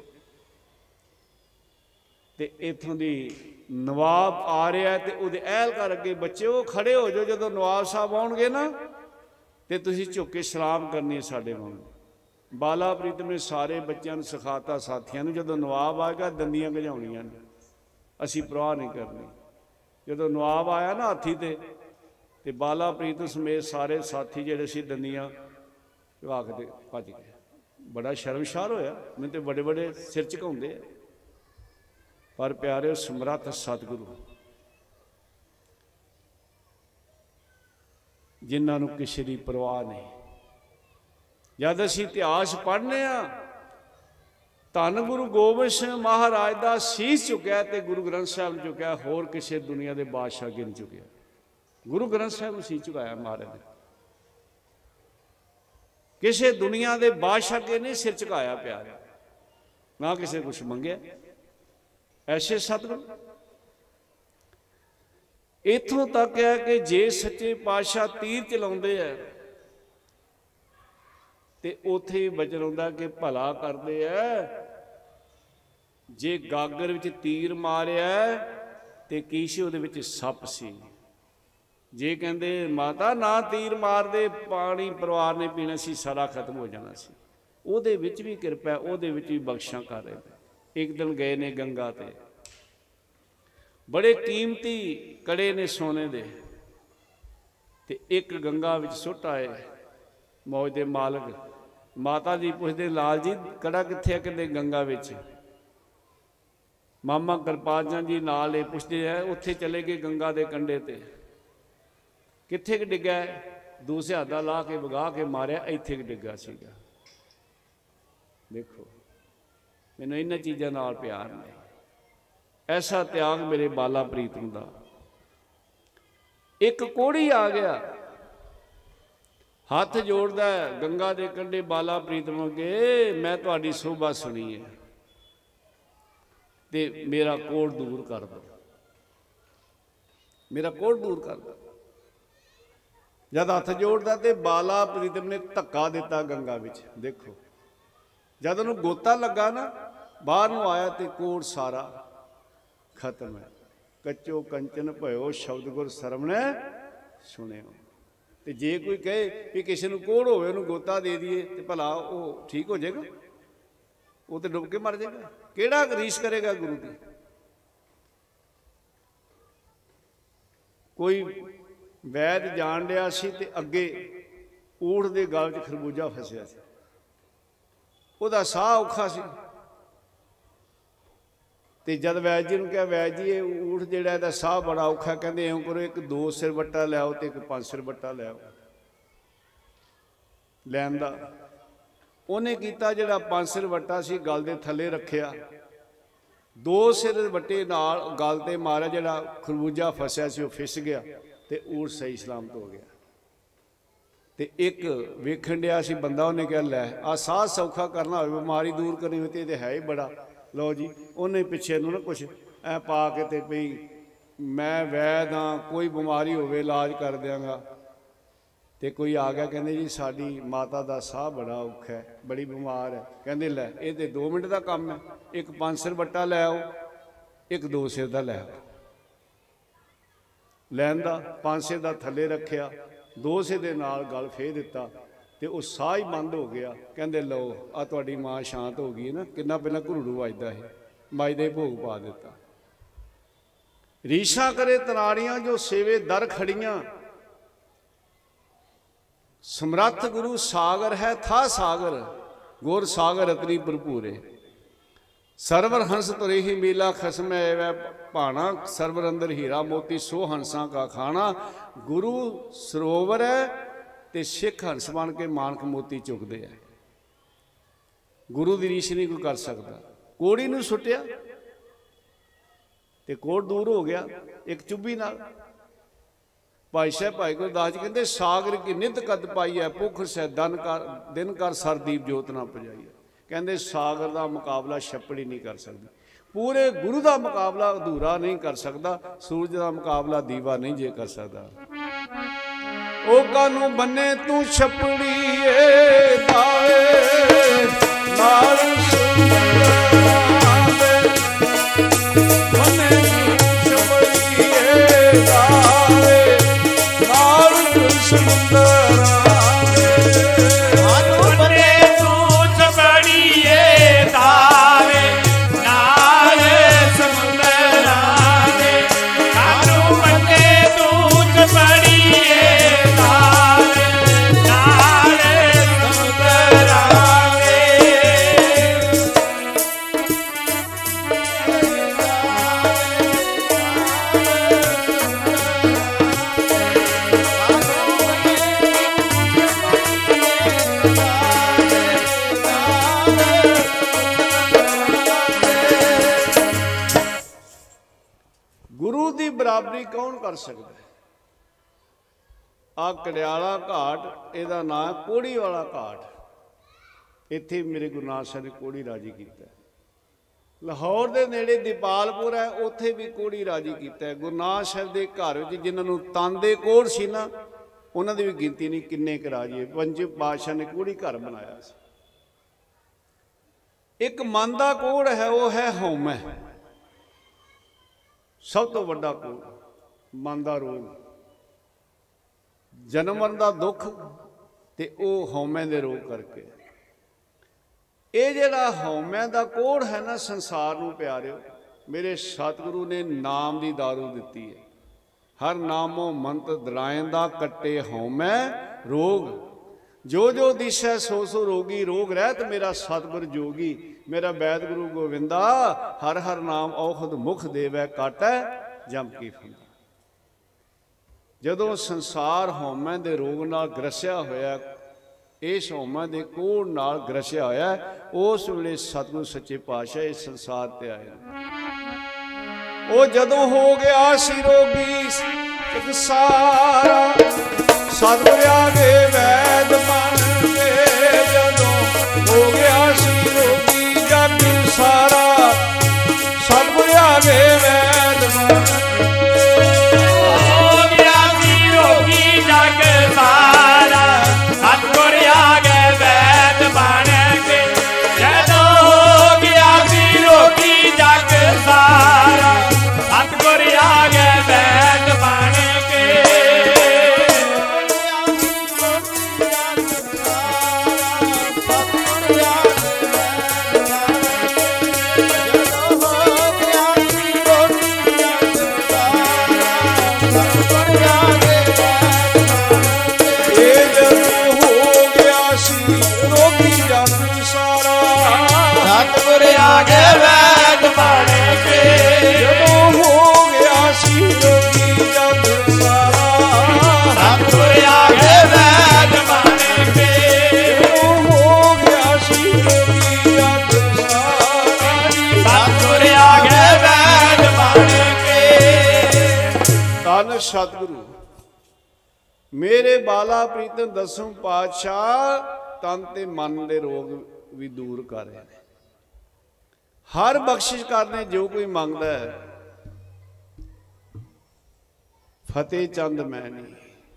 ਤੇ ਇਥੋਂ ਦੀ ਨਵਾਬ ਆ ਰਿਹਾ ਤੇ ਉਹਦੇ ਅਹਿਲਕਾਰ ਅੱਗੇ ਬੱਚੇ ਉਹ ਖੜੇ ਹੋ ਜਾਓ, ਜਦੋਂ ਨਵਾਬ ਸਾਹਿਬ ਆਉਣਗੇ ਨਾ ਤੇ ਤੁਸੀਂ ਝੁੱਕ ਕੇ ਸਲਾਮ ਕਰਨੀ ਹੈ ਸਾਡੇ ਵਾਂਗ। ਬਾਲਾ ਪ੍ਰੀਤਮ ਨੇ ਸਾਰੇ ਬੱਚਿਆਂ ਨੂੰ ਸਿਖਾਤਾ, ਸਾਥੀਆਂ ਨੂੰ, ਜਦੋਂ ਨਵਾਬ ਆਏਗਾ ਦੰਦੀਆਂ ਗਜਾਉਣੀਆਂ ਨੇ, ਅਸੀਂ ਪਰਵਾਹ ਨਹੀਂ ਕਰਨੀ। ਜਦੋਂ ਨਵਾਬ ਆਇਆ ਨਾ ਹਾਥੀ ਤੇ ਤੇ ਬਾਲਾ ਪ੍ਰੀਤ ਸਮੇਤ ਸਾਰੇ ਸਾਥੀ ਜਿਹੜੇ ਸੀ ਦੰਦੀਆਂ ਝੁਕਾ ਕੇ ਭੱਜ ਗਏ। ਬੜਾ ਸ਼ਰਮਸ਼ਾਰ ਹੋਇਆ, ਮੈਨੂੰ ਤੇ ਬੜੇ ਬੜੇ ਸਿਰ ਝੁਕਾਉਂਦੇ ਆ। ਪਰ ਪਿਆਰਿਓ, ਸਮਰੱਥ ਸਤਿਗੁਰੂ ਜਿਨ੍ਹਾਂ ਨੂੰ ਕਿਸੇ ਦੀ ਪਰਵਾਹ ਨਹੀਂ। ਜਦ ਅਸੀਂ ਇਤਿਹਾਸ ਪੜ੍ਹਨੇ ਆ, ਧੰਨ ਗੁਰੂ ਗੋਬਿੰਦ ਸਿੰਘ ਮਹਾਰਾਜ ਦਾ ਸੀਸ ਝੁਕਿਆ ਤੇ ਗੁਰੂ ਗ੍ਰੰਥ ਸਾਹਿਬ ਨੂੰ ਝੁਕਿਆ, ਹੋਰ ਕਿਸੇ ਦੁਨੀਆ ਦੇ ਬਾਦਸ਼ਾਹ ਅੱਗੇ ਨਹੀਂ ਝੁਕਿਆ। ਗੁਰੂ ਗ੍ਰੰਥ ਸਾਹਿਬ ਨੂੰ ਸੀਸ ਝੁਕਾਇਆ ਮਹਾਰਾਜ ਨੇ, ਕਿਸੇ ਦੁਨੀਆ ਦੇ ਬਾਦਸ਼ਾਹ ਅੱਗੇ ਨਹੀਂ ਸਿਰ ਝੁਕਾਇਆ ਪਿਆਰਿਆ, ਨਾ ਕਿਸੇ ਕੁਛ ਮੰਗਿਆ। ਐਸੇ ਸਤਿਗੁਰੂ ਇੱਥੋਂ ਤੱਕ ਹੈ ਕਿ ਜੇ ਸੱਚੇ ਪਾਤਸ਼ਾਹ ਤੀਰ ਚਲਾਉਂਦੇ ਆ ਤੇ ਉੱਥੇ ਹੀ ਬਚਨ ਹੁੰਦਾ ਕਿ ਭਲਾ ਕਰਦੇ ਆ। ਜੇ ਗਾਗਰ ਵਿੱਚ ਤੀਰ ਮਾਰਿਆ ਤੇ ਕੀ ਸੀ? ਉਹਦੇ ਵਿੱਚ ਸੱਪ ਸੀ। ਜੇ ਕਹਿੰਦੇ ਮਾਤਾ ਨਾ ਤੀਰ ਮਾਰਦੇ, ਪਾਣੀ ਪਰਿਵਾਰ ਨੇ ਪੀਣਾ ਸੀ, ਸਾਰਾ ਖਤਮ ਹੋ ਜਾਣਾ ਸੀ। ਉਹਦੇ ਵਿੱਚ ਵੀ ਕਿਰਪਾ, ਉਹਦੇ ਵਿੱਚ ਵੀ ਬਖਸ਼ਾਂ ਕਰ ਰਹੇ। ਇੱਕ ਦਿਨ ਗਏ ਨੇ ਗੰਗਾ ਤੇ, ਬੜੇ ਕੀਮਤੀ ਕੜੇ ਨੇ ਸੋਨੇ ਦੇ, ਤੇ ਇੱਕ ਗੰਗਾ ਵਿੱਚ ਸੁੱਟ ਆਏ ਮੌਜ ਦੇ ਮਾਲਕ। ਮਾਤਾ ਜੀ ਪੁੱਛਦੇ, ਲਾਲ ਜੀ ਕੜਾ ਕਿੱਥੇ ਆ? ਕਹਿੰਦੇ ਗੰਗਾ ਵਿੱਚ। ਮਾਮਾ ਕਿਰਪਾਲ ਚੰਦ ਜੀ ਨਾਲ ਇਹ ਪੁੱਛਦੇ ਹੈ, ਉੱਥੇ ਚਲੇ ਗਏ ਗੰਗਾ ਦੇ ਕੰਢੇ ਤੇ। ਕਿੱਥੇ ਕਿ ਡਿੱਗਾ? ਦੂਸਰੇ ਹੱਥ ਦਾ ਲਾ ਕੇ ਵਗਾ ਕੇ ਮਾਰਿਆ, ਇੱਥੇ ਕਿ ਡਿੱਗਾ ਸੀਗਾ। ਦੇਖੋ, ਮੈਨੂੰ ਇਹਨਾਂ ਚੀਜ਼ਾਂ ਨਾਲ ਪਿਆਰ ਨਹੀਂ। ਐਸਾ ਤਿਆਗ ਮੇਰੇ ਬਾਲਾ ਪ੍ਰੀਤਮ ਦਾ। ਇੱਕ ਕੋੜੀ ਆ ਗਿਆ, ਹੱਥ ਜੋੜਦਾ ਗੰਗਾ ਦੇ ਕੰਢੇ ਬਾਲਾ ਪ੍ਰੀਤਮ ਅੱਗੇ, ਮੈਂ ਤੁਹਾਡੀ ਸੋਭਾ ਸੁਣੀ ਹੈ ਤੇ ਮੇਰਾ ਕੋੜ ਦੂਰ ਕਰ ਦਿਓ, ਮੇਰਾ ਕੋੜ ਦੂਰ ਕਰ ਦਿਓ। ਜਦ ਹੱਥ ਜੋੜਦਾ ਤੇ ਬਾਲਾ ਪ੍ਰੀਤਮ ਨੇ ਧੱਕਾ ਦਿੱਤਾ ਗੰਗਾ ਵਿੱਚ। ਦੇਖੋ, ਜਦ ਉਹਨੂੰ ਗੋਤਾ ਲੱਗਾ ਨਾ, ਬਾਹਰ ਨੂੰ ਆਇਆ ਤੇ ਕੋੜ ਸਾਰਾ ਖਤਮ ਹੈ। ਕੱਚੋ ਕੰਚਨ ਭਇਓ ਸ਼ਬਦ ਗੁਰ ਸਰਵਣ ਸੁਣਿਓ। ਤੇ ਜੇ ਕੋਈ ਕਹੇ ਵੀ ਕਿਸੇ ਨੂੰ ਕੋੜ ਹੋਵੇ ਉਹਨੂੰ ਗੋਤਾ ਦੇ ਦਈਏ ਤੇ ਭਲਾ ਉਹ ਠੀਕ ਹੋ ਜਾਏਗਾ? ਉਹ ਤੇ ਡੁੱਬ ਕੇ ਮਰ ਜਾਏਗਾ। ਕਿਹੜਾ ਰੀਸ ਕਰੇਗਾ ਗੁਰੂ ਦੀ? ਕੋਈ ਵੈਦ ਜਾਣ ਲਿਆ ਸੀ ਤੇ ਅੱਗੇ ਊਠ ਦੇ ਗਲ 'ਚ ਖਰਬੂਜਾ ਫਸਿਆ ਸੀ, ਉਹਦਾ ਸਾਹ ਔਖਾ ਸੀ। ਤੇ ਜਦ ਵੈਦ ਜੀ ਨੂੰ ਕਿਹਾ, ਵੈਦ ਜੀ ਇਹ ਊਠ ਜਿਹੜਾ ਇਹਦਾ ਸਾਹ ਬੜਾ ਔਖਾ, ਕਹਿੰਦੇ ਇਉਂ ਕਰੋ ਇੱਕ ਦੋ ਸਿਰ ਵੱਟਾ ਲਿਆਓ ਤੇ ਇੱਕ ਪੰਜ ਸਿਰ ਵੱਟਾ ਲਿਆਓ। ਲੈਣ ਦਾ ਉਹਨੇ ਕੀਤਾ, ਜਿਹੜਾ ਪੰਜ ਸਿਰ ਵੱਟਾ ਸੀ ਗਲ ਦੇ ਥੱਲੇ ਰੱਖਿਆ, ਦੋ ਸਿਰ ਵੱਟੇ ਨਾਲ ਗਲ ਤੇ ਮਾਰਿਆ, ਜਿਹੜਾ ਖਰਬੂਜਾ ਫਸਿਆ ਸੀ ਉਹ ਫਿਸ ਗਿਆ ਤੇ ਊਠ ਸਹੀ ਸਲਾਮਤ ਹੋ ਗਿਆ। ਤੇ ਇੱਕ ਵੇਖਣ ਡਿਆ ਸੀ ਬੰਦਾ, ਉਹਨੇ ਕਿਹਾ ਲੈ ਆ ਸਾਹ ਸੌਖਾ ਕਰਨਾ ਹੋਵੇ, ਬਿਮਾਰੀ ਦੂਰ ਕਰਨੀ ਹੋਵੇ ਤੇ ਇਹ ਤੇ ਹੈ ਹੀ ਬੜਾ। ਲਓ ਜੀ, ਉਹਨੇ ਪਿੱਛੇ ਨੂੰ ਨਾ ਕੁਛ ਐ ਪਾ ਕੇ ਤੇ ਭਈ ਮੈਂ ਵੈਦ ਹਾਂ, ਕੋਈ ਬਿਮਾਰੀ ਹੋਵੇ ਇਲਾਜ ਕਰ ਦਿਆਂਗਾ। ਤੇ ਕੋਈ ਆ ਗਿਆ, ਕਹਿੰਦੇ ਜੀ ਸਾਡੀ ਮਾਤਾ ਦਾ ਸਾਹ ਬੜਾ ਔਖਾ ਹੈ, ਬੜੀ ਬਿਮਾਰ ਹੈ। ਕਹਿੰਦੇ ਲੈ ਇਹ ਤੇ ਦੋ ਮਿੰਟ ਦਾ ਕੰਮ ਹੈ, ਇੱਕ ਪੰਜ ਸਿਰ ਵੱਟਾ ਲੈ ਆਓ, ਇੱਕ ਦੋ ਸਿਰ ਦਾ ਲੈ ਆਓ। ਲੈਣ ਦਾ ਪੰਜ ਸਿਰ ਦਾ ਥੱਲੇ ਰੱਖਿਆ, ਦੋ ਸਿਰ ਦੇ ਨਾਲ ਗਲ ਫੇਰ ਦਿੱਤਾ ਤੇ ਉਹ ਸਾਹ ਹੀ ਬੰਦ ਹੋ ਗਿਆ। ਕਹਿੰਦੇ ਲਓ ਆ ਤੁਹਾਡੀ ਮਾਂ ਸ਼ਾਂਤ ਹੋ ਗਈ ਨਾ। ਕਿੰਨਾ ਪਹਿਲਾਂ ਘੁਰੜੂ ਵੱਜਦਾ ਸੀ, ਵੱਜਦੇ ਭੋਗ ਪਾ ਦਿੱਤਾ। ਰੀਸ਼ਾ ਕਰੇ ਤਨਾੜੀਆਂ ਜੋ ਸੇਵੇ ਦਰ ਖੜੀਆਂ, ਸਮਰੱਥ ਗੁਰੂ ਸਾਗਰ ਹੈ ਥਾ ਸਾਗਰ, ਗੁਰ ਸਾਗਰ ਅਤਰੀ ਭਰਪੂਰੇ। ਸਰਵਰ ਹੰਸ ਤੁਰੇ ਹੀ ਮੇਲਾ ਖਸਮ ਐ ਭਾਣਾ, ਸਰਵਰ ਅੰਦਰ ਹੀਰਾ ਮੋਤੀ ਸੋ ਹੰਸਾਂ ਕਾ ਖਾਣਾ। ਗੁਰੂ ਸਰੋਵਰ ਹੈ ਤੇ ਸਿੱਖ ਹੰਸ ਬਣ ਕੇ ਮਾਨਕ ਮੋਤੀ ਚੁੱਕਦੇ ਆ। ਗੁਰੂ ਦੀ ਰੀਸ ਨਹੀਂ ਕੋਈ ਕਰ ਸਕਦਾ। ਕੋੜੀ ਨੂੰ ਸੁੱਟਿਆ ਤੇ ਕੋੜ ਦੂਰ ਹੋ ਗਿਆ ਇੱਕ ਚੁੱਭੀ ਨਾਲ। ਭਾਈ ਸਾਹਿਬ ਭਾਈ ਗੁਰਦਾਸ ਜੀ ਕਹਿੰਦੇ ਸਾਗਰ ਕੀ ਨਿਤ ਕਦ ਪਾਈ ਹੈ, ਭੁੱਖ ਸੈ ਦਨ ਕਰ ਦਿਨ ਕਰ ਸਰਦੀਪ ਜੋਤ ਨਾ ਪਜਾਈ। ਕਹਿੰਦੇ ਸਾਗਰ ਦਾ ਮੁਕਾਬਲਾ ਛੱਪੜੀ ਨਹੀਂ ਕਰ ਸਕਦੀ, ਪੂਰੇ ਗੁਰੂ ਦਾ ਮੁਕਾਬਲਾ ਅਧੂਰਾ ਨਹੀਂ ਕਰ ਸਕਦਾ, ਸੂਰਜ ਦਾ ਮੁਕਾਬਲਾ ਦੀਵਾ ਨਹੀਂ ਜੇ ਕਰ ਸਕਦਾ। ਉਹ ਕਾਨੂੰ ਬੰਨੇ ਤੂੰ ਛੱਪੜੀਏ ਦਾਏ ਨਾਲ ਬੰਨੇ ਤੂੰ ਛੱਪੜੀਏ ਦਾਏ ਨਾਲ ਸੁੰਦਰ ਬੜੀ ਬਰਾਬਰੀ ਕੌਣ ਕਰ ਸਕਦਾ? ਆ ਕੜਿਆਲਾ ਘਾਟ, ਇਹਦਾ ਨਾਂ ਕੋੜੀ ਵਾਲਾ ਘਾਟ। ਇੱਥੇ ਮੇਰੇ ਗੁਰੂ ਨਾਨਕ ਸਾਹਿਬ ਨੇ ਕੋੜੀ ਰਾਜੀ ਕੀਤਾ। ਲਾਹੌਰ ਦੇ ਨੇੜੇ ਦੀਪਾਲਪੁਰ ਹੈ, ਉੱਥੇ ਵੀ ਕੋੜੀ ਰਾਜੀ ਕੀਤਾ। ਗੁਰੂ ਨਾਨਕ ਸਾਹਿਬ ਦੇ ਘਰ ਵਿੱਚ ਜਿਨ੍ਹਾਂ ਨੂੰ ਤਨ ਦੇ ਕੋੜ ਸੀ ਨਾ, ਉਹਨਾਂ ਦੀ ਵੀ ਗਿਣਤੀ ਨਹੀਂ ਕਿੰਨੇ ਕੁ ਰਾਜੇ। ਪੰਜ ਪਾਤਸ਼ਾਹ ਨੇ ਕੋੜੀ ਘਰ ਬਣਾਇਆ ਸੀ। ਇੱਕ ਮਨ ਦਾ ਕੋੜ ਹੈ, ਉਹ ਹੈ ਹਉਮੈ। ਸਭ ਤੋਂ ਵੱਡਾ ਕੋੜ ਮਨ ਦਾ ਰੋਗ, ਜਨਮ ਮਰਨ ਦਾ ਦੁੱਖ, ਤੇ ਉਹ ਹਉਮੈ ਦੇ ਰੋਗ ਕਰਕੇ। ਇਹ ਜਿਹੜਾ ਹਉਮੈ ਦਾ ਕੋੜ ਹੈ ਨਾ ਸੰਸਾਰ ਨੂੰ ਪਿਆਰਿਓ, ਮੇਰੇ ਸਤਿਗੁਰੂ ਨੇ ਨਾਮ ਦੀ ਦਾਰੂ ਦਿੱਤੀ ਹੈ। ਹਰ ਨਾਮੋ ਮੰਤ ਦਰਾਇੰਦਾ ਕੱਟੇ ਹਉਮੈ ਰੋਗ, ਜੋ ਜੋ ਦਿਸੈ ਸੋ ਸੋ ਰੋਗੀ। ਰੋਗ ਰਹਿਤ ਮੇਰਾ ਸਤਿਗੁਰ ਜੋਗੀ, ਮੇਰਾ ਵੈਦ ਗੁਰੂ ਗੋਵਿੰਦਾ। ਹਰ ਹਰ ਨਾਮ ਔਖਦ ਮੁਖ ਦੇਵੈ ਕਾਟੈ ਜਮ ਕੀ ਫੁੰਦਾ। ਜਦੋਂ ਸੰਸਾਰ ਹਉਮੈ ਦੇ ਰੋਗ ਨਾਲ ਗ੍ਰਸਿਆ ਹੋਇਆ, ਇਸ ਹਉਮੈ ਦੇ ਕੋੜ ਨਾਲ ਗ੍ਰਸਿਆ ਹੋਇਆ, ਉਸ ਵੇਲੇ ਸਤਿਗੁਰੂ ਸੱਚੇ ਪਾਤਸ਼ਾਹ ਇਸ ਸੰਸਾਰ ਤੇ ਆਏ। ਉਹ ਜਦੋਂ ਹੋ ਗਿਆ ਸੀ ਰੋਗੀ ਇੱਕ ਸਾਰਾ, ਸਤਿਗੁਰ ਆ ਗਏ ਵੈਦ ਬਣ ਕੇ। ਜਦੋਂ ਹੋ ਗਿਆ ਸੀ ਰੋਗੀ ਜਗ ਸਾਰਾ, ਸਤਿਗੁਰ ਆ ਗਏ ਵੈਦ ਬਣ ਕੇ। ਹੋ ਗਿਆ ਸੀ ਰੋਗੀ ਜਗ ਸਾਰਾ, ਸਤਿਗੁਰ ਆ ਗਏ ਵੈਦ ਬਣ ਕੇ। ਜਦੋਂ ਹੋ ਗਿਆ ਸੀ ਰੋਗੀ ਜਗ ਸਾਰਾ, ਸਤਿਗੁਰ ਆ ਗਏ ਵੈਦ ਬਣ ਕੇ। ਸਤਿਗੁਰ ਆ ਗਏ ਵੈਦ ਬਣ ਕੇ। ਜਦੋਂ ਹੋ ਗਿਆ ਸੀ ਰੋਗੀ ਜਗ ਸਾਰਾ, ਸਤਿਗੁਰ ਆ ਗਏ ਵੈਦ ਬਣ ਕੇ। ਜਦੋਂ ਹੋ ਗਿਆ ਸੀ ਰੋਗੀ ਜਗ ਸਾਰਾ, ਸਤਿਗੁਰ ਆ ਗਏ ਵੈਦ ਬਣ ਕੇ। ਧੰਨ ਸਤਿਗੁਰੂ ਮੇਰੇ ਬਾਲਾ ਪ੍ਰੀਤਮ ਦਸਮ ਪਾਤਸ਼ਾਹ ਤਨ ਤੇ ਮਨ ਦੇ ਰੋਗ ਵੀ ਦੂਰ ਕਰ ਰਹੇ ਨੇ। ਹਰ ਬਖਸ਼ਿਸ਼ ਕਰਨੇ ਜੋ ਕੋਈ ਮੰਗਦਾ ਹੈ। ਫਤਿਹ ਚੰਦ ਮੈਨੀ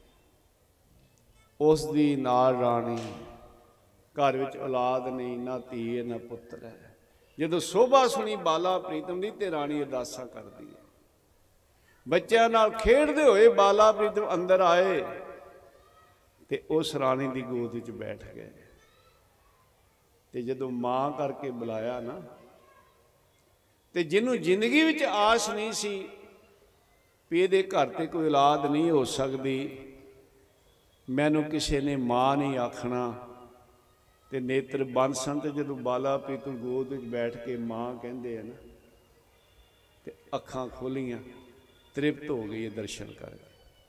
ਉਸ ਦੀ ਨਾਲ ਰਾਣੀ, ਘਰ ਵਿੱਚ ਔਲਾਦ ਨਹੀਂ, ਨਾ ਧੀ ਹੈ ਨਾ ਪੁੱਤਰ ਹੈ। ਜਦੋਂ ਸੋਭਾ ਸੁਣੀ ਬਾਲਾ ਪ੍ਰੀਤਮ ਦੀ ਤੇ ਰਾਣੀ ਅਰਦਾਸਾਂ ਕਰਦੀ ਹੈ। ਬੱਚਿਆਂ ਨਾਲ ਖੇਡਦੇ ਹੋਏ ਬਾਲਾ ਪ੍ਰੀਤਮ ਅੰਦਰ ਆਏ ਤੇ ਉਸ ਰਾਣੀ ਦੀ ਗੋਦ ਵਿੱਚ ਬੈਠ ਗਏ। ਤੇ ਜਦੋਂ ਮਾਂ ਕਰਕੇ ਬੁਲਾਇਆ ਨਾ, ਤੇ ਜਿਹਨੂੰ ਜ਼ਿੰਦਗੀ ਵਿੱਚ ਆਸ ਨਹੀਂ ਸੀ ਵੀ ਇਹਦੇ ਘਰ ਤੇ ਕੋਈ ਔਲਾਦ ਨਹੀਂ ਹੋ ਸਕਦੀ, ਮੈਨੂੰ ਕਿਸੇ ਨੇ ਮਾਂ ਨਹੀਂ ਆਖਣਾ, ਤੇ ਨੇਤਰ ਬੰਦ ਸਨ। ਤੇ ਜਦੋਂ ਬਾਲਾ ਪ੍ਰੀਤਮ ਗੋਦ ਵਿੱਚ ਬੈਠ ਕੇ ਮਾਂ ਕਹਿੰਦੇ ਆ ਨਾ, ਤੇ ਅੱਖਾਂ ਖੋਲੀਆਂ, ਤ੍ਰਿਪਤ ਹੋ ਗਈ ਦਰਸ਼ਨ ਕਰਕੇ।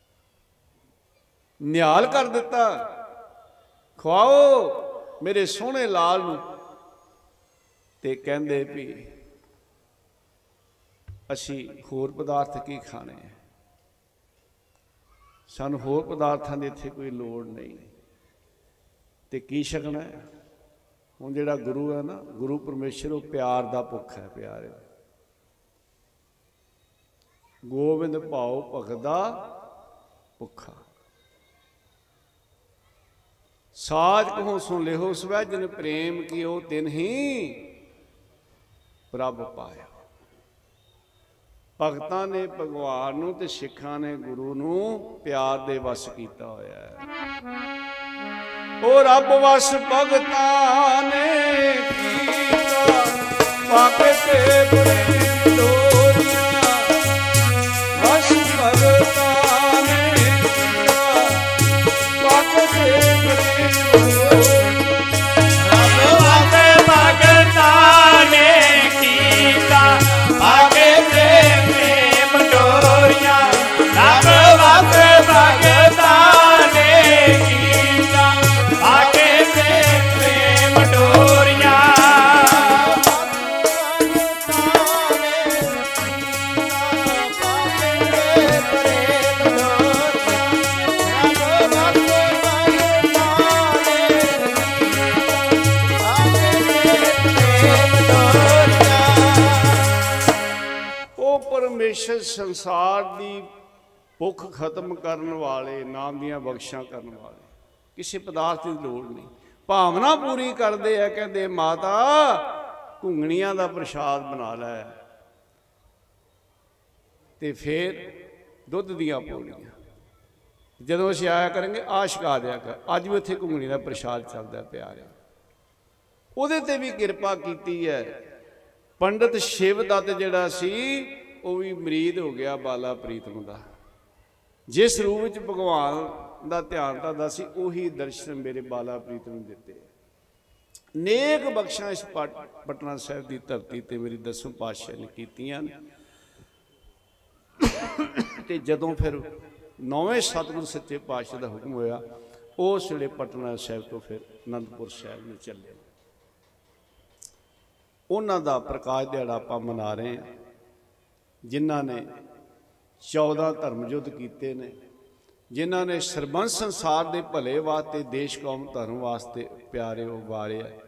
ਨਿਹਾਲ ਕਰ ਦਿੱਤਾ, ਖਵਾਓ ਮੇਰੇ ਸੋਹਣੇ ਲਾਲ ਨੂੰ। ਤੇ ਕਹਿੰਦੇ ਵੀ ਅਸੀਂ ਹੋਰ ਪਦਾਰਥ ਕੀ ਖਾਣੇ, ਸਾਨੂੰ ਹੋਰ ਪਦਾਰਥਾਂ ਦੀ ਇੱਥੇ ਕੋਈ ਲੋੜ ਨਹੀਂ। ਤੇ ਕੀ ਛਕਣਾ ਹੈ? ਹੁਣ ਜਿਹੜਾ ਗੁਰੂ ਹੈ ਨਾ, ਗੁਰੂ ਪਰਮੇਸ਼ਰ, ਉਹ ਪਿਆਰ ਦਾ ਭੁੱਖ ਹੈ। ਪਿਆਰ ਗੋਬਿੰਦ ਭਾਉ ਭਗਤ ਦਾ ਭੁੱਖਾ। ਸਾਜ ਕਹੋ ਸੁਣ ਲਿਓ ਸਵੈ ਜਿਨ ਪ੍ਰੇਮ ਕੀਓ ਤਿਨ ਹੀ ਪ੍ਰਭ ਪਾਇਆ। ਭਗਤਾਂ ਨੇ ਭਗਵਾਨ ਨੂੰ ਤੇ ਸਿੱਖਾਂ ਨੇ ਗੁਰੂ ਨੂੰ ਪਿਆਰ ਦੇ ਵਸ ਕੀਤਾ ਹੋਇਆ ਹੈ। ਉਹ ਰੱਬ ਵਸ ਭਗਤਾਂ ਨੇ ਕੀਤਾ, ਪਾਕੇ ਤੇ ਬੜੀ ਲੋਰੀਆਂ ਵਸ ਭਗਤਾਂ ਨੇ ਕੀਤਾ, ਪਾਕੇ ਤੇ ਬੜੀ ਰੱਬ ਵਸ ਭਗਤਾਂ ਨੇ ਕੀਤਾ, ਪਾਕੇ ਤੇ ਪ੍ਰੇਮ ਡੋਰੀਆਂ। ਰੱਬ ਵਸ ਭਗਤਾਂ ਨੇ ਕੀਤਾ, ਪਾਕੇ ਤੇ ਪ੍ਰੇਮ ਡੋਰੀਆਂ। परमेश्वर संसार की भुख खत्म करने वाले, नाम दियां बख्शां करने वाले, किसी पदार्थ की लोड़ नहीं, भावना पूरी करते हैं। कहते माता घुंगणियां का प्रसाद बना लै, ते फिर दुध दियां पौलियां जदों असीं आया करेंगे आ छका दिया कर। अज भी उत्थे घुंगणी का प्रसाद चलता प्यारे, उहदे ते भी किरपा कीती है। पंडित शिवदत्त जिहड़ा सी वो भी मरीद हो गया बाला प्रीतम का। जिस रूप में भगवान का ध्यान करता सी उही दर्शन मेरे बाला प्रीतम दिते। नेक बख्शां इस पट पटना साहिब की धरती ते मेरी दसवें पातशाह ने कीतियां ने। ते जदों फिर नौवें सतगुरु सच्चे पातशाह का हुक्म होया, उस वेले पटना साहिब तो फिर आनंदपुर साहिब में चले। उन्हां दा प्रकाश दिहाड़ा आपां मना रहे हैं, जिन्हां ने चौदह धर्म युद्ध किए ने, जिन्हां ने सरबंस संसार के भले वास्ते, देश कौम धर्म वास्ते प्यारे उबारे है।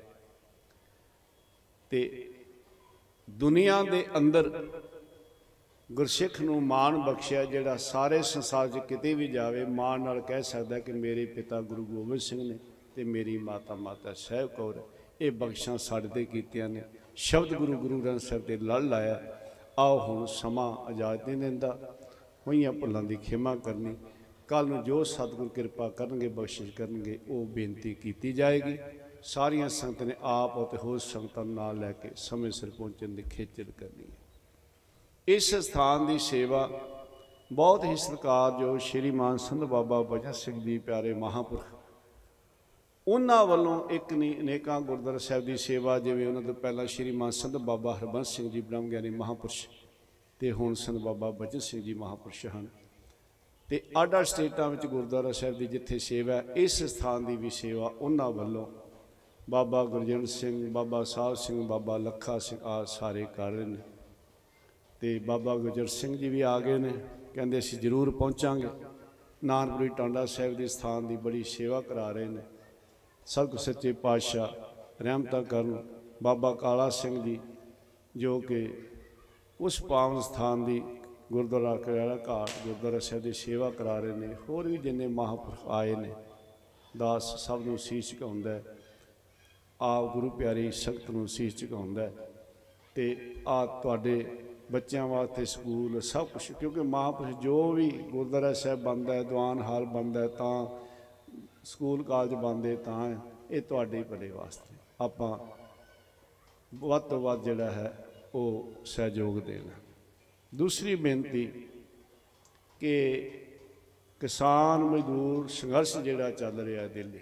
ते दुनिया के अंदर गुरसिख नूं माण बख्शिया, जिहड़ा सारे संसार च किते भी जावे माण नाल कह सकदा कि मेरे पिता गुरु गोबिंद सिंह ने ते मेरी माता माता साहिब कौर ये बख्शां साडे ते कीतियां ने। शब्द गुरु गुरु ग्रंथ साहिब ते लड़ लाया। आओ हुण समा इजाजत नहीं दिंदा, होईयां भुल्लां दी खेमा करनी। कल नूं जो सतगुर कृपा करनगे बख्शिश करनगे वो बेनती की जाएगी। सारियां संगत ने आप और होर संगतां नाल लैके समय सिर पहुँचण दी खेचल करनी है। इस स्थान की सेवा बहुत ही सत्कारयोग श्रीमान संत बाबा भजन सिंह जी प्यारे महापुरख, उन्हां वालों एक नहीं अनेकां गुरुद्वारा साहिब की सेवा, जिवें उन्हां तों पहलां श्रीमान संत बाबा हरबंस सिंह जी ब्रह्म ज्ञानी महापुरुष ते हुण संत बाबा भजन सिंह जी महापुरुष हैं। ते अड अड स्टेटां विच गुरुद्वारा साहिब की जिथे सेवा है, इस स्थान की भी सेवा उन्हां वालों बाबा गुरजंट सिंह, बाबा साहब सिंह, बाबा लखा सिंह आ सारे कर रहे हैं। तो बाबा गुरजर सिंह जी भी आ गए ने, कहते असीं जरूर पहुँचांगे। नानकपुरी टांडा साहिब के स्थान की बड़ी सेवा करा रहे हैं। सतगुर सच्चे पातशाह रहमतां करन। बाबा काला सिंह जी जो कि उस पावन स्थान की गुरुद्वारा कड़ियाला घाट गुरुद्वारा साहिब की सेवा करा रहे हैं। होर भी जिन्ने महापुरख आए ने, दास सब नूं सीस झुकाउंदा है, आप गुरु प्यारी संगत नूं सीस झुकाउंदा है। ते आ तुहाडे बच्चों वास्ते स्कूल सब कुछ, क्योंकि महापुरुष जो भी गुरुद्वारा साहिब बनता है, दीवान हाल बनता है, तो स्कूल कॉलेज बनते तो ये तुहाडे भले वास्ते आपां वध तो वध जिहड़ा है वो सहयोग देना। दूसरी बेनती कि किसान मजदूर संघर्ष जिहड़ा चल रहा है दिल्ली,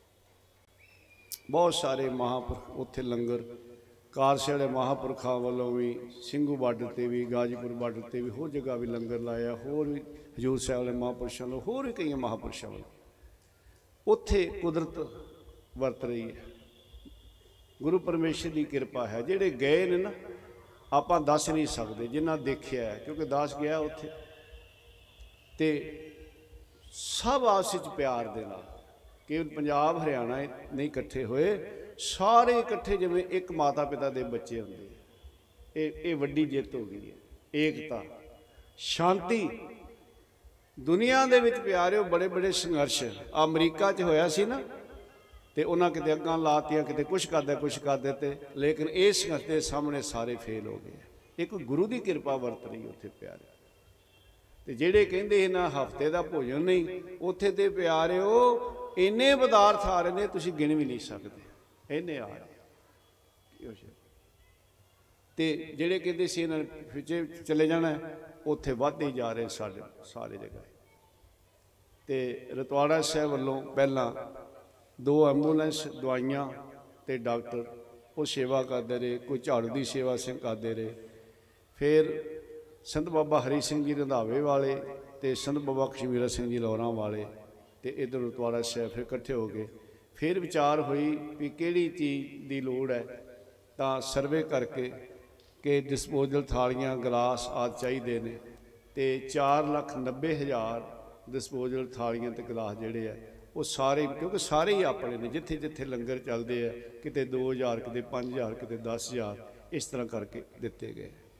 बहुत सारे महापुरख उत्थे लंगर कारसे वाले महापुरखों वालों भी ਸਿੰਘੂ बार्डर पर भी, गाजीपुर बार्डर पर भी, होर जगह भी लंगर लाया। होर भी हजूर साहब वाले महापुरुषों वालों, होर भी कई महापुरुषों वालों उत्थे कुदरत वरत रही है। गुरु परमेश्वर की कृपा है। जिहड़े गए ने ना आपां दस नहीं सकते, जिन्हां देखिया है, क्योंकि दास गया उत्थे ते सब आपस विच प्यार दे नाल, केवल पंजाब हरियाणा नहीं इकट्ठे होए, सारे इकट्ठे जिवें एक माता पिता के बच्चे होंदे। ये वड्डी जित हो गई है, एकता शांति। दुनिया दे विच प्यारिओ बड़े बड़े संघर्ष अमरीका च होया सी ना, ते उन्हां किते अग्गां लातियां, किते कुछ करदे कुछ करदे ते, लेकिन इस संघर्ष के सामने सारे फेल हो गए। एक गुरु की कृपा वरत रही उत्थे प्यारे। ते जिहड़े कहिंदे ना हफ्ते का भोजन नहीं, उत्थे ते प्यारिओ इन्ने पदार्थ आ रहे ने तुसीं गिण भी नहीं सकते, इन्ने आ रहे। ते जिहड़े कहंदे सी इन्हां पिछे चले जाना, उत्थे वधदे ही जा रहे सारे सारे जगह। ते रतवाड़ा साहिब वालों पहला दो एंबूलेंस दवाइयां ते डॉक्टर वो सेवा करते रहे, कोई झाड़ू की सेवा सिंह करते रहे। फिर संत बाबा हरी सिंह जी रंधावे वाले ते संत बाबा कश्मीरा सिंह जी लौरां वाले ते इधर रतवाड़ा साहिब फिर इकट्ठे हो गए। फिर विचार हुई भी किहड़ी चीज़ की लोड़ है, तो सर्वे करके कि डिस्पोजल थालियां गिलास आदि चाहिए ने, तो चार लख नब्बे हज़ार डिस्पोजल थालियां ते गिलास जिहड़े है वो सारे, क्योंकि सारे ही अपने ने, जिथे जिथे लंगर चलते हैं, किते दो हज़ार किते पाँच हज़ार किते दस हज़ार इस तरह करके दिते गए।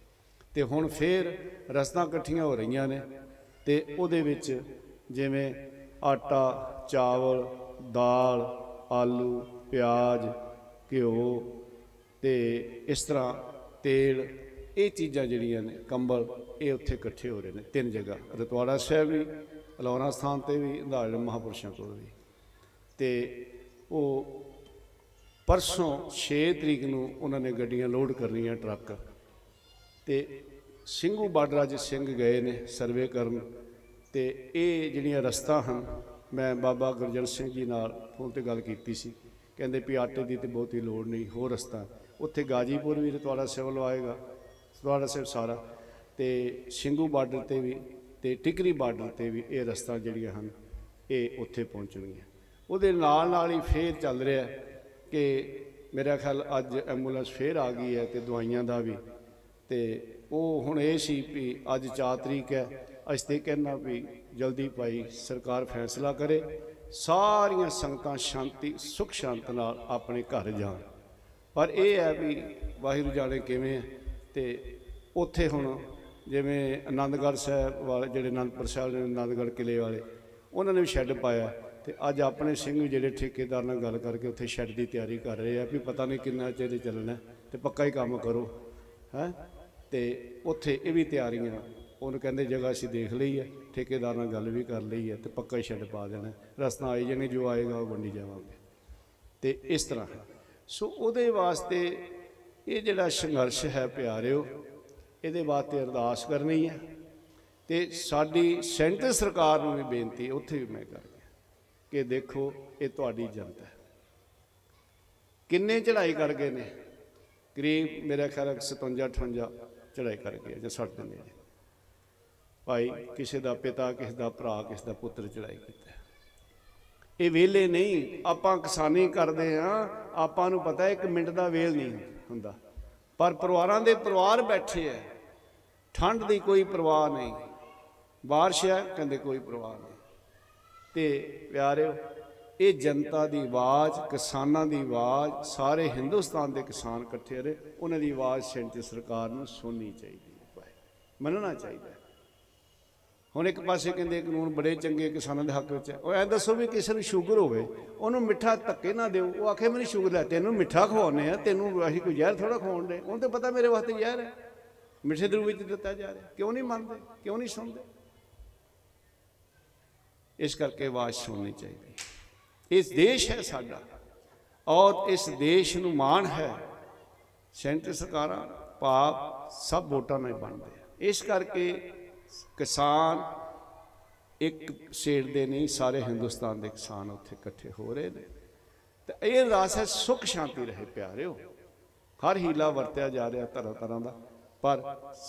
ਤੇ ਹੁਣ ਫਿਰ ਰਸਤਾਂ ਇਕੱਠੀਆਂ ਹੋ ਰਹੀਆਂ ਨੇ ਤੇ ਉਹਦੇ ਵਿੱਚ ਜਿਵੇਂ ਆਟਾ, ਚਾਵਲ, ਦਾਲ, ਆਲੂ, ਪਿਆਜ਼, ਘਿਓ ਤੇ ਇਸ ਤਰ੍ਹਾਂ ਤੇਲ, ਇਹ ਚੀਜ਼ਾਂ ਜਿਹੜੀਆਂ ਨੇ, ਕੰਬਲ, ਇਹ ਉੱਥੇ ਇਕੱਠੇ ਹੋ ਰਹੇ ਨੇ ਤਿੰਨ ਜਗ੍ਹਾ, ਰਤਵਾੜਾ ਸਾਹਿਬ ਵੀ, ਅਲੌਰਾ ਸਥਾਨ 'ਤੇ ਵੀ, ਅੰਧਾਲੇ ਮਹਾਂਪੁਰਸ਼ਾਂ ਕੋਲ ਵੀ। ਤੇ ਉਹ ਪਰਸੋਂ ਛੇ ਤਰੀਕ ਨੂੰ ਉਹਨਾਂ ਨੇ ਗੱਡੀਆਂ ਲੋਡ ਕਰਨੀਆਂ, ਟਰੱਕ, ਤੇ ਸਿੰਘੂ ਬਾਰਡਰ ਅੱਜ ਸਿੰਘ ਗਏ ਨੇ ਸਰਵੇ ਕਰਨ। ਤੇ ਇਹ ਜਿਹੜੀਆਂ ਰਸਤਾ ਹਨ, ਮੈਂ ਬਾਬਾ ਗੁਰਜਨ ਸਿੰਘ ਜੀ ਨਾਲ ਫੋਨ 'ਤੇ ਗੱਲ ਕੀਤੀ ਸੀ, ਕਹਿੰਦੇ ਵੀ ਆਟੇ ਦੀ ਤਾਂ ਬਹੁਤੀ ਲੋੜ ਨਹੀਂ, ਹੋਰ ਰਸਤਾ ਉੱਥੇ ਗਾਜੀਪੁਰ ਵੀ ਰਤਵਾੜਾ ਸਾਹਿਬ ਵੱਲੋਂ ਆਏਗਾ, ਰਤਵਾੜਾ ਸਾਹਿਬ ਸਾਰਾ, ਤੇ ਸਿੰਘੂ ਬਾਰਡਰ 'ਤੇ ਵੀ, ਤੇ ਟਿਕਰੀ ਬਾਰਡਰ 'ਤੇ ਵੀ ਇਹ ਰਸਤਾ ਜਿਹੜੀਆਂ ਹਨ ਇਹ ਉੱਥੇ ਪਹੁੰਚਣਗੀਆਂ। ਉਹਦੇ ਨਾਲ ਨਾਲ ਹੀ ਫੇਰ ਚੱਲ ਰਿਹਾ ਕਿ ਮੇਰਾ ਖਿਆਲ ਅੱਜ ਐਂਬੂਲੈਂਸ ਫੇਰ ਆ ਗਈ ਹੈ ਤੇ ਦਵਾਈਆਂ ਦਾ ਵੀ। ਤੇ ਉਹ ਹੁਣ ਇਹ ਸੀ ਵੀ ਅੱਜ ਚਾਰ ਤਰੀਕ ਹੈ, ਅਸੀਂ ਤੇ ਕਹਿਣਾ ਵੀ ਜਲਦੀ ਭਾਈ ਸਰਕਾਰ ਫੈਸਲਾ ਕਰੇ, ਸਾਰੀਆਂ ਸੰਗਤਾਂ ਸ਼ਾਂਤੀ ਸੁੱਖ ਸ਼ਾਂਤ ਨਾਲ ਆਪਣੇ ਘਰ ਜਾਣ। ਪਰ ਇਹ ਹੈ ਵੀ ਵਾਹਿਗੁਰੂ ਜਾਣੇ ਕਿਵੇਂ ਹੈ। ਤੇ ਉੱਥੇ ਹੁਣ ਜਿਵੇਂ ਆਨੰਦਗੜ੍ਹ ਸਾਹਿਬ ਵਾਲੇ ਜਿਹੜੇ ਅਨੰਦਪੁਰ ਸਾਹਿਬ ਦੇ ਆਨੰਦਗੜ੍ਹ ਕਿਲ੍ਹੇ ਵਾਲੇ, ਉਹਨਾਂ ਨੇ ਵੀ ਸ਼ੈੱਡ ਪਾਇਆ। ਤੇ ਅੱਜ ਆਪਣੇ ਸਿੰਘ ਵੀ ਜਿਹੜੇ ਠੇਕੇਦਾਰ ਨਾਲ ਗੱਲ ਕਰਕੇ ਉੱਥੇ ਸ਼ੈੱਡ ਦੀ ਤਿਆਰੀ ਕਰ ਰਹੇ ਆ ਵੀ ਪਤਾ ਨਹੀਂ ਕਿੰਨਾ ਚਿਰ ਚੱਲਣਾ, ਤੇ ਪੱਕਾ ਹੀ ਕੰਮ ਕਰੋ ਹੈ। ਤੇ ਉੱਥੇ ਇਹ ਵੀ ਤਿਆਰੀਆਂ, ਉਹਨੂੰ ਕਹਿੰਦੇ ਜਗ੍ਹਾ ਅਸੀਂ ਦੇਖ ਲਈ ਹੈ, ਠੇਕੇਦਾਰ ਨਾਲ ਗੱਲ ਵੀ ਕਰ ਲਈ ਹੈ, ਤੇ ਪੱਕਾ ਹੀ ਸ਼ੈੱਡ ਪਾ ਦੇਣਾ, ਰਸਤਾ ਆਈ ਜਾਣੇ, ਜੋ ਆਏਗਾ ਉਹ ਵੰਡੀ ਜਾਵਾਂਗੇ। ਤੇ ਇਸ ਤਰ੍ਹਾਂ ਸੋ ਉਹਦੇ ਵਾਸਤੇ ਇਹ ਜਿਹੜਾ ਸੰਘਰਸ਼ ਹੈ ਪਿਆਰਿਓ, ਇਹਦੇ ਵਾਸਤੇ ਅਰਦਾਸ ਕਰਨੀ ਹੈ। ਤੇ ਸਾਡੀ ਸੈਂਟਰ ਸਰਕਾਰ ਨੂੰ ਵੀ ਬੇਨਤੀ ਉੱਥੇ ਵੀ ਮੈਂ ਕਰ ਗਿਆ ਕਿ ਦੇਖੋ ਇਹ ਤੁਹਾਡੀ ਜਨਤਾ ਹੈ, ਕਿੰਨੇ ਚੜ੍ਹਾਈ ਕਰ ਗਏ ਨੇ, ਕਰੀਬ ਮੇਰਾ ਖਿਆਲ ਸਤਵੰਜਾ ਅਠਵੰਜਾ ਚੜ੍ਹਾਈ ਕਰ ਗਏ ਜਾਂ ਸੱਠ ਦੇ ਨੇੜੇ। ਭਾਈ ਕਿਸੇ ਦਾ ਪਿਤਾ, ਕਿਸੇ ਦਾ ਭਰਾ, ਕਿਸੇ ਦਾ ਪੁੱਤਰ ਚੜ੍ਹਾਈ ਕੀਤਾ। ਇਹ ਵੇਲੇ ਨਹੀਂ, ਆਪਾਂ ਕਿਸਾਨੀ ਕਰਦੇ ਹਾਂ, ਆਪਾਂ ਨੂੰ ਪਤਾ ਇੱਕ ਮਿੰਟ ਦਾ ਵੇਲ ਨਹੀਂ ਹੁੰਦਾ, ਪਰ ਪਰਿਵਾਰਾਂ ਦੇ ਪਰਿਵਾਰ ਬੈਠੇ ਹੈ, ਠੰਡ ਦੀ ਕੋਈ ਪਰਵਾਹ ਨਹੀਂ, ਬਾਰਿਸ਼ ਹੈ ਕਹਿੰਦੇ ਕੋਈ ਪਰਵਾਹ ਨਹੀਂ। ਤੇ ਪਿਆਰਿਓ ਇਹ ਜਨਤਾ ਦੀ ਆਵਾਜ਼, ਕਿਸਾਨਾਂ ਦੀ ਆਵਾਜ਼, ਸਾਰੇ ਹਿੰਦੁਸਤਾਨ ਦੇ ਕਿਸਾਨ ਇਕੱਠੇ ਰਹੇ, ਉਹਨਾਂ ਦੀ ਆਵਾਜ਼ ਸੈਂਟਰ ਸਰਕਾਰ ਨੂੰ ਸੁਣਨੀ ਚਾਹੀਦੀ ਹੈ, ਮੰਨਣਾ ਚਾਹੀਦਾ। ਹੁਣ ਇੱਕ ਪਾਸੇ ਕਹਿੰਦੇ ਕਾਨੂੰਨ ਬੜੇ ਚੰਗੇ ਕਿਸਾਨਾਂ ਦੇ ਹੱਕ ਵਿੱਚ ਹੈ, ਉਹ ਐਂ ਦੱਸੋ ਵੀ ਕਿਸੇ ਨੂੰ ਸ਼ੂਗਰ ਹੋਵੇ ਉਹਨੂੰ ਮਿੱਠਾ ਧੱਕੇ ਨਾ ਦਿਓ, ਉਹ ਆਖੇ ਮੈਨੂੰ ਸ਼ੂਗਰ ਹੈ, ਤੈਨੂੰ ਮਿੱਠਾ ਖਵਾਉਂਦੇ ਆ, ਤੈਨੂੰ ਅਸੀਂ ਕੋਈ ਜ਼ਹਿਰ ਥੋੜ੍ਹਾ ਖਵਾਉਣ ਦੇ, ਉਹਨੂੰ ਤਾਂ ਪਤਾ ਮੇਰੇ ਵਾਸਤੇ ਜ਼ਹਿਰ ਹੈ, ਮਿੱਠੇ ਦੇ ਰੂਪ ਵਿੱਚ ਦਿੱਤਾ ਜਾ ਰਿਹਾ। ਕਿਉਂ ਨਹੀਂ ਮੰਨਦੇ, ਕਿਉਂ ਨਹੀਂ ਸੁਣਦੇ? ਇਸ ਕਰਕੇ ਆਵਾਜ਼ ਸੁਣਨੀ ਚਾਹੀਦੀ। ਇਸ ਦੇਸ਼ ਹੈ ਸਾਡਾ, ਔਰ ਇਸ ਦੇਸ਼ ਨੂੰ ਮਾਣ ਹੈ। ਸੈਂਟਰ ਸਰਕਾਰਾਂ ਪਾਪ ਸਭ ਵੋਟਾਂ ਨਾਲ ਬਣਦੇ, ਇਸ ਕਰਕੇ ਕਿਸਾਨ ਇੱਕ ਸਟੇਟ ਦੇ ਨਹੀਂ, ਸਾਰੇ ਹਿੰਦੁਸਤਾਨ ਦੇ ਕਿਸਾਨ ਉੱਥੇ ਇਕੱਠੇ ਹੋ ਰਹੇ ਨੇ। ਤੇ ਇਹ ਅਰਦਾਸ ਹੈ ਸੁੱਖ ਸ਼ਾਂਤੀ ਰਹੇ ਪਿਆਰਿਓ। ਹਰ ਹੀਲਾ ਵਰਤਿਆ ਜਾ ਰਿਹਾ ਤਰ੍ਹਾਂ ਤਰ੍ਹਾਂ ਦਾ, ਪਰ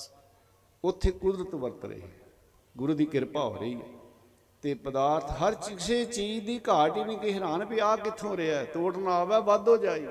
ਉੱਥੇ ਕੁਦਰਤ ਵਰਤ ਰਹੀ ਹੈ, ਗੁਰੂ ਦੀ ਕਿਰਪਾ ਹੋ ਰਹੀ ਹੈ। ਤੇ ਪਦਾਰਥ ਹਰ ਕਿਸੇ ਚੀਜ਼ ਦੀ ਘਾਟ ਹੀ ਨਹੀਂ ਕਿ ਹੈਰਾਨ ਵੀ ਆਹ ਕਿੱਥੋਂ ਰਿਹਾ, ਤੋੜ ਨਾ ਆਵੇ ਵੱਧ ਹੋ ਜਾਏ।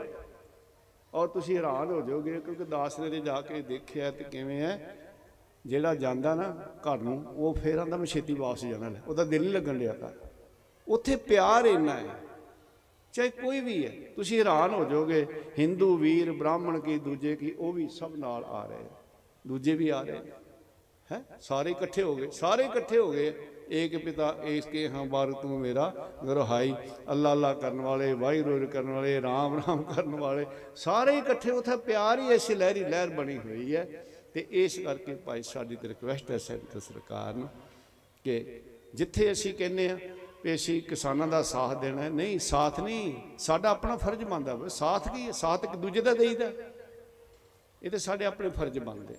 ਔਰ ਤੁਸੀਂ ਹੈਰਾਨ ਹੋ ਜਾਓਗੇ ਕਿਉਂਕਿ ਦਾਸਰੇ ਦੇ ਜਾ ਕੇ ਦੇਖਿਆ ਤੇ ਕਿਵੇਂ ਹੈ, ਜਿਹੜਾ ਜਾਂਦਾ ਨਾ ਘਰ ਨੂੰ ਉਹ ਫਿਰ ਆਂਦਾ ਮੈਂ ਛੇਤੀ ਵਾਪਸ ਜਾਣਾ, ਉਹਦਾ ਦਿਲ ਨਹੀਂ ਲੱਗਣ ਡਿਆ ਘਰ। ਉੱਥੇ ਪਿਆਰ ਇੰਨਾ ਹੈ, ਚਾਹੇ ਕੋਈ ਵੀ ਹੈ, ਤੁਸੀਂ ਹੈਰਾਨ ਹੋ ਜਾਓਗੇ। ਹਿੰਦੂ ਵੀਰ, ਬ੍ਰਾਹਮਣ ਕੀ, ਦੂਜੇ ਕੀ, ਉਹ ਵੀ ਸਭ ਨਾਲ ਆ ਰਹੇ, ਦੂਜੇ ਵੀ ਆ ਰਹੇ ਹੈ, ਸਾਰੇ ਇਕੱਠੇ ਹੋ ਗਏ, ਸਾਰੇ ਇਕੱਠੇ ਹੋ ਗਏ। ਏਕ ਪਿਤਾ ਏਕ ਕੇ ਹਾਂ ਬਾਰ ਤੂੰ ਮੇਰਾ ਗੁਰਹਾਈ, ਅੱਲਾ ਅੱਲਾ ਕਰਨ ਵਾਲੇ, ਵਾਹਿਗੁਰੂ ਕਰਨ ਵਾਲੇ, ਰਾਮ ਰਾਮ ਕਰਨ ਵਾਲੇ, ਸਾਰੇ ਇਕੱਠੇ। ਉੱਥੇ ਪਿਆਰ ਹੀ ਐਸੀ ਲਹਿਰੀ ਲਹਿਰ ਬਣੀ ਹੋਈ ਹੈ। ਤੇ ਇਸ ਕਰਕੇ ਭਾਈ ਸਾਡੀ ਤੇ ਰਿਕੁਐਸਟ ਹੈ ਸੈਂਟਰ ਸਰਕਾਰ ਨੂੰ ਕਿ ਜਿੱਥੇ ਅਸੀਂ ਕਹਿੰਦੇ ਹਾਂ ਵੀ ਅਸੀਂ ਕਿਸਾਨਾਂ ਦਾ ਸਾਥ ਦੇਣਾ, ਨਹੀਂ ਸਾਥ ਨਹੀਂ, ਸਾਡਾ ਆਪਣਾ ਫਰਜ਼ ਬਣਦਾ। ਸਾਥ ਕੀ ਹੈ? ਸਾਥ ਇੱਕ ਦੂਜੇ ਦਾ ਦੇਈਦਾ, ਇਹ ਤਾਂ ਸਾਡੇ ਆਪਣੇ ਫਰਜ਼ ਬਣਦੇ।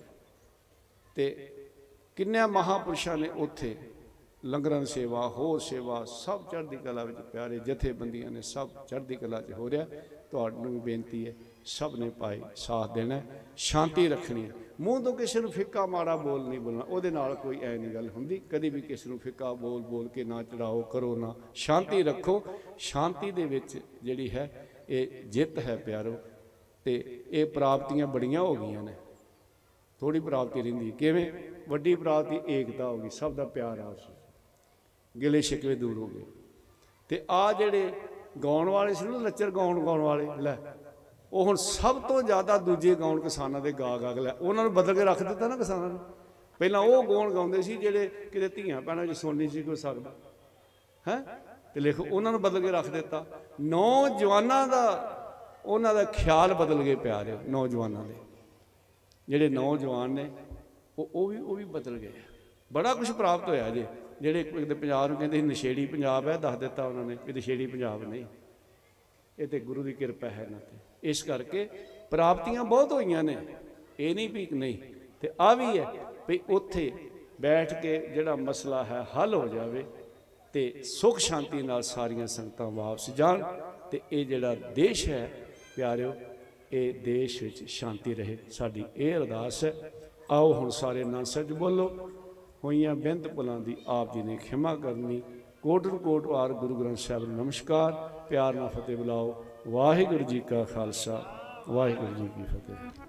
ਤੇ ਕਿੰਨਿਆਂ ਮਹਾਂਪੁਰਸ਼ਾਂ ਨੇ ਉੱਥੇ ਲੰਗਰਾਂ ਦੀ ਸੇਵਾ, ਹੋਰ ਸੇਵਾ, ਸਭ ਚੜ੍ਹਦੀ ਕਲਾ ਵਿੱਚ ਪਿਆਰੇ ਜਥੇਬੰਦੀਆਂ ਨੇ, ਸਭ ਚੜ੍ਹਦੀ ਕਲਾ 'ਚ ਹੋ ਰਿਹਾ। ਤੁਹਾਨੂੰ ਵੀ ਬੇਨਤੀ ਹੈ, ਸਭ ਨੇ ਭਾਈ ਸਾਥ ਦੇਣਾ, ਸ਼ਾਂਤੀ ਰੱਖਣੀ ਹੈ। ਮੂੰਹ ਤੋਂ ਕਿਸੇ ਨੂੰ ਫਿੱਕਾ ਮਾੜਾ ਬੋਲ ਨਹੀਂ ਬੋਲਣਾ, ਉਹਦੇ ਨਾਲ ਕੋਈ ਐ ਨਹੀਂ ਗੱਲ ਹੁੰਦੀ। ਕਦੇ ਵੀ ਕਿਸੇ ਨੂੰ ਫਿੱਕਾ ਬੋਲ ਬੋਲ ਕੇ ਨਾ ਚੜਾਓ, ਕਰੋ ਨਾ, ਸ਼ਾਂਤੀ ਰੱਖੋ। ਸ਼ਾਂਤੀ ਦੇ ਵਿੱਚ ਜਿਹੜੀ ਹੈ ਇਹ ਜਿੱਤ ਹੈ ਪਿਆਰੋ। ਤੇ ਇਹ ਪ੍ਰਾਪਤੀਆਂ ਬੜੀਆਂ ਹੋ ਗਈਆਂ ਨੇ, ਥੋੜ੍ਹੀ ਪ੍ਰਾਪਤੀ ਰਹਿੰਦੀ। ਕਿਵੇਂ? ਵੱਡੀ ਪ੍ਰਾਪਤੀ ਏਕਤਾ ਹੋ ਗਈ, ਸਭ ਦਾ ਪਿਆਰ ਆਪਸ ਵਿੱਚ, ਗਿਲੇ ਸ਼ਿਕਵੇ ਦੂਰ ਹੋ ਗਏ। ਤੇ ਆ ਜਿਹੜੇ ਗਾਉਣ ਵਾਲੇ ਸੀ ਨਾ, ਲੱਚਰ ਗਾਉਣ ਗਾਉਣ ਵਾਲੇ, ਲੈ ਉਹ ਹੁਣ ਸਭ ਤੋਂ ਜ਼ਿਆਦਾ ਦੂਜੇ ਗਾਉਣ ਕਿਸਾਨਾਂ ਦੇ ਗਾ ਗਾ ਲੈ ਉਹਨਾਂ ਨੂੰ ਬਦਲ ਕੇ ਰੱਖ ਦਿੱਤਾ ਨਾ ਕਿਸਾਨਾਂ ਨੇ। ਪਹਿਲਾਂ ਉਹ ਗਾਉਣ ਗਾਉਂਦੇ ਸੀ ਜਿਹੜੇ ਕਿਤੇ ਧੀਆਂ ਭੈਣਾਂ 'ਚ ਸੁਣਨੀ ਸੀ ਕੋਈ ਸਕਦਾ ਹੈ, ਤੇ ਲਿਖ ਉਹਨਾਂ ਨੂੰ ਬਦਲ ਕੇ ਰੱਖ ਦਿੱਤਾ। ਨੌਜਵਾਨਾਂ ਦਾ ਉਹਨਾਂ ਦਾ ਖਿਆਲ ਬਦਲ ਕੇ ਪਿਆ ਰਿਹਾ। ਨੌਜਵਾਨਾਂ ਦੇ ਜਿਹੜੇ ਨੌਜਵਾਨ ਨੇ ਉਹ ਉਹ ਵੀ ਉਹ ਵੀ ਬਦਲ ਗਏ। ਬੜਾ ਕੁਝ ਪ੍ਰਾਪਤ ਹੋਇਆ ਜੇ। ਜਿਹੜੇ ਪੰਜਾਬ ਨੂੰ ਕਹਿੰਦੇ ਸੀ ਨਸ਼ੇੜੀ ਪੰਜਾਬ ਹੈ, ਦੱਸ ਦਿੱਤਾ ਉਹਨਾਂ ਨੇ ਵੀ ਨਸ਼ੇੜੀ ਪੰਜਾਬ ਨਹੀਂ, ਇਹ ਤੇ ਗੁਰੂ ਦੀ ਕਿਰਪਾ ਹੈ ਇਹਨਾਂ ਤੇ। ਇਸ ਕਰਕੇ ਪ੍ਰਾਪਤੀਆਂ ਬਹੁਤ ਹੋਈਆਂ ਨੇ, ਇਹ ਨਹੀਂ ਵੀ ਨਹੀਂ। ਤੇ ਆ ਵੀ ਹੈ ਵੀ ਉੱਥੇ ਬੈਠ ਕੇ ਜਿਹੜਾ ਮਸਲਾ ਹੈ ਹੱਲ ਹੋ ਜਾਵੇ ਤੇ ਸੁਖ ਸ਼ਾਂਤੀ ਨਾਲ ਸਾਰੀਆਂ ਸੰਗਤਾਂ ਵਾਪਸ ਜਾਣ ਤੇ ਇਹ ਜਿਹੜਾ ਦੇਸ਼ ਹੈ ਪਿਆਰਿਓ, ਇਹ ਦੇਸ਼ ਵਿੱਚ ਸ਼ਾਂਤੀ ਰਹੇ, ਸਾਡੀ ਇਹ ਅਰਦਾਸ ਹੈ। ਆਓ ਹੁਣ ਸਾਰੇ ਨਾਂ ਸੱਚ ਬੋਲੋ। ਹੋਈਆਂ ਬੇਨਤ ਭੁਲਾਂ ਦੀ ਆਪ ਜੀ ਨੇ ਖਿਮਾ ਕਰਨੀ। ਕੋਟਨ ਕੋਟ ਵਾਰ ਗੁਰੂ ਗ੍ਰੰਥ ਸਾਹਿਬ ਨੂੰ ਨਮਸਕਾਰ। ਪਿਆਰ ਨਾਲ ਫਤਿਹ ਬੁਲਾਓ। ਵਾਹਿਗੁਰੂ ਜੀ ਕਾ ਖਾਲਸਾ, ਵਾਹਿਗੁਰੂ ਜੀ ਕੀ ਫਤਿਹ।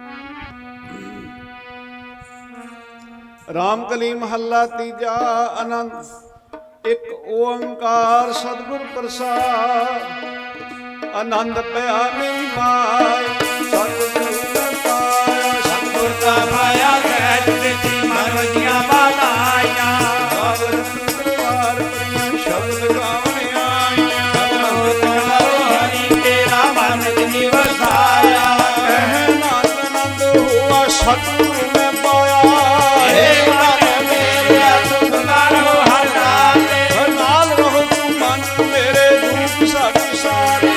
ਰਾਮ ਕਲੀ ਮਹੱਲਾ ਤੀਜਾ। ਆਨੰਦ ਇੱਕ ਓੰਕਾਰ ਸਤਿਗੁਰ ਪ੍ਰਸਾਦ। ਆਨੰਦ ਪਿਆ ਮੇਰੀ ਮਾਈ ਸਤਿਗੁਰ ਦਾ ਪਾਇਆ। ਸਤਿਗੁਰ ਦਾ ਪਾਇਆ ਸਹਿਜ ਦਿੱਤੀ ਮਨ ਦੀਆਂ ਬਾਤਾਈਆਂ। ਦਰਬਾਰ ਪਰੀਆਂ ਸ਼ਬਦ ਗਾਵਣ ਆਈਆਂ। ਹਰੀ ਤੇਰਾ ਮਨ ਜਿਨੀ ਵਸਾਇਆ। ਕਹਿ ਨਾਨਕ ਆਨੰਦ ਹੋਆ ਸਤਿਗੁਰ ਮੈਂ ਪਾਇਆ। ਹੇ ਮਨ ਮੇਰੇ ਸੁਖ ਨਾਲ ਹਰ ਨਾਮ ਤੇ। ਹਰ ਨਾਲ ਰਹੋ ਤੂੰ ਮਨ ਮੇਰੇ ਰੂਪ ਸਾਖੀ ਸਾਰੇ।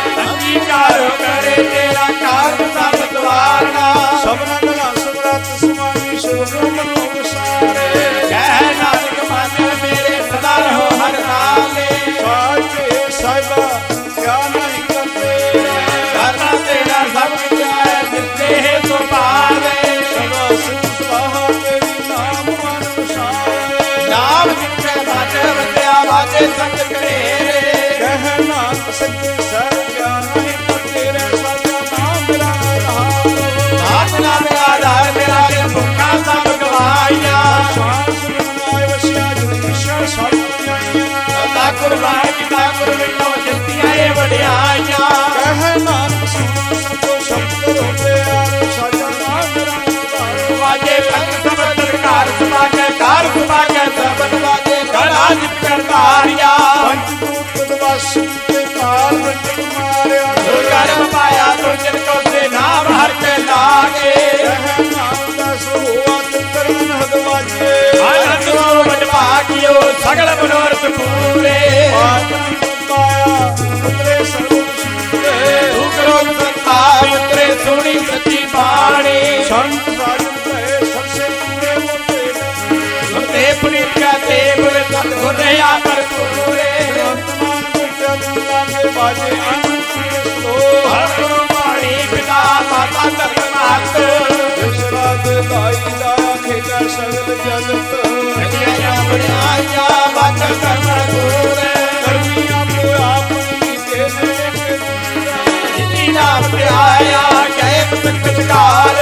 ਅੰਗੀਕਾਰ ਕਰੇ ਤੇਰਾ ਕਾਰਜ ਸਭ ਦਵਾਰਨਾ। ਸਭਨਾ ਗਲਾ ਸਮਰੱਥ ਸੁਆਮੀ ਸੋਗੋ ਮਨੋ ਵਿਸਾਰੇ। ਕਹਿ ਨਾਨਕ ਮਨ ਮੇਰੇ ਸਦਾ ਰਹੋ ਹਰ ਨਾਮ ਤੇ। ਸਾਚੇ ਸਾਹਿਬਾ ਕਿਆ ਨਹੀਂ ਕਰਦੇ। ਕਰਨਾ ਤੇਰਾ ਸਭ ਕੁਝ ਹੈ ਜਿਤੇ ਸੋ ਪਾਵੇ। ਸਦਾ ਸੁਖ ਸਲਾਹਾ ਤੇਰੀ ਨਾਮ ਮਨ ਵਿਸਾਰੇ। ਨਾਮ ਜਿਤੇ ਬਾਜੇ ਵਸਿਆ ਬਾਜੇ ਸੰਗ ਕਰੇਰੇ। ਕਹਿ ਨਾਨਕ ਸੱਚੇ ਸਾਹਿਬ ਕਿਆ ਨਹੀਂ ਤੇਰੇ ਸਾਜਾ ਨਾਮ ਮੇਰਾ ਰਹਾਉ। ਨਾਮ ਨਾਮ ਆਧਾਰ ਮੇਰਾ ਇਹ ਭੁੱਖਾ ਸਭ ਗਵਾਈਆਂ। ਸਾਸ ਨਾਇ ਵਸਿਆ ਜਿਨ ਵਿਸ਼ਾ ਸਭ ਜਾਈਆਂ। ਸਦਾ ਕੁਰਬਾਨ ਕੀਤਾ ਗੁਰ ਵਿਟੋ ਜਿੱਤੀਆਂ ਇਹ ਵਡਿਆਈਆਂ। ਕਹਿ ਨਾਨਕ ਸੁਣੋ ਸਭੋ ਸ਼ਬਦ ਰੋਲੇ ਆਰੇ ਸਾਜਾ ਨਾਮ ਮੇਰਾ ਰਹਾਉ। ਵਾਜੇ ਪੰਜ ਸਬਦ ਕਾਰ ਸਭਾ ਕੇ ਕਾਰ ਸਭਾ ਕੇ ਸਬਦ ਵਾਜੇ ਗੜਾ ਜਿਤ ਕਰਤਾਰਿਆ। ਪੰਜ ਦੂਤ ਦਵਸ ਤੇ ਕਾਲ ਵਿੱਚ ਮਾਰਿਆ। ਗੁਰਗਰਮ ਪਾਇਆ ਤੁਝਨ ਕੋ ਤੇ ਨਾਮ ਹਰ ਕੇ ਲਾਗੇ। ਕਹਿ ਨਾਮ ਦਸ ਹੋਆ ਚੰਦਰਨ ਹਦਵਾਜੇ। ਆਨੰਦ ਮੋ ਵਡ ਭਾਗਿਓ ਸਗਲ ਮਨੋਰਥ ਪੂਰੇ। ਆਤਮ ਪਾਇਆ ਉਤਰੇ ਸਰਬ ਸੂਰੇ। ਦੁਖ ਰੋਗ ਸੰਤਾਪ ਉਤਰੇ ਸੋਹਣੀ ਸੱਚੀ ਬਾਣੀ। ਸੰਤ ਸਾਜਨ ਭਏ ਸਰਸੇ ਪੂਰੇ ਮੋਤੇ। ਸੁਰਤੇ ਪੁਨੀਤ ਕਾ ਦੇਵ ਸਤਿਗੁਰ ਰਹਾ ਭਰਪੂਰੇ। ਅੰਤਮਾਨ ਵਿਚਿਆ ਨੂੰ ਲਾਗੇ ਬਾਜੇ ਅਨੰਤ ਸੋ। ਹਰ ਗੁਰੂ ਬਾਣੀ ਪਿਤਾ ਮਾਤਾ ਧਰਮ ਮਾਤ। ਜਿਸ ਰਾਤ ਦਾਈ ਦਾਇਆ ਖੇਚਾ ਸਗਲ ਜਗਤ। ਸਜਿਆ ਬੜਾਈਆਂ ਬਾਤ ਕਰਮ ਦੂਰੇ। ਕਰਮੀ ਆਪੋ ਆਪਣੀ ਕੇ ਦੇ ਜਿਨੀ ਨਾਮ ਧਿਆਇਆ ਜੈ ਪਤਕ ਕਾਲ।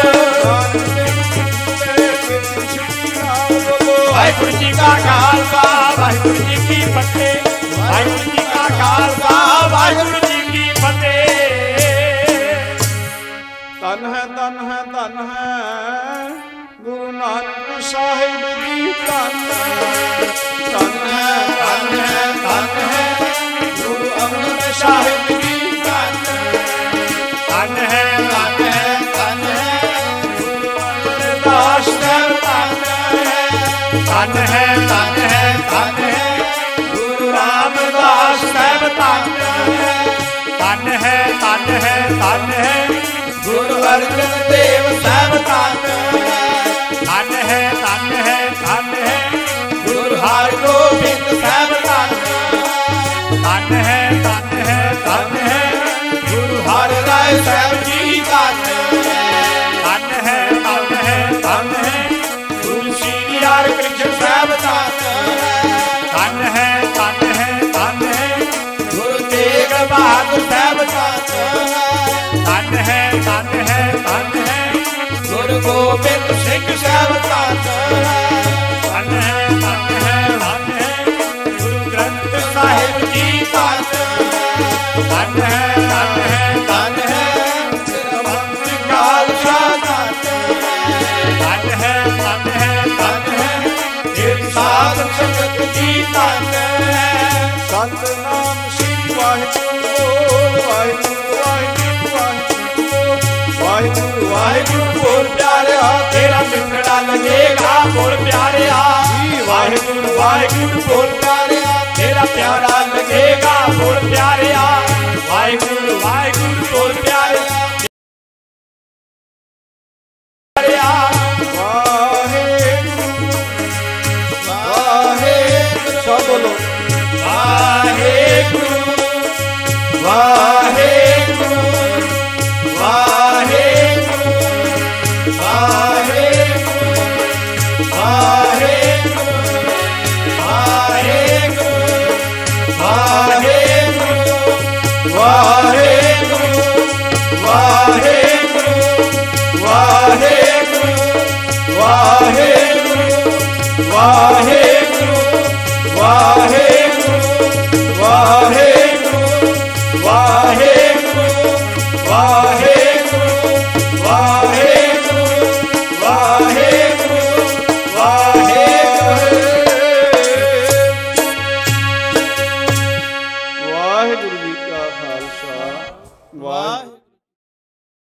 ਵਾਹਿਗੁਰੂ ਜੀ ਕਾ ਖਾਲਸਾ ਵਾਹਿਗੁਰੂ ਜੀ ਕੀ ਫਤਿਹ। ਵਾਹਿਗੁਰੂ ਜੀ ਕਾ ਖਾਲਸਾ ਵਾਹਿਗੁਰੂ ਜੀ ਕੀ ਫਤਿਹ। ਧੰਨ ਹੈ ਧੰਨ ਹੈ ਧੰਨ ਹੈ ਗੁਰੂ ਨਾਨਕ ਸਾਹਿਬ ਜੀ। ਧੰਨ ਧੰਨ ਹੈ ਧੰਨ ਹੈ ਧੰਨ ਹੈ ਗੁਰੂ ਅੰਗਦ ਸਾਹਿਬ ਜੀ। ਧੰਨ ਧੰਨ ਹੈ ਧੰਨ ਹੈ ਧੰਨ ਹੈ ਗੁਰੂ ਅਮਰਦਾਸ ਸਾਹਿਬ। ਧੰਨ ਹੈ ਧੰਨ ਹੈ ਧੰਨ ਹੈ ਗੁਰੂ ਰਾਮਦਾਸ ਸਾਹਿਬ। ਧੰਨ ਧੰਨ ਹੈ ਧੰਨ ਹੈ ਧੰਨ ਹੈ ਗੁਰੂ ਅਰਜਨ ਦੇਵ ਸਾਹਿਬ। ਧੰਨ ਧੰਨ ਹੈ ਧੰਨ ਹੈ ਧੰਨ ਹੈ ਗੁਰੂ ਹਰਗੋਬਿੰਦ ਸਾਹਿਬ। ਧੰਨ ਧੰਨ ਹੈ ਧੰਨ ਹੈ ਧੰਨ ਹੈ ਗੁਰੂ ਹਰਿ ਰਾਏ ਸਾਹਿਬ ਜੀ। ਧੰਨ ਧੰਨ ਹੈ ਧੰਨ ਹੈ ਧੰਨ ਹੈ ਗੁਰੂ ਸ੍ਰੀ ਹਰਿ ਕ੍ਰਿਸ਼ਨ ਸਾਹਿਬ। ਧੰਨ ਹੈ ਧੰਨ ਹੈ ਧੰਨ ਹੈ ਗੁਰੂ ਤੇਗ ਬਹਾਦਰ ਸਾਹਿਬ। ਧੰਨ ਹੈ ਧੰਨ ਹੈ ਧੰਨ ਹੈ ਗੁਰੂ ਗੋਬਿੰਦ ਸਿੰਘ ਸਾਹਿਬ। ਧੰਨ ਹੈ ਧੰਨ ਹੈ ਧੰਨ ਹੈ ਗੁਰੂ ਗ੍ਰੰਥ ਸਾਹਿਬ ਜੀ। ਧੰਨ ਹੈ ਧੰਨ ਹੈ ਧੰਨ ਹੈ ਵਾਹਿਗੁਰੂ ਵਾਹਿਗੁਰੂ ਬੋਲ ਪਿਆਰਿਆ ਤੇਰਾ ਮਿੱਠੜਾ ਲੱਗੇਗਾ ਬੋਲ ਪਿਆਰਿਆ ਵਾਹਿਗੁਰੂ ਵਾਹਿਗੁਰੂ ਬੋਲ ਪਿਆਰਿਆ ਤੇਰਾ ਪਿਆਰਾ ਲੱਗੇਗਾ ਬੋਲ ਪਿਆਰਿਆ ਵਾਹਿਗੁਰੂ ਵਾਹਿਗੁਰੂ ਬੋਲ ਪਿਆਰਿਆ ਸਭ ਬੋਲੋ ਵਾਹਿਗੁਰੂ ਵਾਹਿਗੁਰੂ ਵਾਹਿਗੁਰੂ ਵਾਹਿਗੁਰੂ ਵਾਹਿਗੁਰੂ ਵਾਹਿਗੁਰੂ ਵਾਹਿਗੁਰੂ ਵਾਹਿਗੁਰੂ ਵਾਹਿਗੁਰੂ ਵਾਹਿਗੁਰੂ ਵਾਹਿਗੁਰੂ ਵਾਹਿਗੁਰੂ ਵਾਹਿਗੁਰੂ